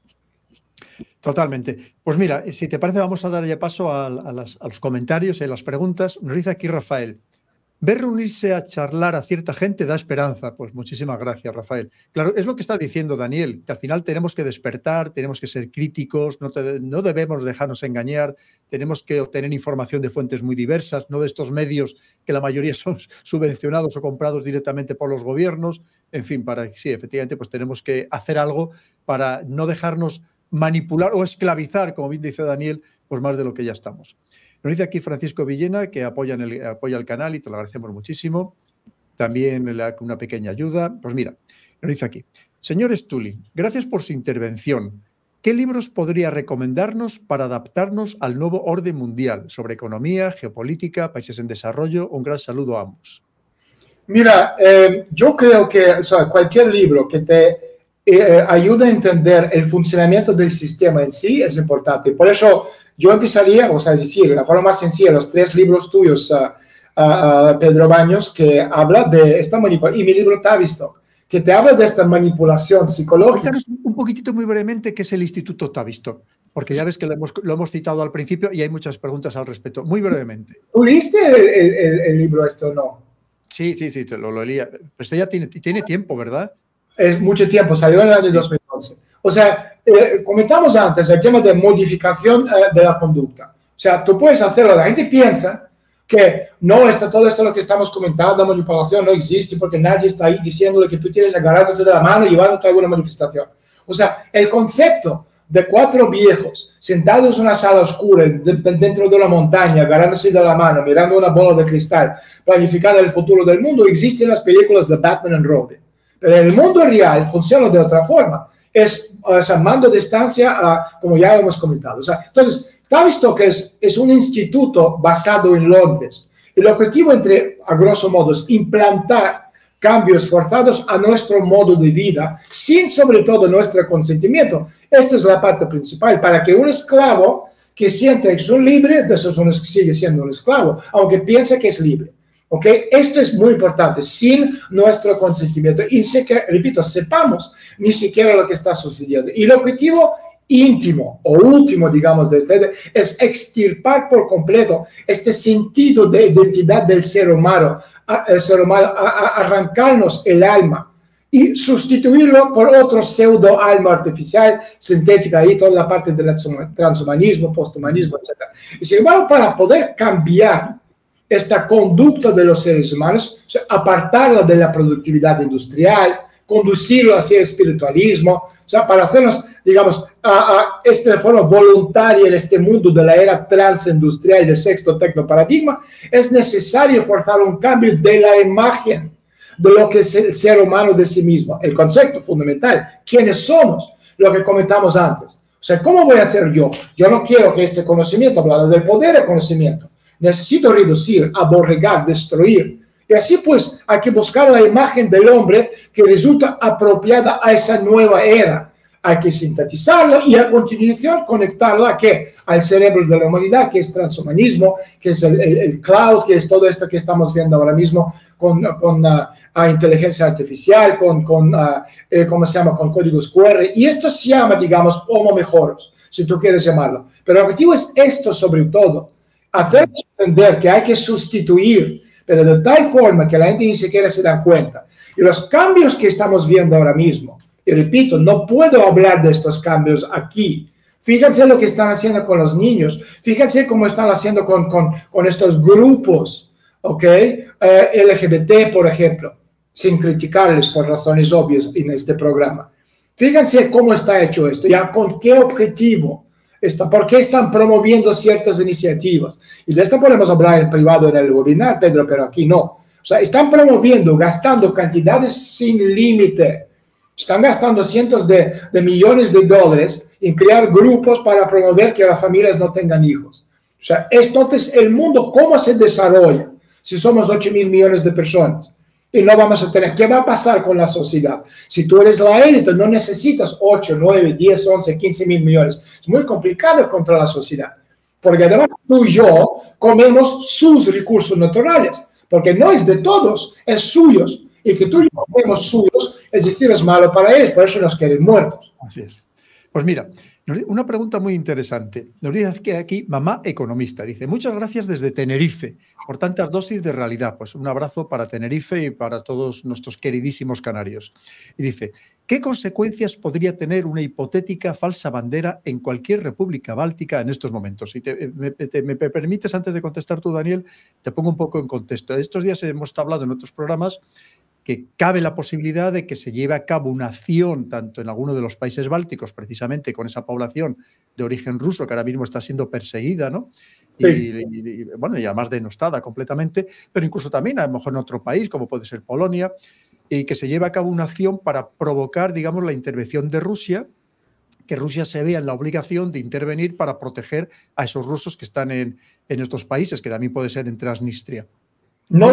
Totalmente. Pues mira, si te parece, vamos a dar ya paso a los comentarios y a las preguntas. Nos dice aquí Rafael: ver reunirse a charlar a cierta gente da esperanza. Pues muchísimas gracias, Rafael. Claro, es lo que está diciendo Daniel, que al final tenemos que despertar, tenemos que ser críticos, no debemos dejarnos engañar, tenemos que obtener información de fuentes muy diversas, no de estos medios que la mayoría son subvencionados o comprados directamente por los gobiernos. En fin, sí, efectivamente, pues tenemos que hacer algo para no dejarnos manipular o esclavizar, como bien dice Daniel, pues más de lo que ya estamos. Nos dice aquí Francisco Villena que apoya el canal y te lo agradecemos muchísimo. También una pequeña ayuda. Pues mira, nos dice aquí: señor Stully, gracias por su intervención. ¿Qué libros podría recomendarnos para adaptarnos al nuevo orden mundial sobre economía, geopolítica, países en desarrollo? Un gran saludo a ambos. Mira, yo creo que cualquier libro que te ayude a entender el funcionamiento del sistema en sí es importante. Por eso yo empezaría, es decir, la forma más sencilla, los 3 libros tuyos, Pedro Baños, que habla de esta manipulación, y mi libro Tavistock, que te habla de esta manipulación psicológica. Cuéntanos un poquitito muy brevemente qué es el Instituto Tavistock, porque ya ves que lo hemos citado al principio y hay muchas preguntas al respecto. Muy brevemente. ¿Tú leíste el libro o no? Sí, te lo leía. Pues ya tiene tiempo, ¿verdad? Es mucho tiempo, salió en el año 2011. O sea, comentamos antes el tema de modificación de la conducta. O sea, tú puedes hacerlo. La gente piensa que no, todo esto lo que estamos comentando, la manipulación no existe porque nadie está ahí diciéndole que tú tienes agarrándote de la mano y llevándote a alguna manifestación. O sea, el concepto de 4 viejos sentados en una sala oscura dentro de una montaña, agarrándose de la mano, mirando una bola de cristal, planificando el futuro del mundo, existe en las películas de Batman y Robin. Pero en el mundo real funciona de otra forma. Es mando de distancia, como ya hemos comentado. O sea, entonces, Tavistock es un instituto basado en Londres. El objetivo, a grosso modo, es implantar cambios forzados a nuestro modo de vida, sin sobre todo nuestro consentimiento. Esta es la parte principal, para que un esclavo que siente que es libre, de eso sigue siendo un esclavo, aunque piense que es libre. ¿Ok? Esto es muy importante, sin nuestro consentimiento. Y repito, sepamos ni siquiera lo que está sucediendo. Y el objetivo íntimo o último, digamos, de este es extirpar por completo este sentido de identidad del ser humano, arrancarnos el alma y sustituirlo por otro pseudo alma artificial, sintética, y toda la parte del transhumanismo, posthumanismo, etc. Y sin embargo, para poder cambiar esta conducta de los seres humanos, o sea, apartarla de la productividad industrial, conducirlo hacia el espiritualismo, o sea, para hacernos, digamos, de forma voluntaria en este mundo de la era transindustrial del sexto tecnoparadigma, es necesario forzar un cambio de la imagen de lo que es el ser humano de sí mismo. El concepto fundamental, quiénes somos, lo que comentamos antes. O sea, ¿cómo voy a hacer yo? Yo no quiero que este conocimiento, hablando del poder del conocimiento, necesito reducir, aborregar, destruir. Y así pues hay que buscar la imagen del hombre que resulta apropiada a esa nueva era. Hay que sintetizarla y a continuación conectarla ¿a qué? Al cerebro de la humanidad, que es transhumanismo, que es el cloud, que es todo esto que estamos viendo ahora mismo con inteligencia artificial, ¿cómo se llama? Con códigos QR. Y esto se llama, digamos, homo mejoros, si tú quieres llamarlo. Pero el objetivo es esto sobre todo, hacer entender que hay que sustituir, pero de tal forma que la gente ni siquiera se da cuenta. Y los cambios que estamos viendo ahora mismo, y repito, no puedo hablar de estos cambios aquí. Fíjense lo que están haciendo con los niños. Fíjense cómo están haciendo con estos grupos, ¿ok? LGBT, por ejemplo, sin criticarles por razones obvias en este programa. Fíjense cómo está hecho esto, ya con qué objetivo. ¿Por qué están promoviendo ciertas iniciativas? Y de esto podemos hablar en privado en el webinar, Pedro, pero aquí no. O sea, están promoviendo, gastando cantidades sin límite. Están gastando cientos de millones de dólares en crear grupos para promover que las familias no tengan hijos. O sea, entonces el mundo, ¿cómo se desarrolla si somos 8.000 millones de personas? Y no vamos a tener, ¿qué va a pasar con la sociedad? Si tú eres la élite, no necesitas 8, 9, 10, 11, 15 mil millones. Es muy complicado contra la sociedad. Porque además tú y yo comemos sus recursos naturales. Porque no es de todos, es suyos. Y que tú y yo comemos suyos, es decir, es malo para ellos, por eso nos quieren muertos. Así es. Pues mira, una pregunta muy interesante. Nos dice que aquí mamá economista. Dice, muchas gracias desde Tenerife por tantas dosis de realidad. Pues un abrazo para Tenerife y para todos nuestros queridísimos canarios. Y dice, ¿qué consecuencias podría tener una hipotética falsa bandera en cualquier república báltica en estos momentos? Si me permites, antes de contestar tú, Daniel, te pongo un poco en contexto. Estos días hemos hablado en otros programas que cabe la posibilidad de que se lleve a cabo una acción tanto en alguno de los países bálticos, precisamente con esa población de origen ruso que ahora mismo está siendo perseguida, ¿no? Sí. Bueno, y además denostada completamente, pero incluso también a lo mejor en otro país, como puede ser Polonia, y que se lleve a cabo una acción para provocar, digamos, la intervención de Rusia, que Rusia se vea en la obligación de intervenir para proteger a esos rusos que están en estos países, que también puede ser en Transnistria. ¿La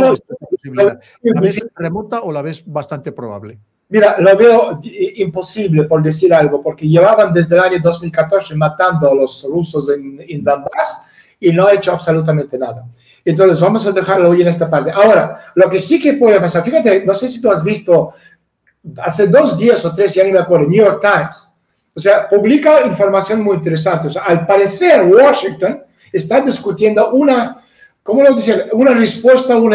ves remota o la ves bastante probable? Mira, lo veo imposible, por decir algo, porque llevaban desde el año 2014 matando a los rusos en Donbass y no ha hecho absolutamente nada. Entonces, vamos a dejarlo hoy en esta parte. Ahora, lo que sí que puede pasar, fíjate, no sé si tú has visto, hace 2 días o 3, ya ni me acuerdo, New York Times, o sea, publica información muy interesante. O sea, al parecer, Washington está discutiendo ¿cómo lo dicen? Una respuesta a un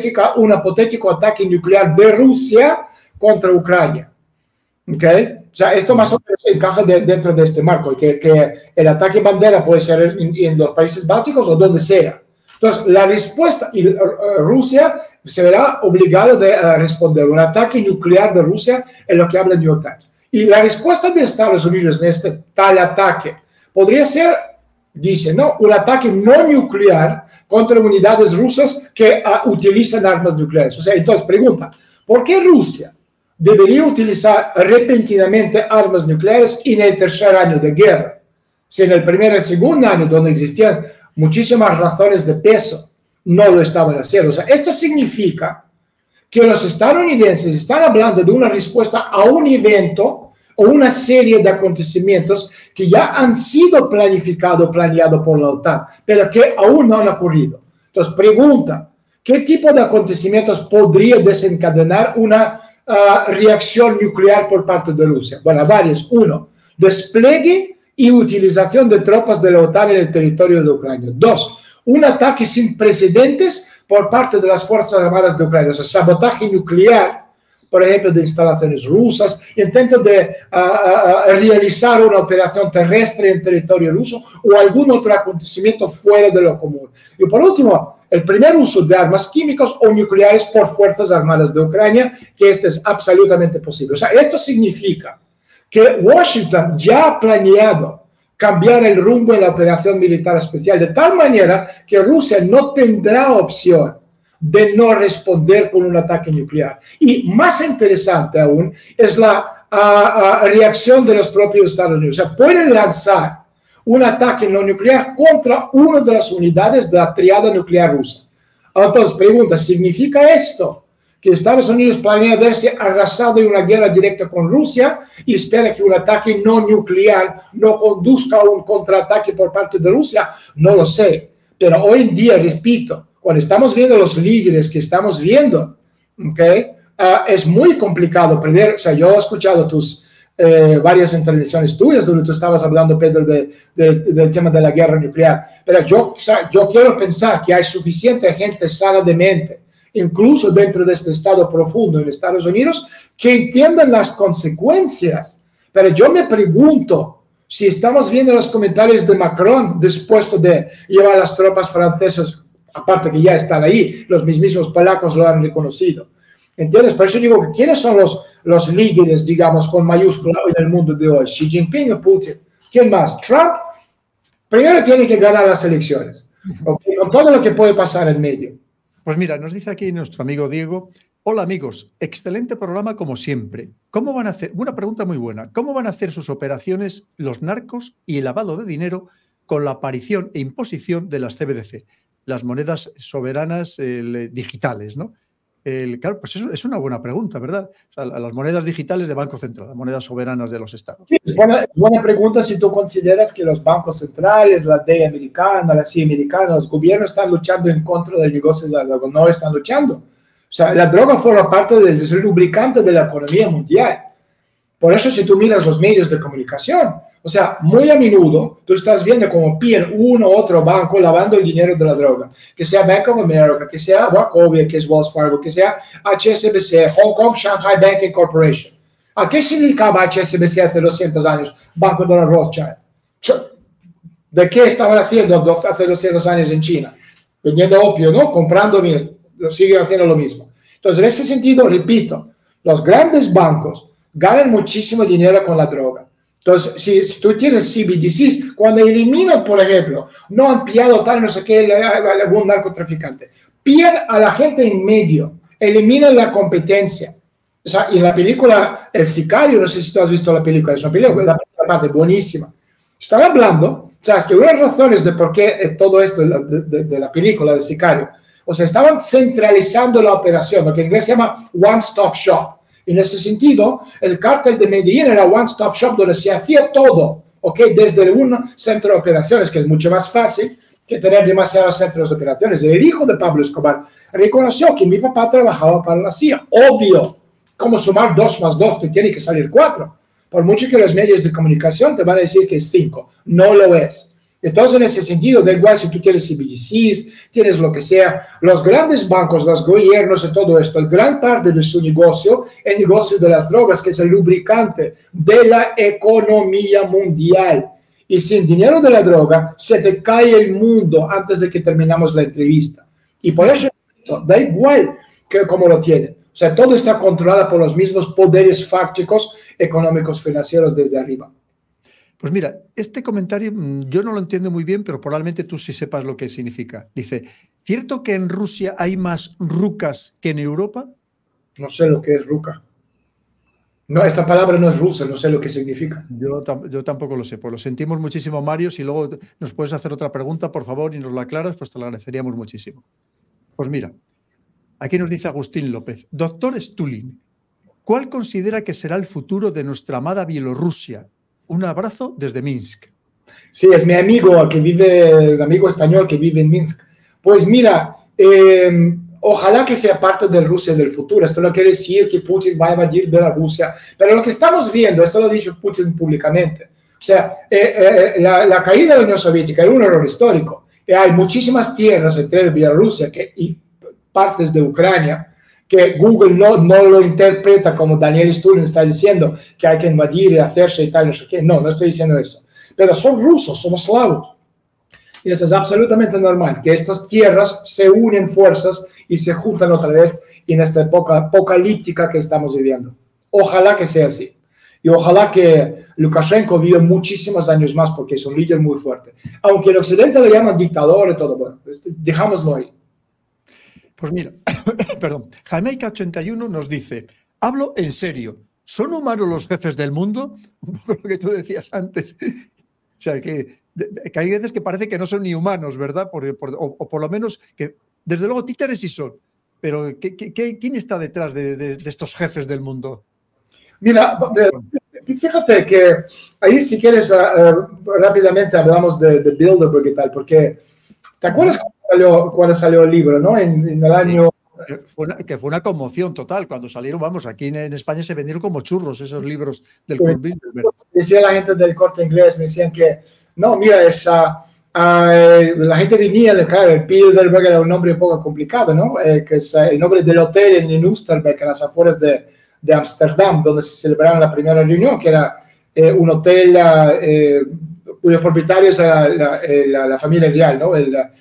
hipotético ataque nuclear de Rusia contra Ucrania. ¿Ok? O sea, esto más o menos encaja dentro de este marco, que el ataque bandera puede ser en los países bálticos o donde sea. Entonces, la respuesta, y Rusia se verá obligado a responder un ataque nuclear de Rusia en lo que habla el New York Times. Y la respuesta de Estados Unidos en este tal ataque podría ser, dice, ¿no? Un ataque no nuclear contra unidades rusas que utilizan armas nucleares. O sea, entonces pregunta, ¿por qué Rusia debería utilizar repentinamente armas nucleares en el tercer año de guerra? Si en el primer y el segundo año, donde existían muchísimas razones de peso, no lo estaban haciendo. O sea, esto significa que los estadounidenses están hablando de una respuesta a un evento o una serie de acontecimientos que ya han sido planeados por la OTAN, pero que aún no han ocurrido. Entonces, pregunta, ¿qué tipo de acontecimientos podría desencadenar una reacción nuclear por parte de Rusia? Bueno, varios. 1, despliegue y utilización de tropas de la OTAN en el territorio de Ucrania. 2, un ataque sin precedentes por parte de las Fuerzas Armadas de Ucrania, o sea, sabotaje nuclear, por ejemplo, de instalaciones rusas, intento de realizar una operación terrestre en territorio ruso o algún otro acontecimiento fuera de lo común. Y por último, el primer uso de armas químicas o nucleares por Fuerzas Armadas de Ucrania, que este es absolutamente posible. O sea, esto significa que Washington ya ha planeado cambiar el rumbo en la operación militar especial de tal manera que Rusia no tendrá opción de no responder con un ataque nuclear. Y más interesante aún es la reacción de los propios Estados Unidos. O sea, pueden lanzar un ataque no nuclear contra una de las unidades de la triada nuclear rusa. Entonces, pregunta, ¿significa esto que Estados Unidos planea verse arrasado en una guerra directa con Rusia y espera que un ataque no nuclear no conduzca a un contraataque por parte de Rusia? No lo sé. Pero hoy en día, repito, cuando estamos viendo los líderes que estamos viendo, ¿okay? Es muy complicado prever. O sea, yo he escuchado tus varias intervenciones tuyas donde tú estabas hablando, Pedro, del tema de la guerra nuclear. Pero yo quiero pensar que hay suficiente gente sana de mente, incluso dentro de este estado profundo en Estados Unidos, que entiendan las consecuencias. Pero yo me pregunto si estamos viendo los comentarios de Macron dispuesto de llevar a las tropas francesas, aparte que ya están ahí, los mismos polacos lo han reconocido. ¿Entiendes? Por eso digo, ¿quiénes son los líderes, digamos, con mayúscula en el mundo de hoy? Xi Jinping o Putin. ¿Quién más? Trump. Primero tiene que ganar las elecciones, ¿okay? Con todo lo que puede pasar en medio. Pues mira, nos dice aquí nuestro amigo Diego: hola amigos, excelente programa como siempre. ¿Cómo van a hacer? Una pregunta muy buena. ¿Cómo van a hacer sus operaciones los narcos y el lavado de dinero con la aparición e imposición de las CBDC, las monedas soberanas digitales, ¿no? Claro, pues eso es una buena pregunta, ¿verdad? O sea, las monedas digitales de Banco Central, las monedas soberanas de los estados. Sí, es buena pregunta si tú consideras que los bancos centrales, la DEI americana, la CIA americana, los gobiernos están luchando en contra del negocio de la droga. No están luchando. O sea, la droga forma parte del lubricante de la economía mundial. Por eso, si tú miras los medios de comunicación, o sea, muy a menudo tú estás viendo como pillan uno u otro banco lavando el dinero de la droga, que sea Bank of America, que sea Wachovia, que es Wells Fargo, que sea HSBC, Hong Kong Shanghai Banking Corporation. ¿A qué se dedicaba HSBC hace 200 años? Banco de la Rothschild. ¿De qué estaban haciendo hace 200 años en China? Vendiendo opio, ¿no? Comprando bien. Siguen haciendo lo mismo. Entonces, en ese sentido, repito, los grandes bancos ganan muchísimo dinero con la droga. Entonces, si tú tienes CBDCs, cuando eliminan, por ejemplo, no han pillado tal, no sé qué, algún narcotraficante, pillan a la gente en medio, eliminan la competencia. O sea, y en la película El Sicario, no sé si tú has visto la película, es una película, la parte buenísima. Están hablando, sabes, que una de las razones de por qué todo esto de la película del Sicario, o sea, estaban centralizando la operación, lo que en inglés se llama One Stop Shop. En ese sentido, el cártel de Medellín era One Stop Shop donde se hacía todo, ¿ok? Desde un centro de operaciones, que es mucho más fácil que tener demasiados centros de operaciones. El hijo de Pablo Escobar reconoció que mi papá trabajaba para la CIA. Obvio, ¿cómo sumar 2 más 2? Te tiene que salir 4. Por mucho que los medios de comunicación te van a decir que es 5. No lo es. Entonces, en ese sentido, da igual si tú quieres CBDCs, tienes lo que sea, los grandes bancos, los gobiernos y todo esto, el gran parte de su negocio, el negocio de las drogas, que es el lubricante de la economía mundial. Y sin dinero de la droga, se te cae el mundo antes de que terminamos la entrevista. Y por eso, da igual que cómo lo tienen. O sea, todo está controlado por los mismos poderes fácticos, económicos, financieros desde arriba. Pues mira, este comentario yo no lo entiendo muy bien, pero probablemente tú sí sepas lo que significa. Dice, ¿cierto que en Rusia hay más rucas que en Europa? No sé lo que es ruca. No, esta palabra no es rusa, no sé lo que significa. Yo tampoco lo sé. Pues lo sentimos muchísimo, Mario. Si luego nos puedes hacer otra pregunta, por favor, y nos la aclaras, pues te lo agradeceríamos muchísimo. Pues mira, aquí nos dice Agustín López. Doctor Stulin, ¿cuál considera que será el futuro de nuestra amada Bielorrusia? Un abrazo desde Minsk. Sí, es mi amigo que vive, el amigo español que vive en Minsk. Pues mira, ojalá que sea parte de Rusia del futuro. Esto no quiere decir que Putin va a invadir Bielorrusia, pero lo que estamos viendo, esto lo ha dicho Putin públicamente, o sea, la caída de la Unión Soviética era un error histórico. Hay muchísimas tierras entre Bielorrusia y partes de Ucrania que Google no lo interpreta como Daniel Stulin está diciendo, que hay que invadir y hacerse y tal, no sé qué. No estoy diciendo eso. Pero son rusos, son eslavos. Y eso es absolutamente normal, que estas tierras se unen fuerzas y se juntan otra vez en esta época apocalíptica que estamos viviendo. Ojalá que sea así. Y ojalá que Lukashenko viva muchísimos años más porque es un líder muy fuerte. Aunque el occidente le llama dictador y todo, bueno, dejámoslo ahí. Pues mira, perdón, Jamaica81 nos dice, hablo en serio, ¿son humanos los jefes del mundo? Un poco lo que tú decías antes. O sea, que hay veces que parece que no son ni humanos, ¿verdad? O por lo menos que, desde luego, títeres sí son. Pero ¿quién está detrás de estos jefes del mundo? Mira, fíjate que ahí si quieres rápidamente hablamos de Bilderberg y tal, porque ¿te acuerdas cuando salió el libro, no? En el año... Que fue una conmoción total. Cuando salieron, vamos, aquí en España se vendieron como churros esos libros del Club Bilderberg. Decía la gente del Corte Inglés, me decían que, no, mira, la gente venía, claro, el Bilderberg era un nombre un poco complicado, ¿no? Que es el nombre del hotel en Oosterbeek, en las afueras de Ámsterdam, donde se celebraron la primera reunión, que era un hotel cuyos propietarios era la familia real, ¿no?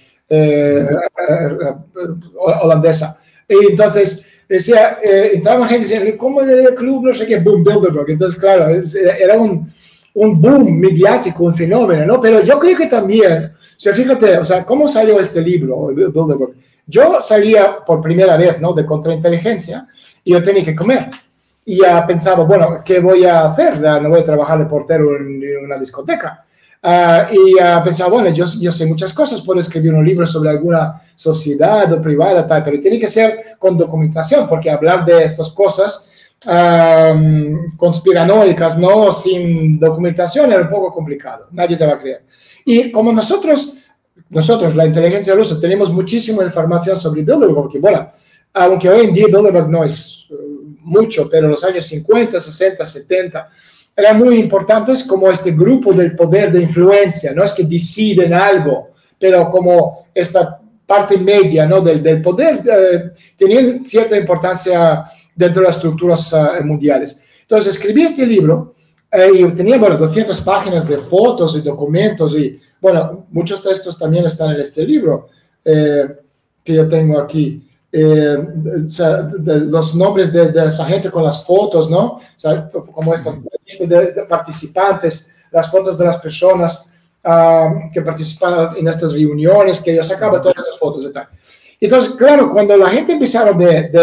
Holandesa. Y entonces decía, entraban gente y decían, ¿cómo es el club? No sé qué, boom, Bilderberg. Entonces, claro, era un boom mediático, un fenómeno, ¿no? Pero yo creo que también, o sea, fíjate, o sea, ¿cómo salió este libro, Bilderberg? Yo salía por primera vez, ¿no? De contrainteligencia y yo tenía que comer. Y ya pensaba, bueno, ¿qué voy a hacer? No voy a trabajar de portero en una discoteca. Pensaba, bueno, yo sé muchas cosas, puedo escribir un libro sobre alguna sociedad o privada, tal, pero tiene que ser con documentación, porque hablar de estas cosas conspiranoicas, ¿no? Sin documentación era un poco complicado, nadie te va a creer. Y como nosotros, la inteligencia rusa, tenemos muchísima información sobre Bilderberg, porque, bueno, aunque hoy en día Bilderberg no es mucho, pero en los años 50, 60, 70, eran muy importantes como este grupo del poder de influencia, no es que deciden algo, pero como esta parte media, ¿no? del poder, tenían cierta importancia dentro de las estructuras mundiales. Entonces escribí este libro y tenía, bueno, 200 páginas de fotos y documentos y, bueno, muchos textos también están en este libro que yo tengo aquí. O sea, los nombres de esa gente con las fotos, ¿no? O sea, como estas de participantes, las fotos de las personas que participaban en estas reuniones, que yo sacaba todas esas fotos y tal. Entonces, claro, cuando la gente empezaron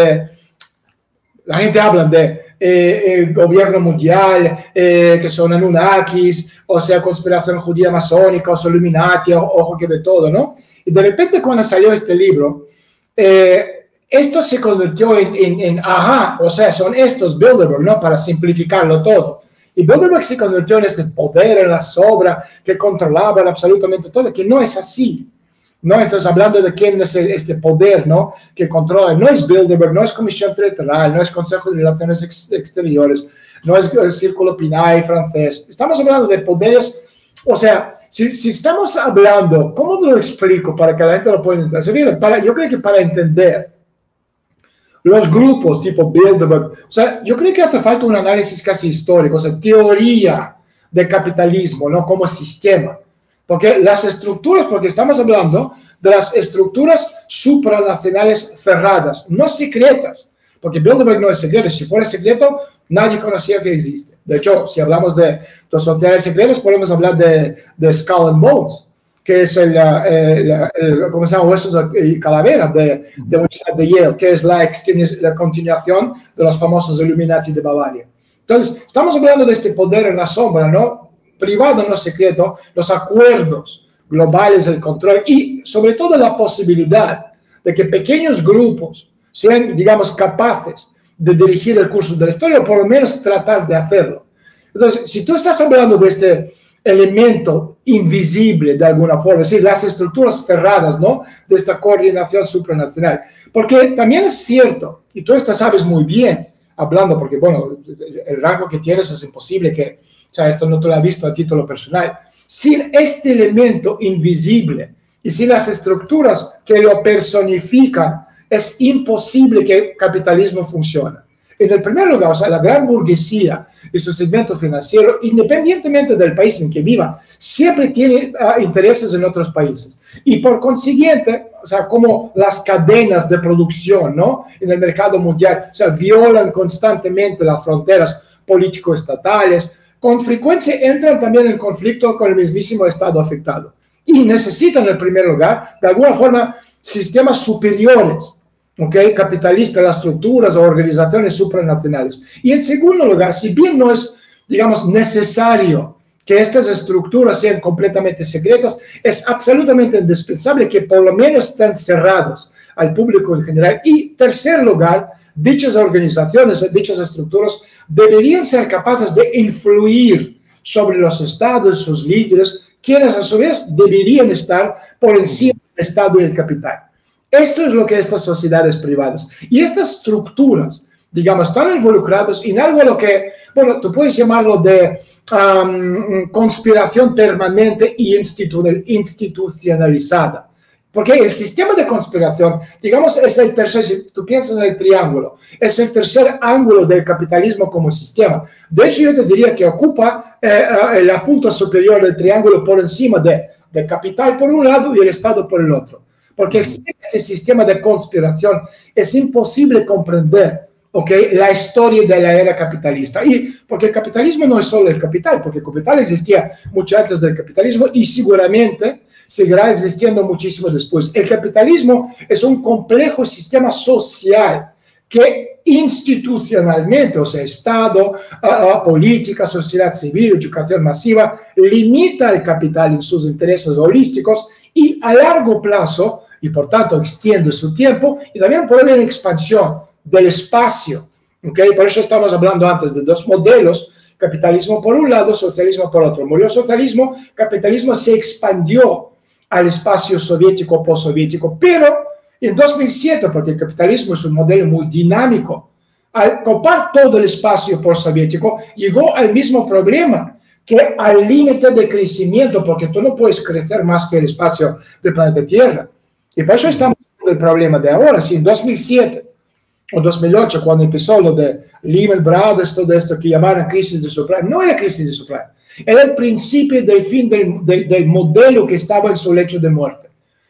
la gente habla de el gobierno mundial, que son Anunnakis, o sea, conspiración judía masónica, o Illuminati, ojo que de todo, ¿no? Y de repente cuando salió este libro, esto se convirtió en ajá, o sea, son estos Bilderberg, ¿no? Para simplificarlo todo. Y Bilderberg se convirtió en este poder en la sobra que controlaba absolutamente todo, que no es así, ¿no? Entonces, hablando de quién es este poder, ¿no? Que controla, no es Bilderberg, no es Comisión Trilateral, no es Consejo de Relaciones Exteriores, no es el Círculo Pinay francés. Estamos hablando de poderes, o sea, si estamos hablando, ¿cómo lo explico para que la gente lo pueda entender? Yo creo que para entender los grupos tipo Bilderberg, o sea, yo creo que hace falta un análisis casi histórico, o sea, teoría del capitalismo, ¿no? Como sistema. Porque las estructuras, porque estamos hablando de las estructuras supranacionales cerradas, no secretas, porque Bilderberg no es secreto, si fuera secreto, nadie conocía que existe. De hecho, si hablamos de los sociedades secretas, podemos hablar de Skull and Bones, que es ¿cómo se llama? Huesos y calaveras de Universidad de Yale, que es la continuación de los famosos Illuminati de Bavaria. Entonces, estamos hablando de este poder en la sombra, ¿no? Privado, no secreto, los acuerdos globales del control y, sobre todo, la posibilidad de que pequeños grupos sean, digamos, capaces de dirigir el curso de la historia o por lo menos tratar de hacerlo. Entonces, si tú estás hablando de este elemento invisible de alguna forma, es decir, las estructuras cerradas, ¿no? De esta coordinación supranacional. Porque también es cierto, y tú esto sabes muy bien, hablando, porque, bueno, el rango que tienes es imposible que, o sea, esto no te lo he visto a título personal. Sin este elemento invisible y sin las estructuras que lo personifican, es imposible que el capitalismo funcione. En el primer lugar, o sea, la gran burguesía y su segmento financiero, independientemente del país en que viva, siempre tiene intereses en otros países. Y por consiguiente, o sea, como las cadenas de producción, ¿no? En el mercado mundial, o sea, violan constantemente las fronteras político-estatales, con frecuencia entran también en conflicto con el mismísimo Estado afectado. Y necesitan, en primer lugar, de alguna forma, sistemas superiores ¿ok? Capitalista, las estructuras o organizaciones supranacionales. Y en segundo lugar, si bien no es, digamos, necesario que estas estructuras sean completamente secretas, es absolutamente indispensable que por lo menos estén cerrados al público en general. Y tercer lugar, dichas organizaciones, dichas estructuras deberían ser capaces de influir sobre los estados, sus líderes, quienes a su vez deberían estar por encima del Estado y el capital. Esto es lo que estas sociedades privadas y estas estructuras, digamos, están involucrados en algo lo que, bueno, tú puedes llamarlo de conspiración permanente y institucionalizada. Porque el sistema de conspiración, digamos, es el tercer, si tú piensas en el triángulo, es el tercer ángulo del capitalismo como sistema. De hecho, yo te diría que ocupa la punta superior del triángulo por encima de capital por un lado y el Estado por el otro. Porque sin este sistema de conspiración es imposible comprender, ¿okay?, la historia de la era capitalista. Y porque el capitalismo no es solo el capital, porque el capital existía mucho antes del capitalismo y seguramente seguirá existiendo muchísimo después. El capitalismo es un complejo sistema social que institucionalmente, o sea, Estado, política, sociedad civil, educación masiva, limita el capital en sus intereses holísticos y a largo plazo, y por tanto extiende su tiempo, y también por una expansión del espacio. ¿Okay? Por eso estamos hablando antes de dos modelos, capitalismo por un lado, socialismo por otro. Murió el socialismo, capitalismo se expandió al espacio soviético, postsoviético, pero en 2007, porque el capitalismo es un modelo muy dinámico, al copar todo el espacio postsoviético, llegó al mismo problema, que al límite de crecimiento, porque tú no puedes crecer más que el espacio del planeta Tierra. Y por eso estamos en el problema de ahora. Si en 2007 o 2008, cuando empezó lo de Lehman Brothers, todo esto que llamaban crisis de subprime, no era crisis de subprime, era el principio del fin del modelo que estaba en su lecho de muerte.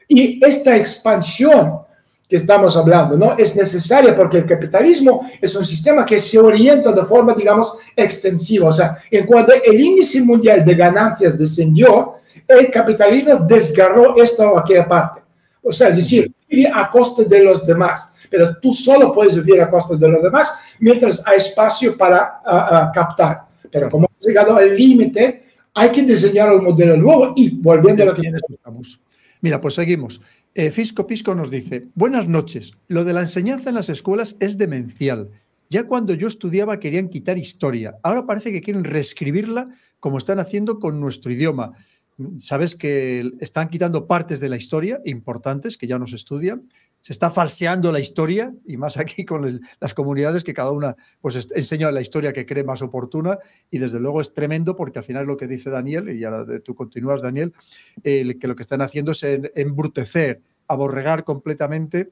Y esta expansión que estamos hablando, ¿no?, es necesaria porque el capitalismo es un sistema que se orienta de forma, digamos, extensiva. O sea, en cuanto el índice mundial de ganancias descendió, el capitalismo desgarró esta o aquella parte. O sea, es decir, vive a costa de los demás. Pero tú solo puedes vivir a costa de los demás mientras hay espacio para captar. Pero como hemos llegado al límite, hay que diseñar un modelo nuevo y volviendo a lo que estamos. Mira, pues seguimos. Fisco Pisco nos dice, buenas noches, lo de la enseñanza en las escuelas es demencial. Ya cuando yo estudiaba querían quitar historia. Ahora parece que quieren reescribirla como están haciendo con nuestro idioma. Sabes que están quitando partes de la historia importantes que ya no se estudian. Se está falseando la historia, y más aquí con las comunidades que cada una pues enseña la historia que cree más oportuna, y desde luego es tremendo porque al final lo que dice Daniel, y ahora tú continúas, Daniel, que lo que están haciendo es embrutecer, aborregar completamente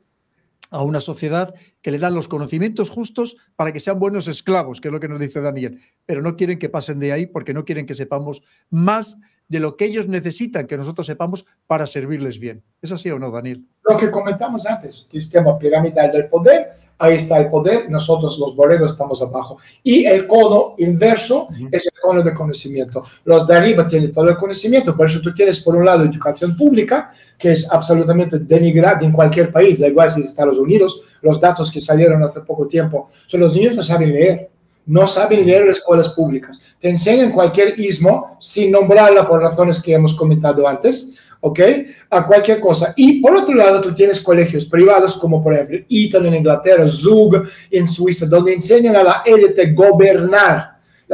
a una sociedad que le dan los conocimientos justos para que sean buenos esclavos, que es lo que nos dice Daniel, pero no quieren que pasen de ahí porque no quieren que sepamos más de lo que ellos necesitan que nosotros sepamos para servirles bien. ¿Es así o no, Daniel? Lo que comentamos antes, sistema piramidal del poder, ahí está el poder, nosotros los borregos estamos abajo. Y el cono inverso es el cono de conocimiento. Los de arriba tienen todo el conocimiento, por eso tú tienes por un lado educación pública, que es absolutamente denigrada en cualquier país, da igual si es Estados Unidos, los datos que salieron hace poco tiempo, son los niños no saben leer. No saben leer las escuelas públicas. Te enseñan cualquier ismo sin nombrarla por razones que hemos comentado antes, ¿ok? A cualquier cosa. Y por otro lado, tú tienes colegios privados como por ejemplo Eton en Inglaterra, Zug en Suiza, donde enseñan a la élite gobernar. A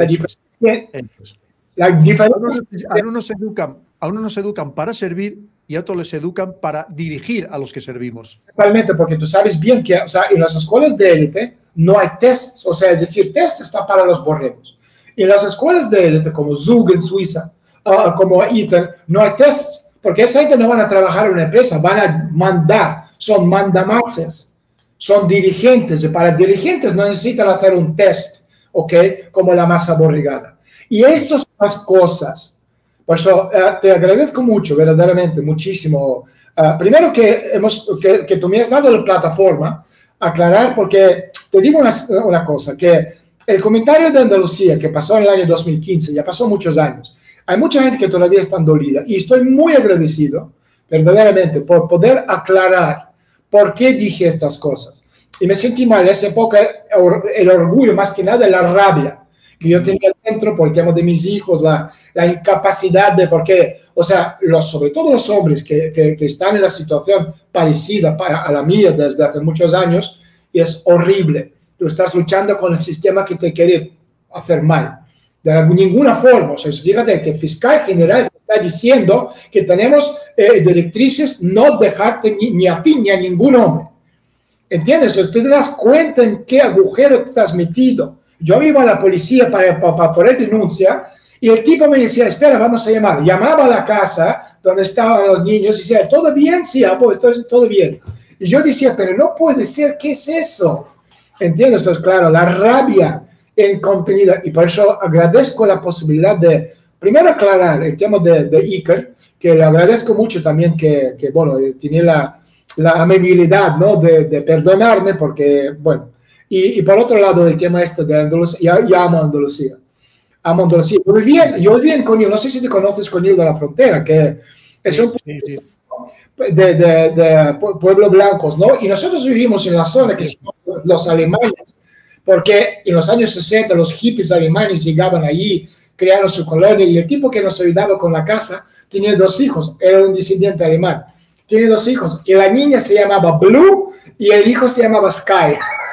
unos se educan para servir y a otros les educan para dirigir a los que servimos. Totalmente, porque tú sabes bien que, o sea, en las escuelas de élite no hay tests, o sea, es decir, test está para los borregos. En las escuelas de élite, como Zug en Suiza, como Eton, no hay tests, porque esa gente no van a trabajar en una empresa, van a mandar, son mandamases, son dirigentes, y para dirigentes no necesitan hacer un test, ¿ok? Como la masa borregada. Y estas son las cosas. Por eso te agradezco mucho, verdaderamente, muchísimo. Primero que tú me has dado la plataforma, aclarar, porque te digo una cosa, que el comentario de Andalucía que pasó en el año 2015, ya pasó muchos años, hay mucha gente que todavía está dolida y estoy muy agradecido, verdaderamente, por poder aclarar ¿por qué dije estas cosas? Y me sentí mal. En esa época, el orgullo, más que nada, la rabia que yo tenía dentro por el tema de mis hijos, la incapacidad de, porque, o sea, sobre todo los hombres que están en la situación parecida a la mía desde hace muchos años, y es horrible. Tú estás luchando con el sistema que te quiere hacer mal. De ninguna forma. O sea, fíjate que el fiscal general está diciendo que tenemos directrices no dejarte ni a ti ni a ningún hombre. ¿Entiendes? Tú te das cuenta en qué agujero te estás metido. Yo iba a la policía para poner denuncia y el tipo me decía, espera, vamos a llamar. Llamaba a la casa donde estaban los niños y decía, ¿todo bien? Sí, todo bien. Y yo decía, pero no puede ser, ¿qué es eso? ¿Entiendes? Entonces, claro, la rabia en contenido, y por eso agradezco la posibilidad de, primero, aclarar el tema de Iker, que le agradezco mucho también que bueno, tiene la amabilidad, ¿no? de perdonarme, porque, bueno, y por otro lado, el tema este de Andalucía, yo amo Andalucía. Amo Andalucía. Yo viví en Conil, no sé si te conoces Conil de la Frontera, que es un de pueblos blancos, ¿no? Y nosotros vivimos en la zona que son los alemanes, porque en los años 60 los hippies alemanes llegaban allí, crearon su colonia, y el tipo que nos ayudaba con la casa tenía 2 hijos, era un descendiente alemán, tiene 2 hijos, y la niña se llamaba Blue y el hijo se llamaba Sky.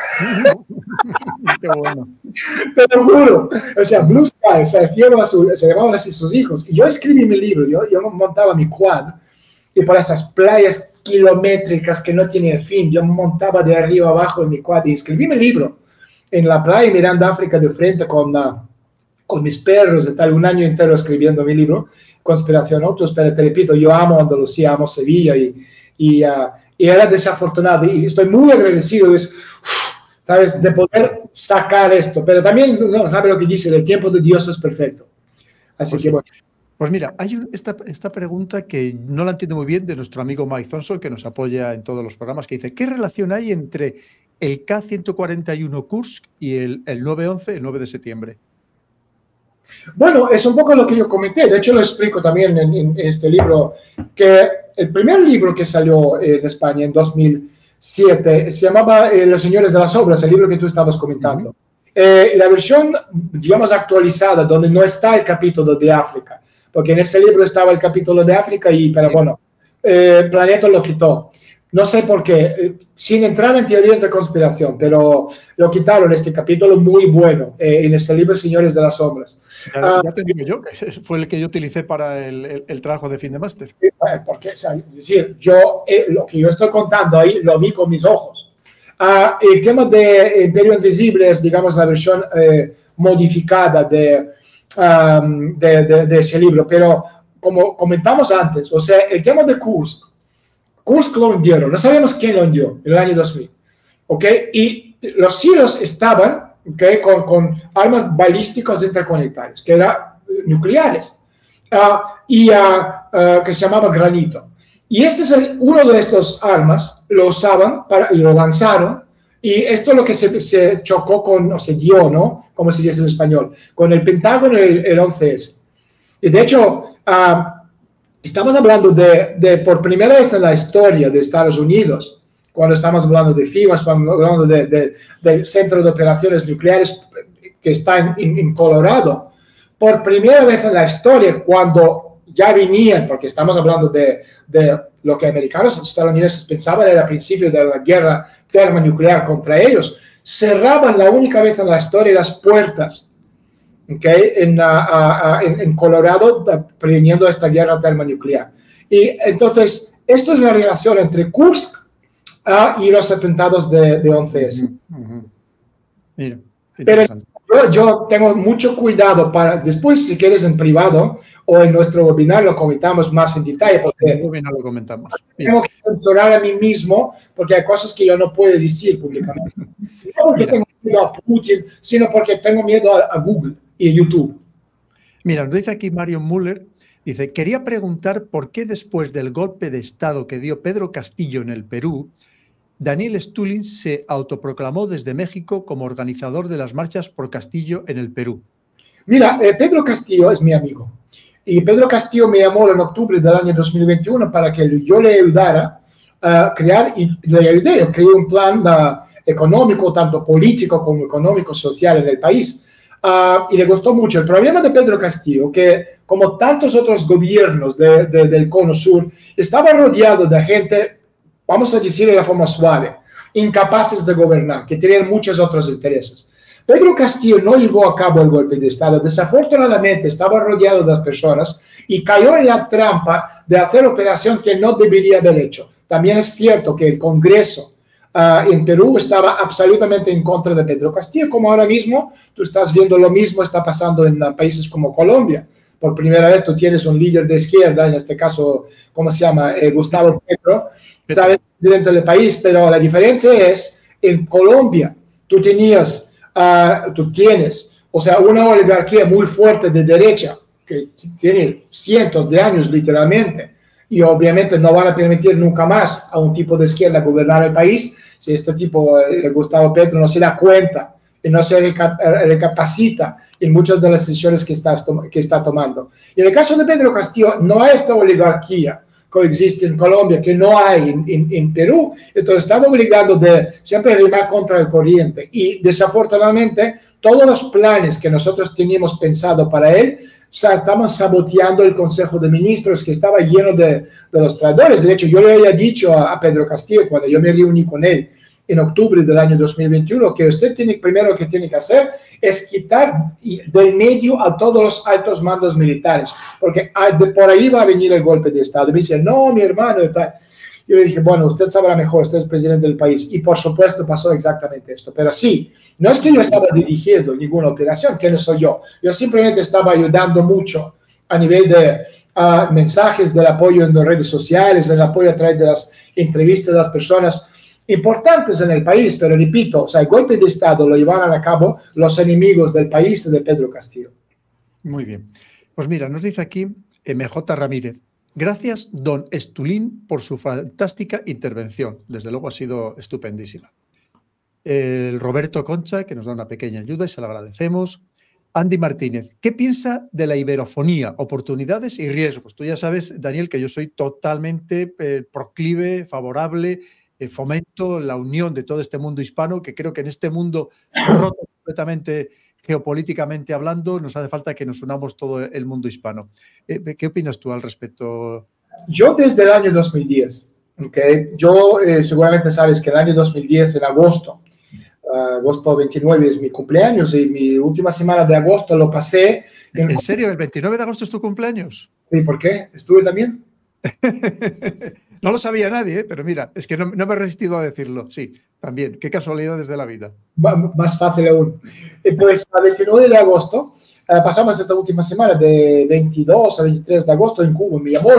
Qué bueno. Te lo juro, o sea, Blue Sky, o sea, se llamaban así sus hijos, y yo escribí mi libro, yo montaba mi quad, y por esas playas kilométricas que no tienen fin, yo montaba de arriba abajo en mi quad y escribí mi libro en la playa mirando África de frente con mis perros y tal, un año entero escribiendo mi libro, Conspiración Autos, pero te repito, yo amo Andalucía, amo Sevilla y era desafortunado y estoy muy agradecido, ¿sabes? De poder sacar esto, pero también, no, ¿sabes lo que dice? El tiempo de Dios es perfecto. Así pues que bueno. Pues mira, hay esta pregunta que no la entiendo muy bien de nuestro amigo Mike Thompson, que nos apoya en todos los programas, que dice, ¿qué relación hay entre el K-141 Kursk y el 9/11, el 9 de septiembre? Bueno, es un poco lo que yo comenté, de hecho lo explico también en este libro, que el primer libro que salió en España en 2007 se llamaba Los Señores de las Obras, el libro que tú estabas comentando. La versión, digamos, actualizada, donde no está el capítulo de África, porque en ese libro estaba el capítulo de África, pero bueno, Planeta lo quitó. No sé por qué, sin entrar en teorías de conspiración, pero lo quitaron, este capítulo muy bueno, en este libro Señores de las Sombras. Ya te digo yo, fue el que yo utilicé para el trabajo de fin de máster. Porque, o sea, es decir, lo que yo estoy contando ahí lo vi con mis ojos. El tema de Imperio Invisible es, digamos, la versión modificada de ese libro, pero como comentamos antes, o sea, el tema de Kursk lo hundieron, no sabemos quién lo hundió en el año 2000, ¿ok? Y los sirios estaban, ¿okay? con armas balísticas interconectadas, que eran nucleares, que se llamaba granito. Y este es uno de estos armas, lo usaban y lo lanzaron, y esto es lo que se chocó con, o se dio, ¿no? Como se dice en español, con el Pentágono el 11S. Y de hecho, estamos hablando de por primera vez en la historia de Estados Unidos, cuando estamos hablando de FIMA, estamos hablando del Centro de Operaciones Nucleares que está en Colorado, por primera vez en la historia, cuando ya venían, porque estamos hablando de lo que americanos y estadounidenses pensaban era el principio de la guerra termonuclear contra ellos, cerraban la única vez en la historia las puertas, ¿okay? en Colorado, previniendo esta guerra termonuclear. Y entonces, esto es la relación entre Kursk y los atentados de 11S. Mira, pero yo tengo mucho cuidado para, después, si quieres en privado o en nuestro webinar lo comentamos más en detalle, porque en el webinar lo comentamos. Tengo que censurar a mí mismo porque hay cosas que yo no puedo decir públicamente. No porque tengo miedo a Putin, sino porque tengo miedo a Google y a YouTube. Mira, nos dice aquí Mario Müller, dice, quería preguntar por qué después del golpe de Estado que dio Pedro Castillo en el Perú, Daniel Stulin se autoproclamó desde México como organizador de las marchas por Castillo en el Perú. Mira, Pedro Castillo es mi amigo. Y Pedro Castillo me llamó en octubre del año 2021 para que yo le ayudara crear, y le ayudé, creé un plan económico, tanto político como económico, social en el país. Y le gustó mucho. El problema de Pedro Castillo, que como tantos otros gobiernos del Cono Sur, estaba rodeado de gente, vamos a decir de la forma suave, incapaces de gobernar, que tenían muchos otros intereses. Pedro Castillo no llevó a cabo el golpe de Estado. Desafortunadamente estaba rodeado de las personas y cayó en la trampa de hacer operación que no debería haber hecho. También es cierto que el Congreso en Perú estaba absolutamente en contra de Pedro Castillo, como ahora mismo tú estás viendo lo mismo está pasando en países como Colombia. Por primera vez tú tienes un líder de izquierda, en este caso, ¿cómo se llama? Gustavo Petro, ¿sabes? Presidente del país, pero la diferencia es, en Colombia tú tienes, o sea, una oligarquía muy fuerte de derecha, que tiene cientos de años literalmente, y obviamente no van a permitir nunca más a un tipo de izquierda gobernar el país si este tipo, Gustavo Petro, no se da cuenta y no se recapacita en muchas de las decisiones que está tomando. Y en el caso de Pedro Castillo, no hay esta oligarquía que existe en Colombia, que no hay en Perú, entonces estaba obligado de siempre remar contra el corriente. Y desafortunadamente, todos los planes que nosotros teníamos pensado para él, estamos saboteando el Consejo de Ministros, que estaba lleno de los traidores. De hecho, yo le había dicho a Pedro Castillo, cuando yo me reuní con él en octubre del año 2021, que usted primero que tiene que hacer es quitar del medio a todos los altos mandos militares, porque por ahí va a venir el golpe de Estado. Y me dice, no, mi hermano, y tal. Yo le dije, bueno, usted sabrá mejor, usted es presidente del país. Y por supuesto pasó exactamente esto. Pero sí, no es que yo estaba dirigiendo ninguna operación, que no soy yo. Yo simplemente estaba ayudando mucho a nivel de mensajes, del apoyo en las redes sociales, el apoyo a través de las entrevistas de las personas importantes en el país. Pero repito, o sea, el golpe de Estado lo llevaron a cabo los enemigos del país de Pedro Castillo. Muy bien. Pues mira, nos dice aquí MJ Ramírez. Gracias, don Estulín, por su fantástica intervención. Desde luego ha sido estupendísima. El Roberto Concha, que nos da una pequeña ayuda y se lo agradecemos. Andy Martínez, ¿qué piensa de la iberofonía? Oportunidades y riesgos. Tú ya sabes, Daniel, que yo soy totalmente proclive, favorable, fomento la unión de todo este mundo hispano, que creo que en este mundo roto completamente geopolíticamente hablando, nos hace falta que nos unamos todo el mundo hispano. ¿Qué opinas tú al respecto? Yo desde el año 2010, ¿okay? Yo seguramente sabes que el año 2010, en agosto 29 es mi cumpleaños y mi última semana de agosto lo pasé. ¿En serio? ¿El 29 de agosto es tu cumpleaños? ¿Y por qué? ¿Estuve también? No lo sabía nadie, pero mira, es que no me he resistido a decirlo. Sí, también. Qué casualidades de la vida. Más fácil aún. Pues el 29 de agosto pasamos esta última semana de 22 a 23 de agosto en Cuba. Me llamó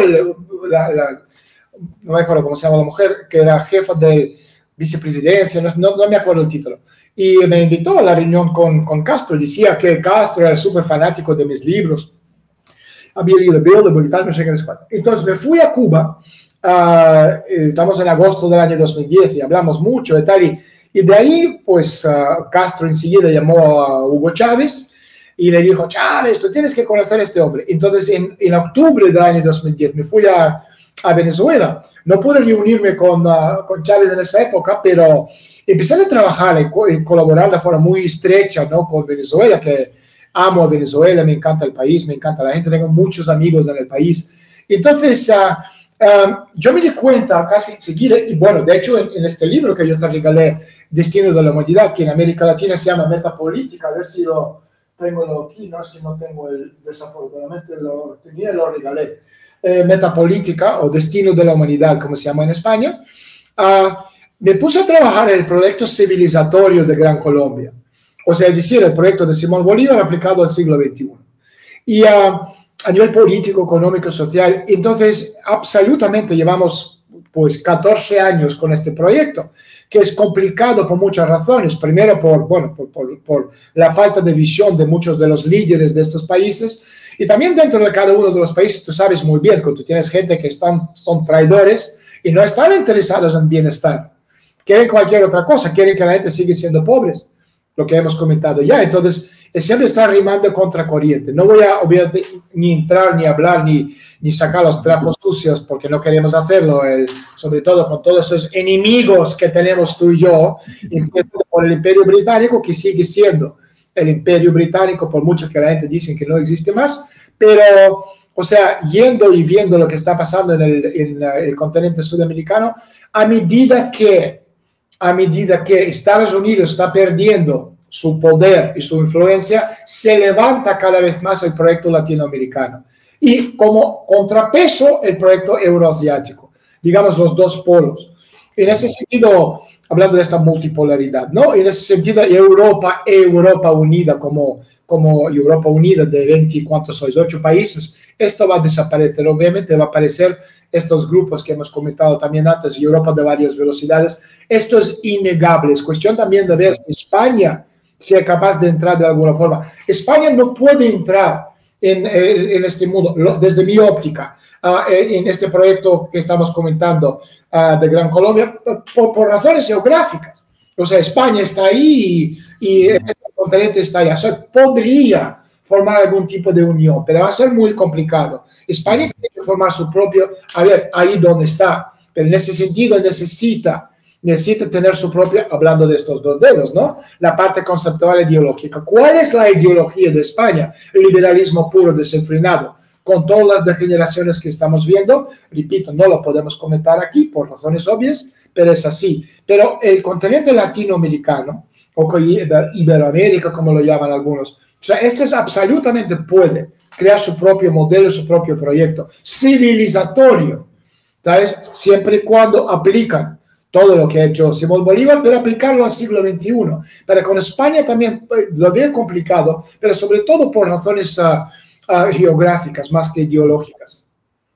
no me acuerdo cómo se llama la mujer, que era jefa de vicepresidencia, no me acuerdo el título. Y me invitó a la reunión con Castro. Decía que Castro era súper fanático de mis libros. Había leído Bilderberg y tal, no sé qué es cuál. Entonces me fui a Cuba. Estamos en agosto del año 2010 y hablamos mucho y tal. Y de ahí, pues, Castro enseguida llamó a Hugo Chávez y le dijo, Chávez, tú tienes que conocer a este hombre. Entonces, en octubre del año 2010 me fui a Venezuela. No pude reunirme con Chávez en esa época, pero empecé a trabajar y colaborar de forma muy estrecha, ¿no? Con Venezuela, que amo a Venezuela, me encanta el país, me encanta la gente, tengo muchos amigos en el país. Entonces, yo me di cuenta casi enseguida, y bueno, de hecho, en este libro que yo te regalé, Destino de la Humanidad, que en América Latina se llama Metapolítica, a ver si lo tengo aquí, no es que no tengo desafortunadamente lo tenía y lo regalé. Metapolítica o Destino de la Humanidad, como se llama en España, me puse a trabajar en el proyecto civilizatorio de Gran Colombia, o sea, es decir, el proyecto de Simón Bolívar aplicado al siglo XXI. Y a nivel político, económico, social, entonces absolutamente llevamos pues 14 años con este proyecto, que es complicado por muchas razones. Primero, por la falta de visión de muchos de los líderes de estos países. Y también dentro de cada uno de los países, tú sabes muy bien que tú tienes gente que son traidores y no están interesados en bienestar. Quieren cualquier otra cosa, quieren que la gente siga siendo pobres, lo que hemos comentado ya. Entonces, siempre está rimando contra corriente. No voy a, obviamente, ni entrar, ni hablar, ni sacar los trapos sucios, porque no queremos hacerlo, sobre todo con todos esos enemigos que tenemos tú y yo, por el Imperio Británico, que sigue siendo el Imperio Británico, por mucho que la gente dice que no existe más, pero, o sea, yendo y viendo lo que está pasando en el continente sudamericano, a medida que Estados Unidos está perdiendo su poder y su influencia, se levanta cada vez más el proyecto latinoamericano. Y como contrapeso, el proyecto euroasiático, digamos los dos polos. En ese sentido, hablando de esta multipolaridad, ¿no? En ese sentido, Europa unida como Europa unida de 20, ¿cuántos sois? 8 países, esto va a desaparecer. Obviamente va a aparecer estos grupos que hemos comentado también antes, Europa de varias velocidades. Esto es innegable. Es cuestión también de ver si España sea capaz de entrar de alguna forma. España no puede entrar en este mundo, desde mi óptica, en este proyecto que estamos comentando de Gran Colombia, por razones geográficas. O sea, España está ahí y el continente está allá. O sea, podría formar algún tipo de unión, pero va a ser muy complicado. España tiene que formar su propio, a ver, ahí donde está, pero en ese sentido necesita tener su propia, hablando de estos dos dedos, ¿no? La parte conceptual ideológica. ¿Cuál es la ideología de España? El liberalismo puro, desenfrenado, con todas las degeneraciones que estamos viendo. Repito, no lo podemos comentar aquí por razones obvias, pero es así. Pero el continente latinoamericano, o Iberoamérica, como lo llaman algunos, o sea, este es absolutamente puede crear su propio modelo, su propio proyecto civilizatorio, ¿sabes? Siempre y cuando aplican todo lo que ha hecho Simón Bolívar, pero aplicarlo al siglo XXI. Pero con España también lo veo complicado, pero sobre todo por razones geográficas más que ideológicas.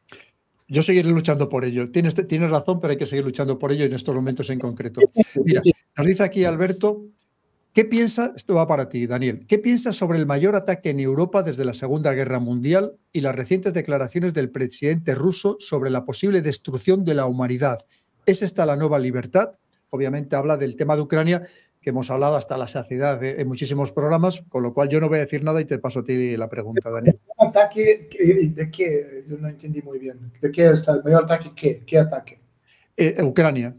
Yo seguiré luchando por ello. Tienes razón, pero hay que seguir luchando por ello en estos momentos en concreto. Mira, nos dice aquí Alberto, ¿qué piensa? Esto va para ti, Daniel. ¿Qué piensas sobre el mayor ataque en Europa desde la Segunda Guerra Mundial y las recientes declaraciones del presidente ruso sobre la posible destrucción de la humanidad? ¿Es esta la nueva libertad? Obviamente habla del tema de Ucrania, que hemos hablado hasta la saciedad en muchísimos programas, con lo cual yo no voy a decir nada y te paso a ti la pregunta, Daniel. ¿Ataque de qué? Yo no entendí muy bien. ¿De qué está el mayor ataque? ¿Qué ataque? Ucrania.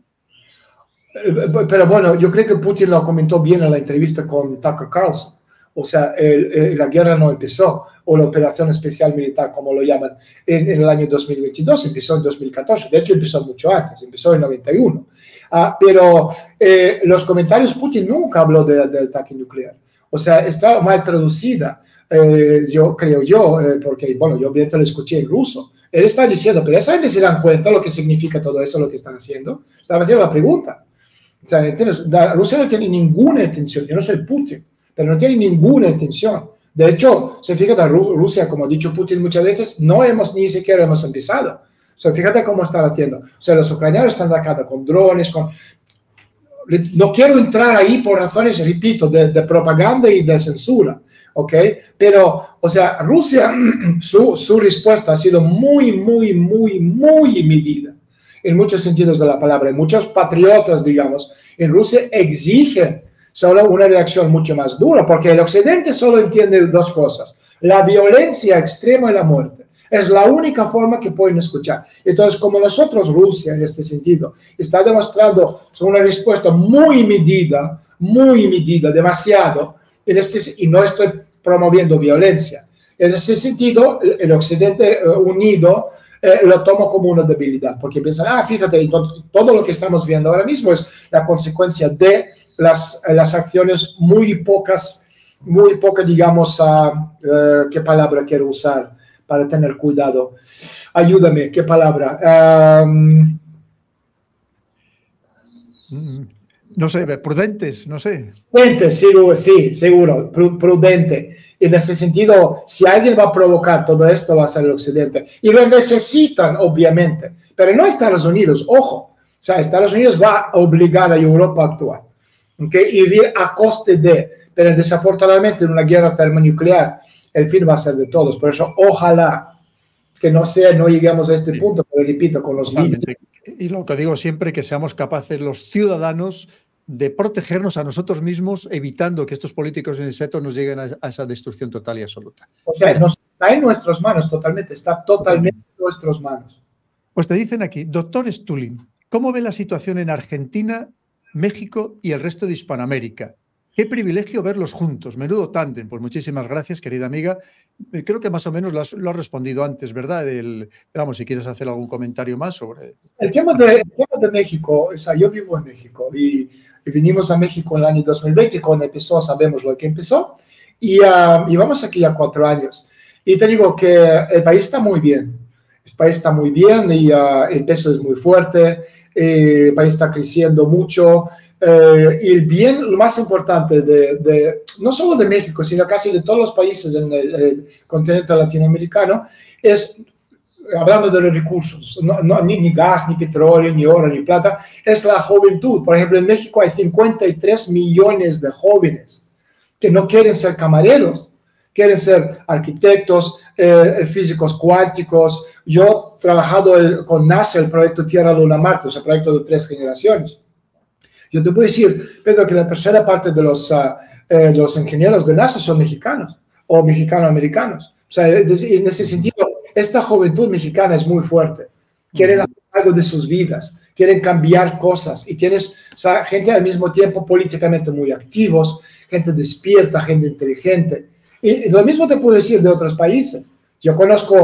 Pero bueno, yo creo que Putin lo comentó bien en la entrevista con Tucker Carlson. O sea, la guerra no empezó, o la operación especial militar, como lo llaman, en el año 2022, empezó en 2014. De hecho, empezó mucho antes, empezó en 91. Pero los comentarios, Putin nunca habló del ataque nuclear. O sea, está mal traducida, creo yo, porque, bueno, yo obviamente lo escuché en ruso. Él está diciendo, pero esa gente se dan cuenta lo que significa todo eso, lo que están haciendo. Estaba haciendo la pregunta. O sea, Rusia no tiene ninguna intención, yo no soy Putin, pero no tiene ninguna intención. De hecho, se fíjate, Rusia, como ha dicho Putin muchas veces, ni siquiera hemos empezado. O sea, fíjate cómo están haciendo. O sea, los ucranianos están atacando con drones, no quiero entrar ahí por razones, repito, de propaganda y de censura, ¿ok? Pero, o sea, Rusia, su respuesta ha sido muy medida, en muchos sentidos de la palabra. Muchos patriotas, digamos, en Rusia exigen solo una reacción mucho más dura, porque el Occidente solo entiende dos cosas: la violencia extrema y la muerte. Es la única forma que pueden escuchar. Entonces, como nosotros, Rusia, en este sentido, está demostrando una respuesta muy medida, demasiado, y no estoy promoviendo violencia. En ese sentido, el Occidente unido lo tomo como una debilidad, porque piensan, fíjate, todo lo que estamos viendo ahora mismo es la consecuencia de las acciones muy pocas, digamos, ¿qué palabra quiero usar para tener cuidado? Ayúdame, ¿qué palabra? No sé, prudentes, no sé. Prudente, sí, seguro, prudente. En ese sentido, si alguien va a provocar todo esto, va a ser el Occidente. Y lo necesitan, obviamente. Pero no Estados Unidos, ojo. O sea, Estados Unidos va a obligar a Europa a actuar. ¿Okay? Y ir a coste de. Pero desafortunadamente, en una guerra termonuclear, el fin va a ser de todos. Por eso, ojalá que no lleguemos a este punto, pero repito, con los líderes. Y lo que digo siempre, que seamos capaces los ciudadanos de protegernos a nosotros mismos, evitando que estos políticos insectos nos lleguen a esa destrucción total y absoluta. O sea, está en nuestras manos totalmente, está totalmente en nuestras manos. Pues te dicen aquí, doctor Stulin, ¿cómo ve la situación en Argentina, México y el resto de Hispanoamérica? Qué privilegio verlos juntos, menudo tándem. Pues muchísimas gracias, querida amiga. Creo que más o menos lo has respondido antes, ¿verdad? Vamos, si quieres hacer algún comentario más sobre... El tema de México, o sea, yo vivo en México y vinimos a México en el año 2020, cuando empezó, sabemos lo que empezó, y vamos aquí a 4 años. Y te digo que el país está muy bien, el país está muy bien y el peso es muy fuerte, el país está creciendo mucho. Y el bien, lo más importante no solo de México, sino casi de todos los países en el continente latinoamericano, es, hablando de los recursos, ni gas, ni petróleo, ni oro, ni plata, es la juventud. Por ejemplo, en México hay 53 millones de jóvenes que no quieren ser camareros, quieren ser arquitectos, físicos cuánticos. Yo he trabajado con NASA, el proyecto Tierra Luna Marte, o sea, proyecto de 3 generaciones. Yo te puedo decir, Pedro, que la tercera parte de los ingenieros de NASA son mexicanos o mexicano-americanos. O sea, en ese sentido, esta juventud mexicana es muy fuerte. Quieren hacer algo de sus vidas, quieren cambiar cosas. Y tienes, o sea, gente al mismo tiempo políticamente muy activos, gente despierta, gente inteligente. Y lo mismo te puedo decir de otros países. Yo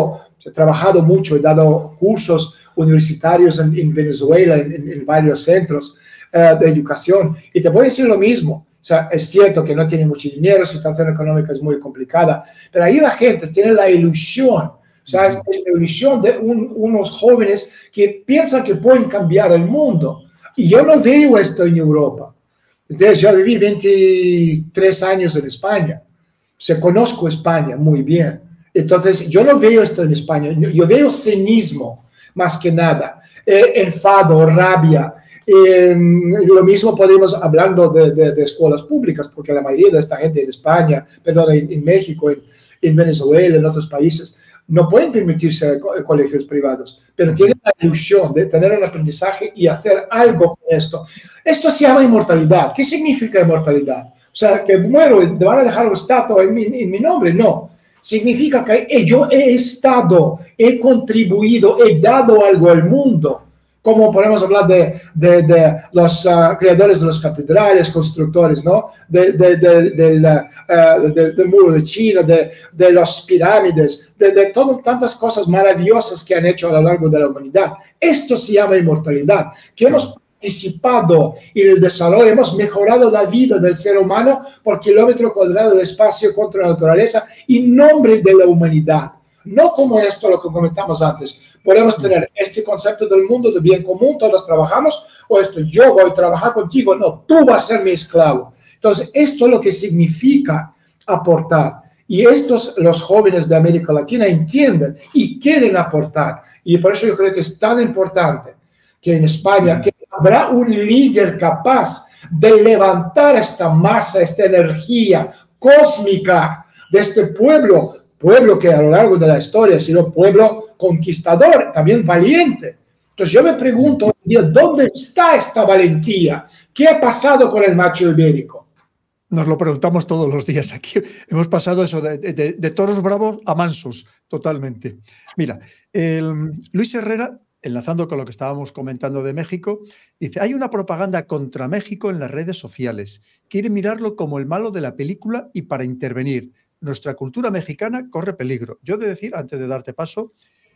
he trabajado mucho, he dado cursos universitarios en Venezuela, en varios centros de educación, y te voy a decir lo mismo. O sea, es cierto que no tienen mucho dinero, la situación económica es muy complicada, pero ahí la gente tiene la ilusión, o sea, es la ilusión de unos jóvenes que piensan que pueden cambiar el mundo. Y yo no veo esto en Europa. Entonces, yo viví 23 años en España, o sea, conozco España muy bien. Entonces, yo no veo esto en España, yo veo cinismo, más que nada, enfado, rabia. Lo mismo podemos, hablando de escuelas públicas, porque la mayoría de esta gente en España, perdón, en México, en Venezuela, en otros países, no pueden permitirse colegios privados, pero tienen la ilusión de tener un aprendizaje y hacer algo con esto. Esto se llama inmortalidad. ¿Qué significa inmortalidad? O sea, que muero y te van a dejar un estatua en mi nombre. No. Significa que yo he estado, he contribuido, he dado algo al mundo. Como podemos hablar de los creadores de las catedrales, constructores, ¿no? Del muro de China, de las pirámides, de tantas cosas maravillosas que han hecho a lo largo de la humanidad. Esto se llama inmortalidad, que hemos participado en el desarrollo, hemos mejorado la vida del ser humano por kilómetro cuadrado de espacio contra la naturaleza en nombre de la humanidad. No como esto, lo que comentamos antes. Podemos tener este concepto del mundo de bien común, todos trabajamos, o esto, yo voy a trabajar contigo, no, tú vas a ser mi esclavo. Entonces, esto es lo que significa aportar. Y los jóvenes de América Latina entienden y quieren aportar. Y por eso yo creo que es tan importante que en España que habrá un líder capaz de levantar esta masa, esta energía cósmica de este pueblo que a lo largo de la historia ha sido pueblo conquistador, también valiente. Entonces yo me pregunto, ¿dónde está esta valentía? ¿Qué ha pasado con el macho ibérico? Nos lo preguntamos todos los días aquí. Hemos pasado eso de toros bravos a mansos, totalmente. Mira, Luis Herrera, enlazando con lo que estábamos comentando de México, dice, hay una propaganda contra México en las redes sociales. Quiere mirarlo como el malo de la película y para intervenir. Nuestra cultura mexicana corre peligro. Yo he de decir, antes de darte paso,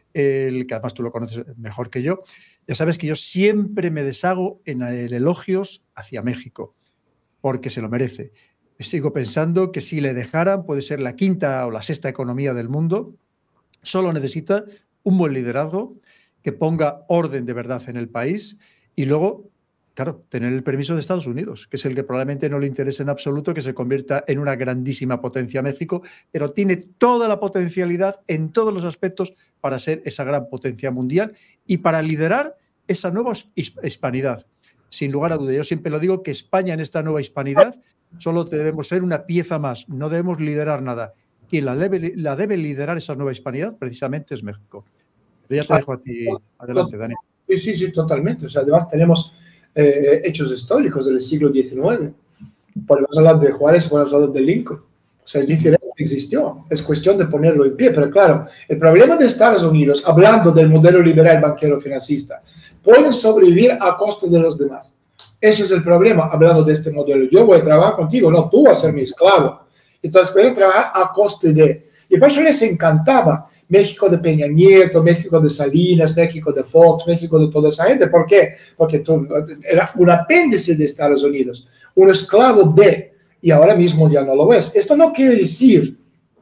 que además tú lo conoces mejor que yo, ya sabes que yo siempre me deshago en elogios hacia México, porque se lo merece. Sigo pensando que si le dejaran, puede ser la 5ª o la 6ª economía del mundo. Solo necesita un buen liderazgo que ponga orden de verdad en el país y luego, claro, tener el permiso de Estados Unidos, que es el que probablemente no le interese en absoluto que se convierta en una grandísima potencia México, pero tiene toda la potencialidad en todos los aspectos para ser esa gran potencia mundial y para liderar esa nueva hispanidad. Sin lugar a duda, yo siempre lo digo que España en esta nueva hispanidad solo debemos ser una pieza más, no debemos liderar nada. Quien la debe liderar esa nueva hispanidad precisamente es México. Pero ya te dejo a ti. Adelante, Dani. Sí, totalmente. O sea, además tenemos hechos históricos del siglo XIX. Podemos hablar de Juárez, podemos hablar de Lincoln. O sea, es diferente, existió. Es cuestión de ponerlo en pie. Pero claro, el problema de Estados Unidos, hablando del modelo liberal banquero financista, pueden sobrevivir a costa de los demás. Ese es el problema, hablando de este modelo. Yo voy a trabajar contigo, no, tú vas a ser mi esclavo. Entonces pueden trabajar a coste de. Y por eso les encantaba México de Peña Nieto, México de Salinas, México de Fox, México de toda esa gente. ¿Por qué? Porque era un apéndice de Estados Unidos, un esclavo de, y ahora mismo ya no lo es. Esto no quiere decir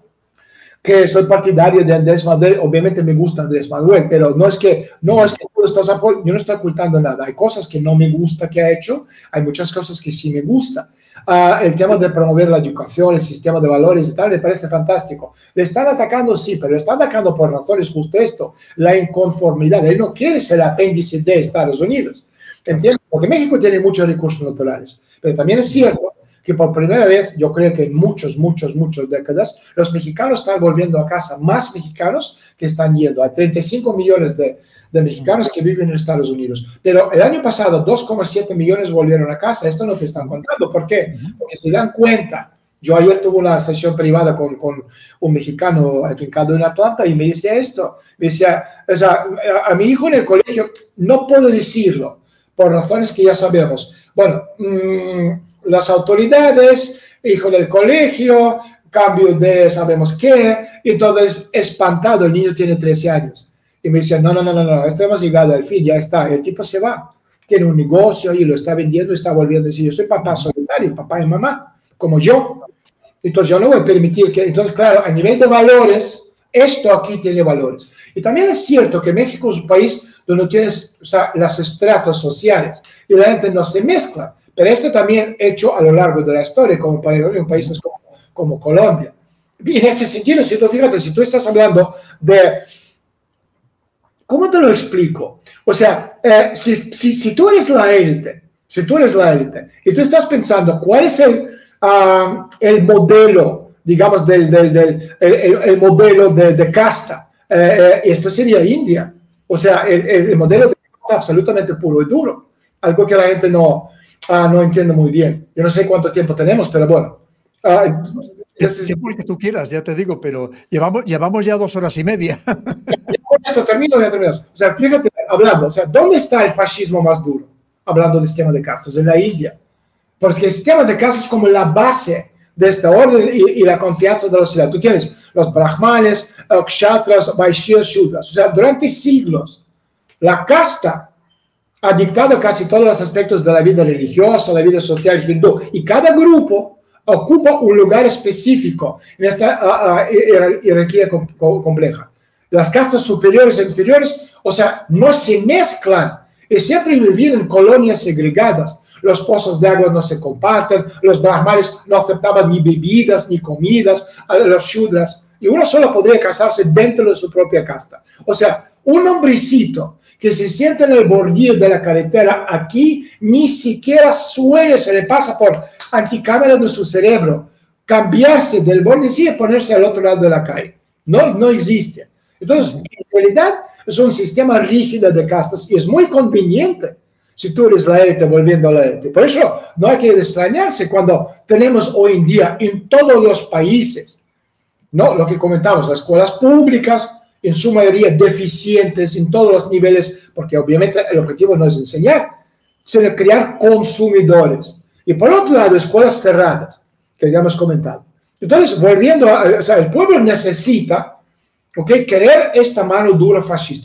que soy partidario de Andrés Manuel. Obviamente me gusta Andrés Manuel, pero no es que tú estás yo no estoy ocultando nada. Hay cosas que no me gusta que ha hecho, hay muchas cosas que sí me gusta. El tema de promover la educación, el sistema de valores y tal, me parece fantástico. Le están atacando, sí, pero le están atacando por razones justo esto, la inconformidad. Él no quiere ser apéndice de Estados Unidos, ¿entiendes? Porque México tiene muchos recursos naturales, pero también es cierto que por primera vez, yo creo que en muchas décadas, los mexicanos están volviendo a casa, más mexicanos que están yendo. Hay 35 millones de mexicanos que viven en Estados Unidos. Pero el año pasado 2,7 millones volvieron a casa. Esto no te están contando. ¿Por qué? Porque se dan cuenta. Yo ayer tuve una sesión privada con un mexicano afincado en Atlanta y me decía esto. Me decía, o sea, a mi hijo en el colegio no puedo decirlo por razones que ya sabemos. Bueno, las autoridades, hijo del colegio, cambio de sabemos qué, y entonces espantado, el niño tiene 13 años. Y me decían, no, esto hemos llegado al fin, ya está. El tipo se va, tiene un negocio y lo está vendiendo y está volviendo a decir, yo soy papá solitario, papá y mamá, como yo. Entonces yo no voy a permitir que, entonces claro, a nivel de valores, esto aquí tiene valores. Y también es cierto que México es un país donde tienes, o sea, los estratos sociales y la gente no se mezcla. Pero esto también hecho a lo largo de la historia, como en países como Colombia. Y en ese sentido, si tú fíjate, si tú estás hablando de... ¿Cómo te lo explico? O sea, si tú eres la élite, y tú estás pensando cuál es el modelo, digamos, el modelo de casta, esto sería India. O sea, el modelo de casta absolutamente puro y duro. Algo que la gente no entiende muy bien. Yo no sé cuánto tiempo tenemos, pero bueno. El tiempo que tú quieras, ya te digo, pero llevamos ya 2 horas y media. Con esto termino. O sea, fíjate, hablando, o sea, ¿dónde está el fascismo más duro? Hablando del sistema de castas, en la India. Porque el sistema de castas es como la base de esta orden y la confianza de los ciudadanos. Tú tienes los brahmanes, kshatras, vaishyas, shudras. O sea, durante siglos, la casta ha dictado casi todos los aspectos de la vida religiosa, la vida social hindú. Y cada grupo ocupa un lugar específico en esta jerarquía compleja. Las castas superiores e inferiores, o sea, no se mezclan y siempre vivían en colonias segregadas. Los pozos de agua no se comparten, los brahmanes no aceptaban ni bebidas ni comidas, los shudras, y uno solo podría casarse dentro de su propia casta. O sea, un hombrecito que se siente en el bordillo de la carretera aquí, ni siquiera se le pasa por anticámara de su cerebro cambiarse del bordecillo y ponerse al otro lado de la calle. No existe. Entonces, en realidad, es un sistema rígido de castas y es muy conveniente si tú eres la élite volviendo a la élite. Por eso no hay que extrañarse cuando tenemos hoy en día en todos los países, ¿no? Lo que comentamos, las escuelas públicas, en su mayoría deficientes en todos los niveles, porque obviamente el objetivo no es enseñar, sino crear consumidores. Y por otro lado, escuelas cerradas, que ya hemos comentado. Entonces, volviendo o sea, el pueblo necesita, querer esta mano dura fascista.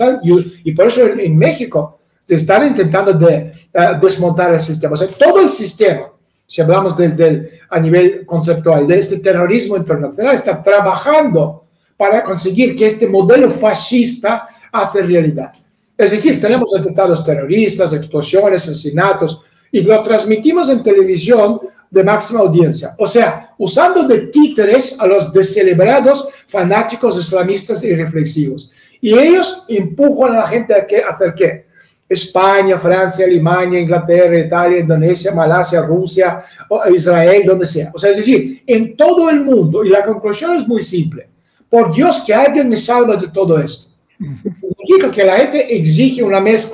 Y por eso en México se están intentando desmontar el sistema. O sea, todo el sistema, si hablamos a nivel conceptual, de este terrorismo internacional, está trabajando para conseguir que este modelo fascista hace realidad. Es decir, tenemos atentados terroristas, explosiones, asesinatos, y lo transmitimos en televisión de máxima audiencia. O sea, usando de títeres a los descelebrados fanáticos islamistas y reflexivos. Y ellos empujan a la gente a hacer ¿qué? España, Francia, Alemania, Inglaterra, Italia, Indonesia, Malasia, Rusia, Israel, donde sea. O sea, es decir, en todo el mundo. Y la conclusión es muy simple. Por Dios que alguien me salve de todo esto. Significa que la gente exige una mezcla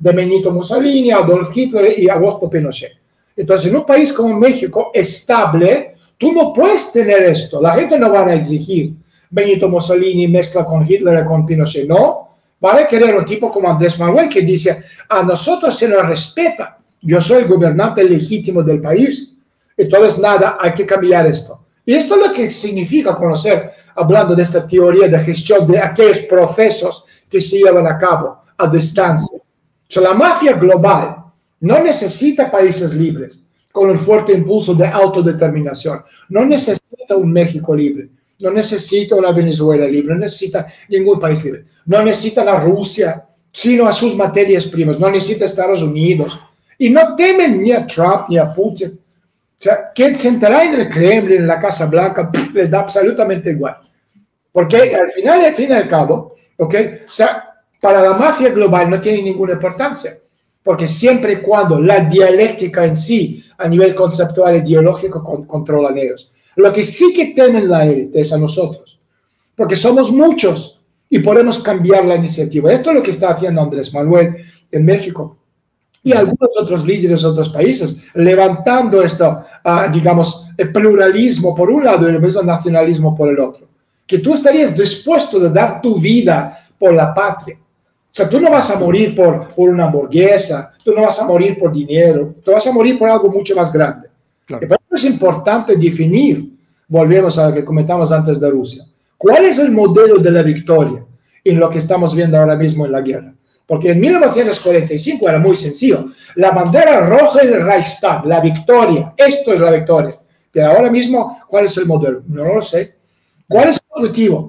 de Benito Mussolini, Adolf Hitler y Augusto Pinochet. Entonces, en un país como México estable, tú no puedes tener esto. La gente no va a exigir Benito Mussolini mezcla con Hitler y con Pinochet. No, van a querer un tipo como Andrés Manuel que dice, a nosotros se nos respeta. Yo soy el gobernante legítimo del país. Entonces, nada, hay que cambiar esto. Y esto es lo que significa conocer, hablando de esta teoría de gestión de aquellos procesos que se llevan a cabo a distancia. O sea, la mafia global no necesita países libres con un fuerte impulso de autodeterminación. No necesita un México libre. No necesita una Venezuela libre. No necesita ningún país libre. No necesita la Rusia, sino a sus materias primas. No necesita Estados Unidos. Y no temen ni a Trump ni a Putin. O sea, que sentará en el Kremlin, en la Casa Blanca, les da absolutamente igual. Porque al final y al cabo, ¿ok? O sea, para la mafia global no tiene ninguna importancia. Porque siempre y cuando la dialéctica en sí, a nivel conceptual e ideológico, controlan ellos. Lo que sí que tienen la élite es a nosotros. Porque somos muchos y podemos cambiar la iniciativa. Esto es lo que está haciendo Andrés Manuel en México. Y algunos otros líderes de otros países, levantando esto, digamos, el pluralismo por un lado y el mismo nacionalismo por el otro. Que tú estarías dispuesto de dar tu vida por la patria. O sea, tú no vas a morir por una hamburguesa, tú no vas a morir por dinero, tú vas a morir por algo mucho más grande. Claro. Y por eso es importante definir, volvemos a lo que comentamos antes de Rusia, ¿cuál es el modelo de la victoria en lo que estamos viendo ahora mismo en la guerra? Porque en 1945 era muy sencillo. La bandera roja en el Reichstag, la victoria, esto es la victoria. Pero ahora mismo, ¿cuál es el modelo? No lo sé. ¿Cuál es el objetivo?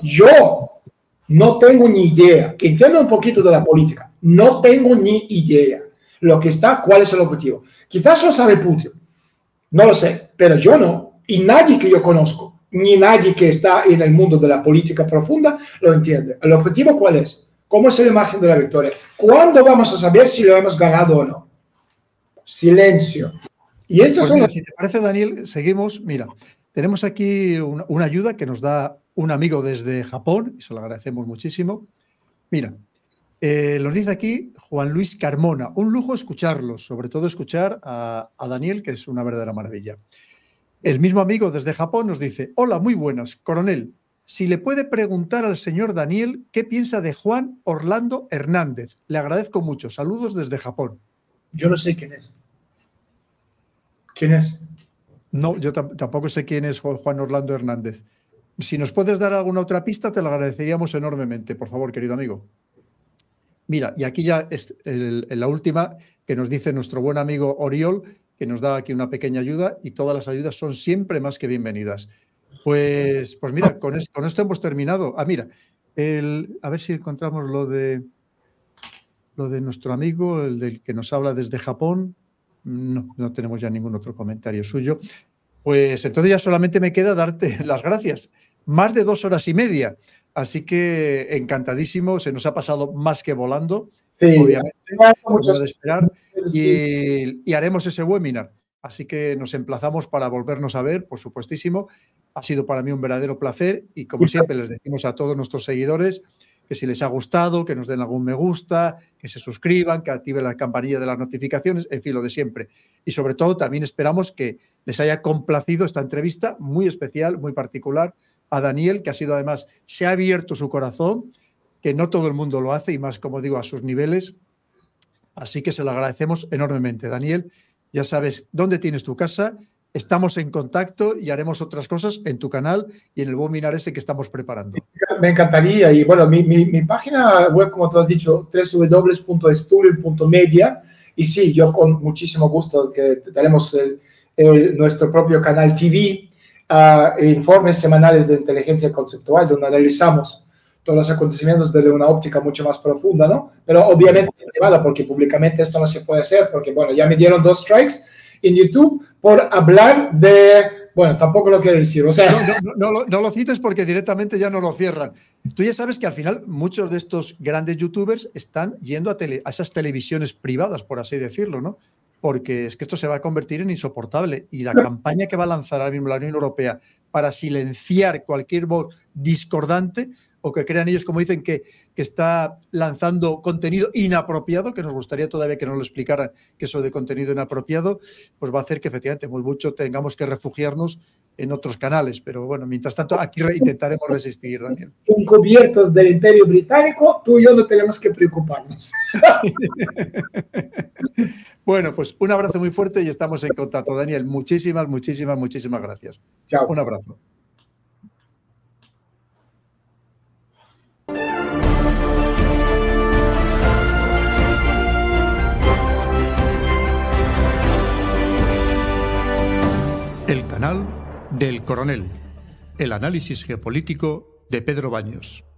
Yo no tengo ni idea. Que entiendo un poquito de la política. No tengo ni idea. Lo que está, ¿cuál es el objetivo? Quizás lo sabe Putin. No lo sé, pero yo no. Y nadie que yo conozco, ni nadie que está en el mundo de la política profunda, lo entiende. ¿El objetivo cuál es? ¿Cómo es la imagen de la victoria? ¿Cuándo vamos a saber si lo hemos ganado o no? Silencio. Y esto pues mira, si te parece, Daniel, seguimos. Mira, tenemos aquí una ayuda que nos da un amigo desde Japón, y se lo agradecemos muchísimo. Mira, nos dice aquí Juan Luis Carmona, un lujo escucharlos, sobre todo escuchar a Daniel, que es una verdadera maravilla. El mismo amigo desde Japón nos dice, hola, muy buenas, coronel. Si le puede preguntar al señor Daniel qué piensa de Juan Orlando Hernández. Le agradezco mucho. Saludos desde Japón. Yo no sé quién es. ¿Quién es? No, yo tampoco sé quién es Juan Orlando Hernández. Si nos puedes dar alguna otra pista, te lo agradeceríamos enormemente, por favor, querido amigo. Mira, y aquí ya es la última que nos dice nuestro buen amigo Oriol, que nos da aquí una pequeña ayuda, y todas las ayudas son siempre más que bienvenidas. Pues mira, con esto hemos terminado. Mira, a ver si encontramos lo de nuestro amigo, el del que nos habla desde Japón. No tenemos ya ningún otro comentario suyo. Pues entonces ya solamente me queda darte las gracias. Más de 2 horas y media. Así que encantadísimo, se nos ha pasado más que volando, sí, obviamente, como de esperar, y haremos ese webinar. Así que nos emplazamos para volvernos a ver, por supuestísimo. Ha sido para mí un verdadero placer y, como siempre, les decimos a todos nuestros seguidores que si les ha gustado, que nos den algún me gusta, que se suscriban, que activen la campanilla de las notificaciones, en fin, lo de siempre. Y sobre todo también esperamos que les haya complacido esta entrevista muy especial, muy particular, a Daniel, que ha sido además, se ha abierto su corazón, que no todo el mundo lo hace y más, como digo, a sus niveles. Así que se lo agradecemos enormemente. Daniel, ya sabes dónde tienes tu casa, estamos en contacto y haremos otras cosas en tu canal y en el webinar ese que estamos preparando. Me encantaría. Y bueno, mi página web, como tú has dicho, www.student.media. Y sí, yo con muchísimo gusto que tenemos nuestro propio canal TV, informes semanales de inteligencia conceptual, donde analizamos todos los acontecimientos desde una óptica mucho más profunda, ¿no? Pero obviamente privada, porque públicamente esto no se puede hacer, porque, bueno, ya me dieron 2 strikes en YouTube por hablar de... Bueno, tampoco lo quiero decir, o sea... No lo cites porque directamente ya no lo cierran. Tú ya sabes que al final muchos de estos grandes youtubers están yendo a esas televisiones privadas, por así decirlo, ¿no? Porque es que esto se va a convertir en insoportable. Y la campaña que va a lanzar ahora mismo la Unión Europea para silenciar cualquier voz discordante o que crean ellos, como dicen, que está lanzando contenido inapropiado, que nos gustaría todavía que nos lo explicaran que eso de contenido inapropiado, pues va a hacer que efectivamente mucho tengamos que refugiarnos en otros canales. Pero bueno, mientras tanto, aquí intentaremos resistir, Daniel. Encubiertos del Imperio Británico, tú y yo no tenemos que preocuparnos. Bueno, pues un abrazo muy fuerte y estamos en contacto, Daniel. Muchísimas gracias. Chao. Un abrazo. El canal del Coronel. El análisis geopolítico de Pedro Baños.